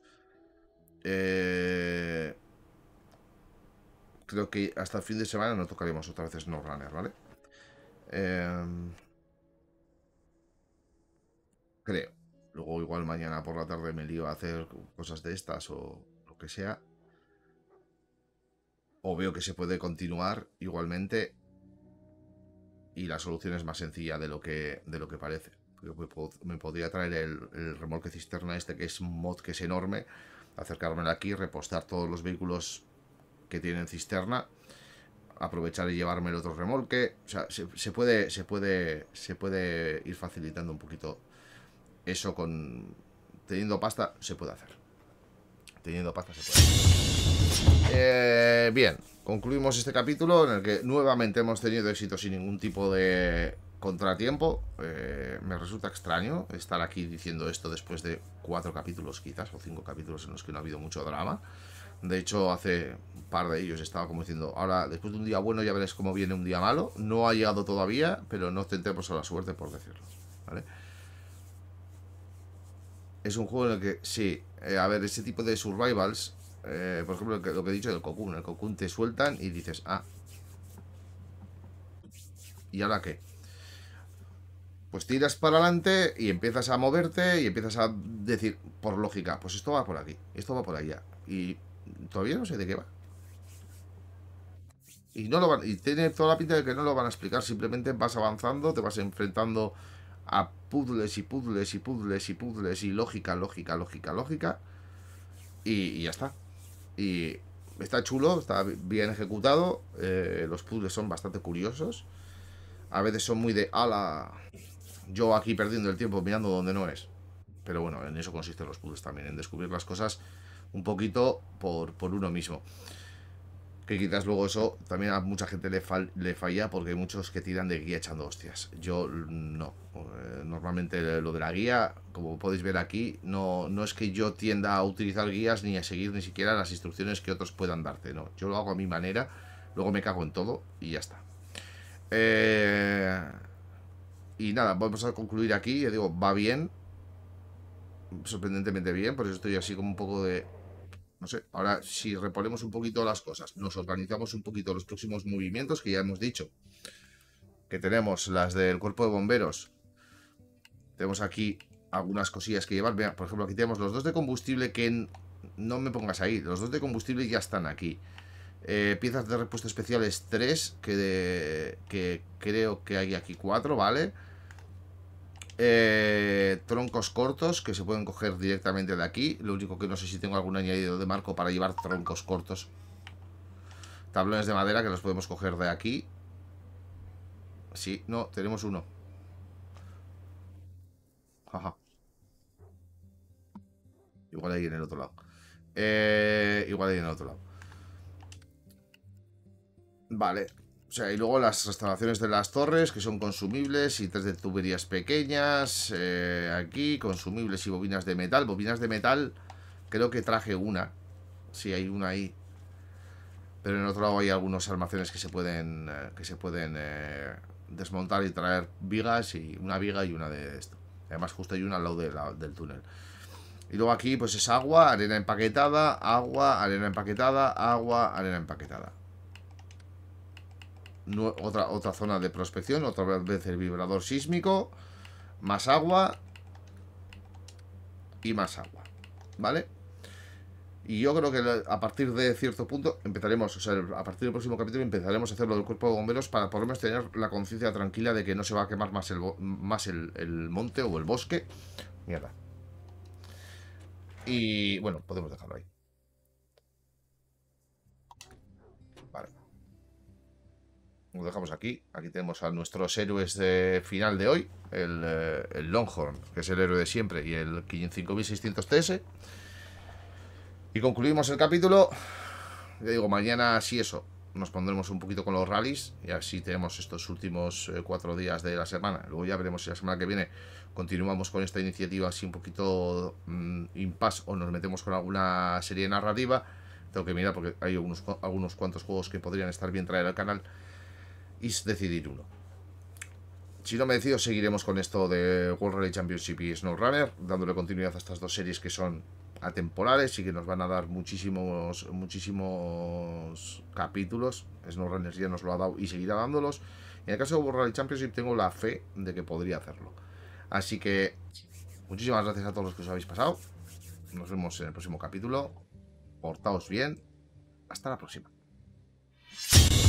Creo que hasta el fin de semana no tocaremos otra vez SnowRunner, ¿vale? Creo. Luego igual mañana por la tarde me lío a hacer cosas de estas o lo que sea. O veo que se puede continuar igualmente y la solución es más sencilla de lo que parece. Me podría traer el remolque cisterna este, que es un mod que es enorme, acercármelo aquí, repostar todos los vehículos que tienen cisterna, aprovechar y llevarme el otro remolque. O sea, se puede ir facilitando un poquito eso con... Teniendo pasta se puede hacer. Teniendo pasta se puede hacer. Bien, concluimos este capítulo en el que nuevamente hemos tenido éxito sin ningún tipo de contratiempo. Me resulta extraño estar aquí diciendo esto después de 4 capítulos quizás, o 5 capítulos en los que no ha habido mucho drama. De hecho, hace un par de ellos estaba como diciendo, ahora después de un día bueno ya veréis cómo viene un día malo. No ha llegado todavía, pero no tentemos a la suerte por decirlo, ¿vale? Es un juego en el que, sí, a ver, ese tipo de survivals, por ejemplo, lo que he dicho del Cocoon, el Cocoon te sueltan y dices, ¿y ahora qué? Pues tiras para adelante y empiezas a moverte y empiezas a decir, por lógica, pues esto va por aquí, esto va por allá. Y todavía no sé de qué va. Y no lo van, y tiene toda la pinta de que no lo van a explicar, simplemente vas avanzando, te vas enfrentando a puzzles y puzzles y puzzles y puzzles y lógica, lógica, lógica, lógica. Y ya está. Y está chulo, está bien ejecutado. Los puzzles son bastante curiosos. A veces son muy de ala. Yo aquí perdiendo el tiempo mirando donde no es. Pero bueno, en eso consisten los puzzles también, en descubrir las cosas un poquito por uno mismo. Que quizás luego eso también a mucha gente le falla porque hay muchos que tiran de guía echando hostias. Yo no. Normalmente lo de la guía, como podéis ver aquí, no es que yo tienda a utilizar guías ni a seguir ni siquiera las instrucciones que otros puedan darte. No, yo lo hago a mi manera, luego me cago en todo y ya está. Y nada, vamos a concluir aquí. Ya digo, va bien, sorprendentemente bien, por eso estoy así como un poco de... No sé, ahora si reponemos un poquito las cosas, nos organizamos un poquito los próximos movimientos que ya hemos dicho, que tenemos las del cuerpo de bomberos, tenemos aquí algunas cosillas que llevar. Mira, por ejemplo, aquí tenemos los dos de combustible que no me pongas ahí, los dos de combustible ya están aquí. Piezas de repuesto especiales 3, que creo que hay aquí 4, ¿vale? Troncos cortos que se pueden coger directamente de aquí. Lo único que no sé si tengo algún añadido de marco para llevar troncos cortos. Tablones de madera que los podemos coger de aquí. Sí, no, tenemos uno. Jaja. Igual ahí en el otro lado. Igual ahí en el otro lado. Vale. O sea, y luego las restauraciones de las torres, que son consumibles y tres de tuberías pequeñas. Aquí, consumibles y bobinas de metal. Bobinas de metal, creo que traje una. Sí, hay una ahí. Pero en el otro lado hay algunos almacenes que se pueden desmontar y traer vigas, y una viga y una de esto. Además, justo hay una al lado del túnel. Y luego aquí pues es agua, arena empaquetada, agua, arena empaquetada, agua, arena empaquetada. Otra zona de prospección, otra vez el vibrador sísmico, más agua y más agua, ¿vale? Y yo creo que a partir de cierto punto empezaremos, o sea, a partir del próximo capítulo empezaremos a hacer lo del cuerpo de bomberos para por lo menos tener la conciencia tranquila de que no se va a quemar más el monte o el bosque. Mierda. Y bueno, podemos dejarlo ahí. Vale. Lo dejamos aquí. Aquí tenemos a nuestros héroes de final de hoy. El Longhorn, que es el héroe de siempre, y el 5600 TS. Y concluimos el capítulo. Ya digo, mañana sí eso. Nos pondremos un poquito con los rallies. Y así tenemos estos últimos 4 días de la semana. Luego ya veremos si la semana que viene continuamos con esta iniciativa así un poquito impasse o nos metemos con alguna serie narrativa. Tengo que mirar porque hay algunos cuantos juegos que podrían estar bien traer al canal y decidir uno. Si no me decido, seguiremos con esto de World Rally Championship y SnowRunner, dándole continuidad a estas dos series que son atemporales y que nos van a dar muchísimos capítulos. SnowRunner ya nos lo ha dado y seguirá dándolos. En el caso de World Rally Championship tengo la fe de que podría hacerlo. Así que muchísimas gracias a todos los que os habéis pasado. Nos vemos en el próximo capítulo. Portaos bien. Hasta la próxima.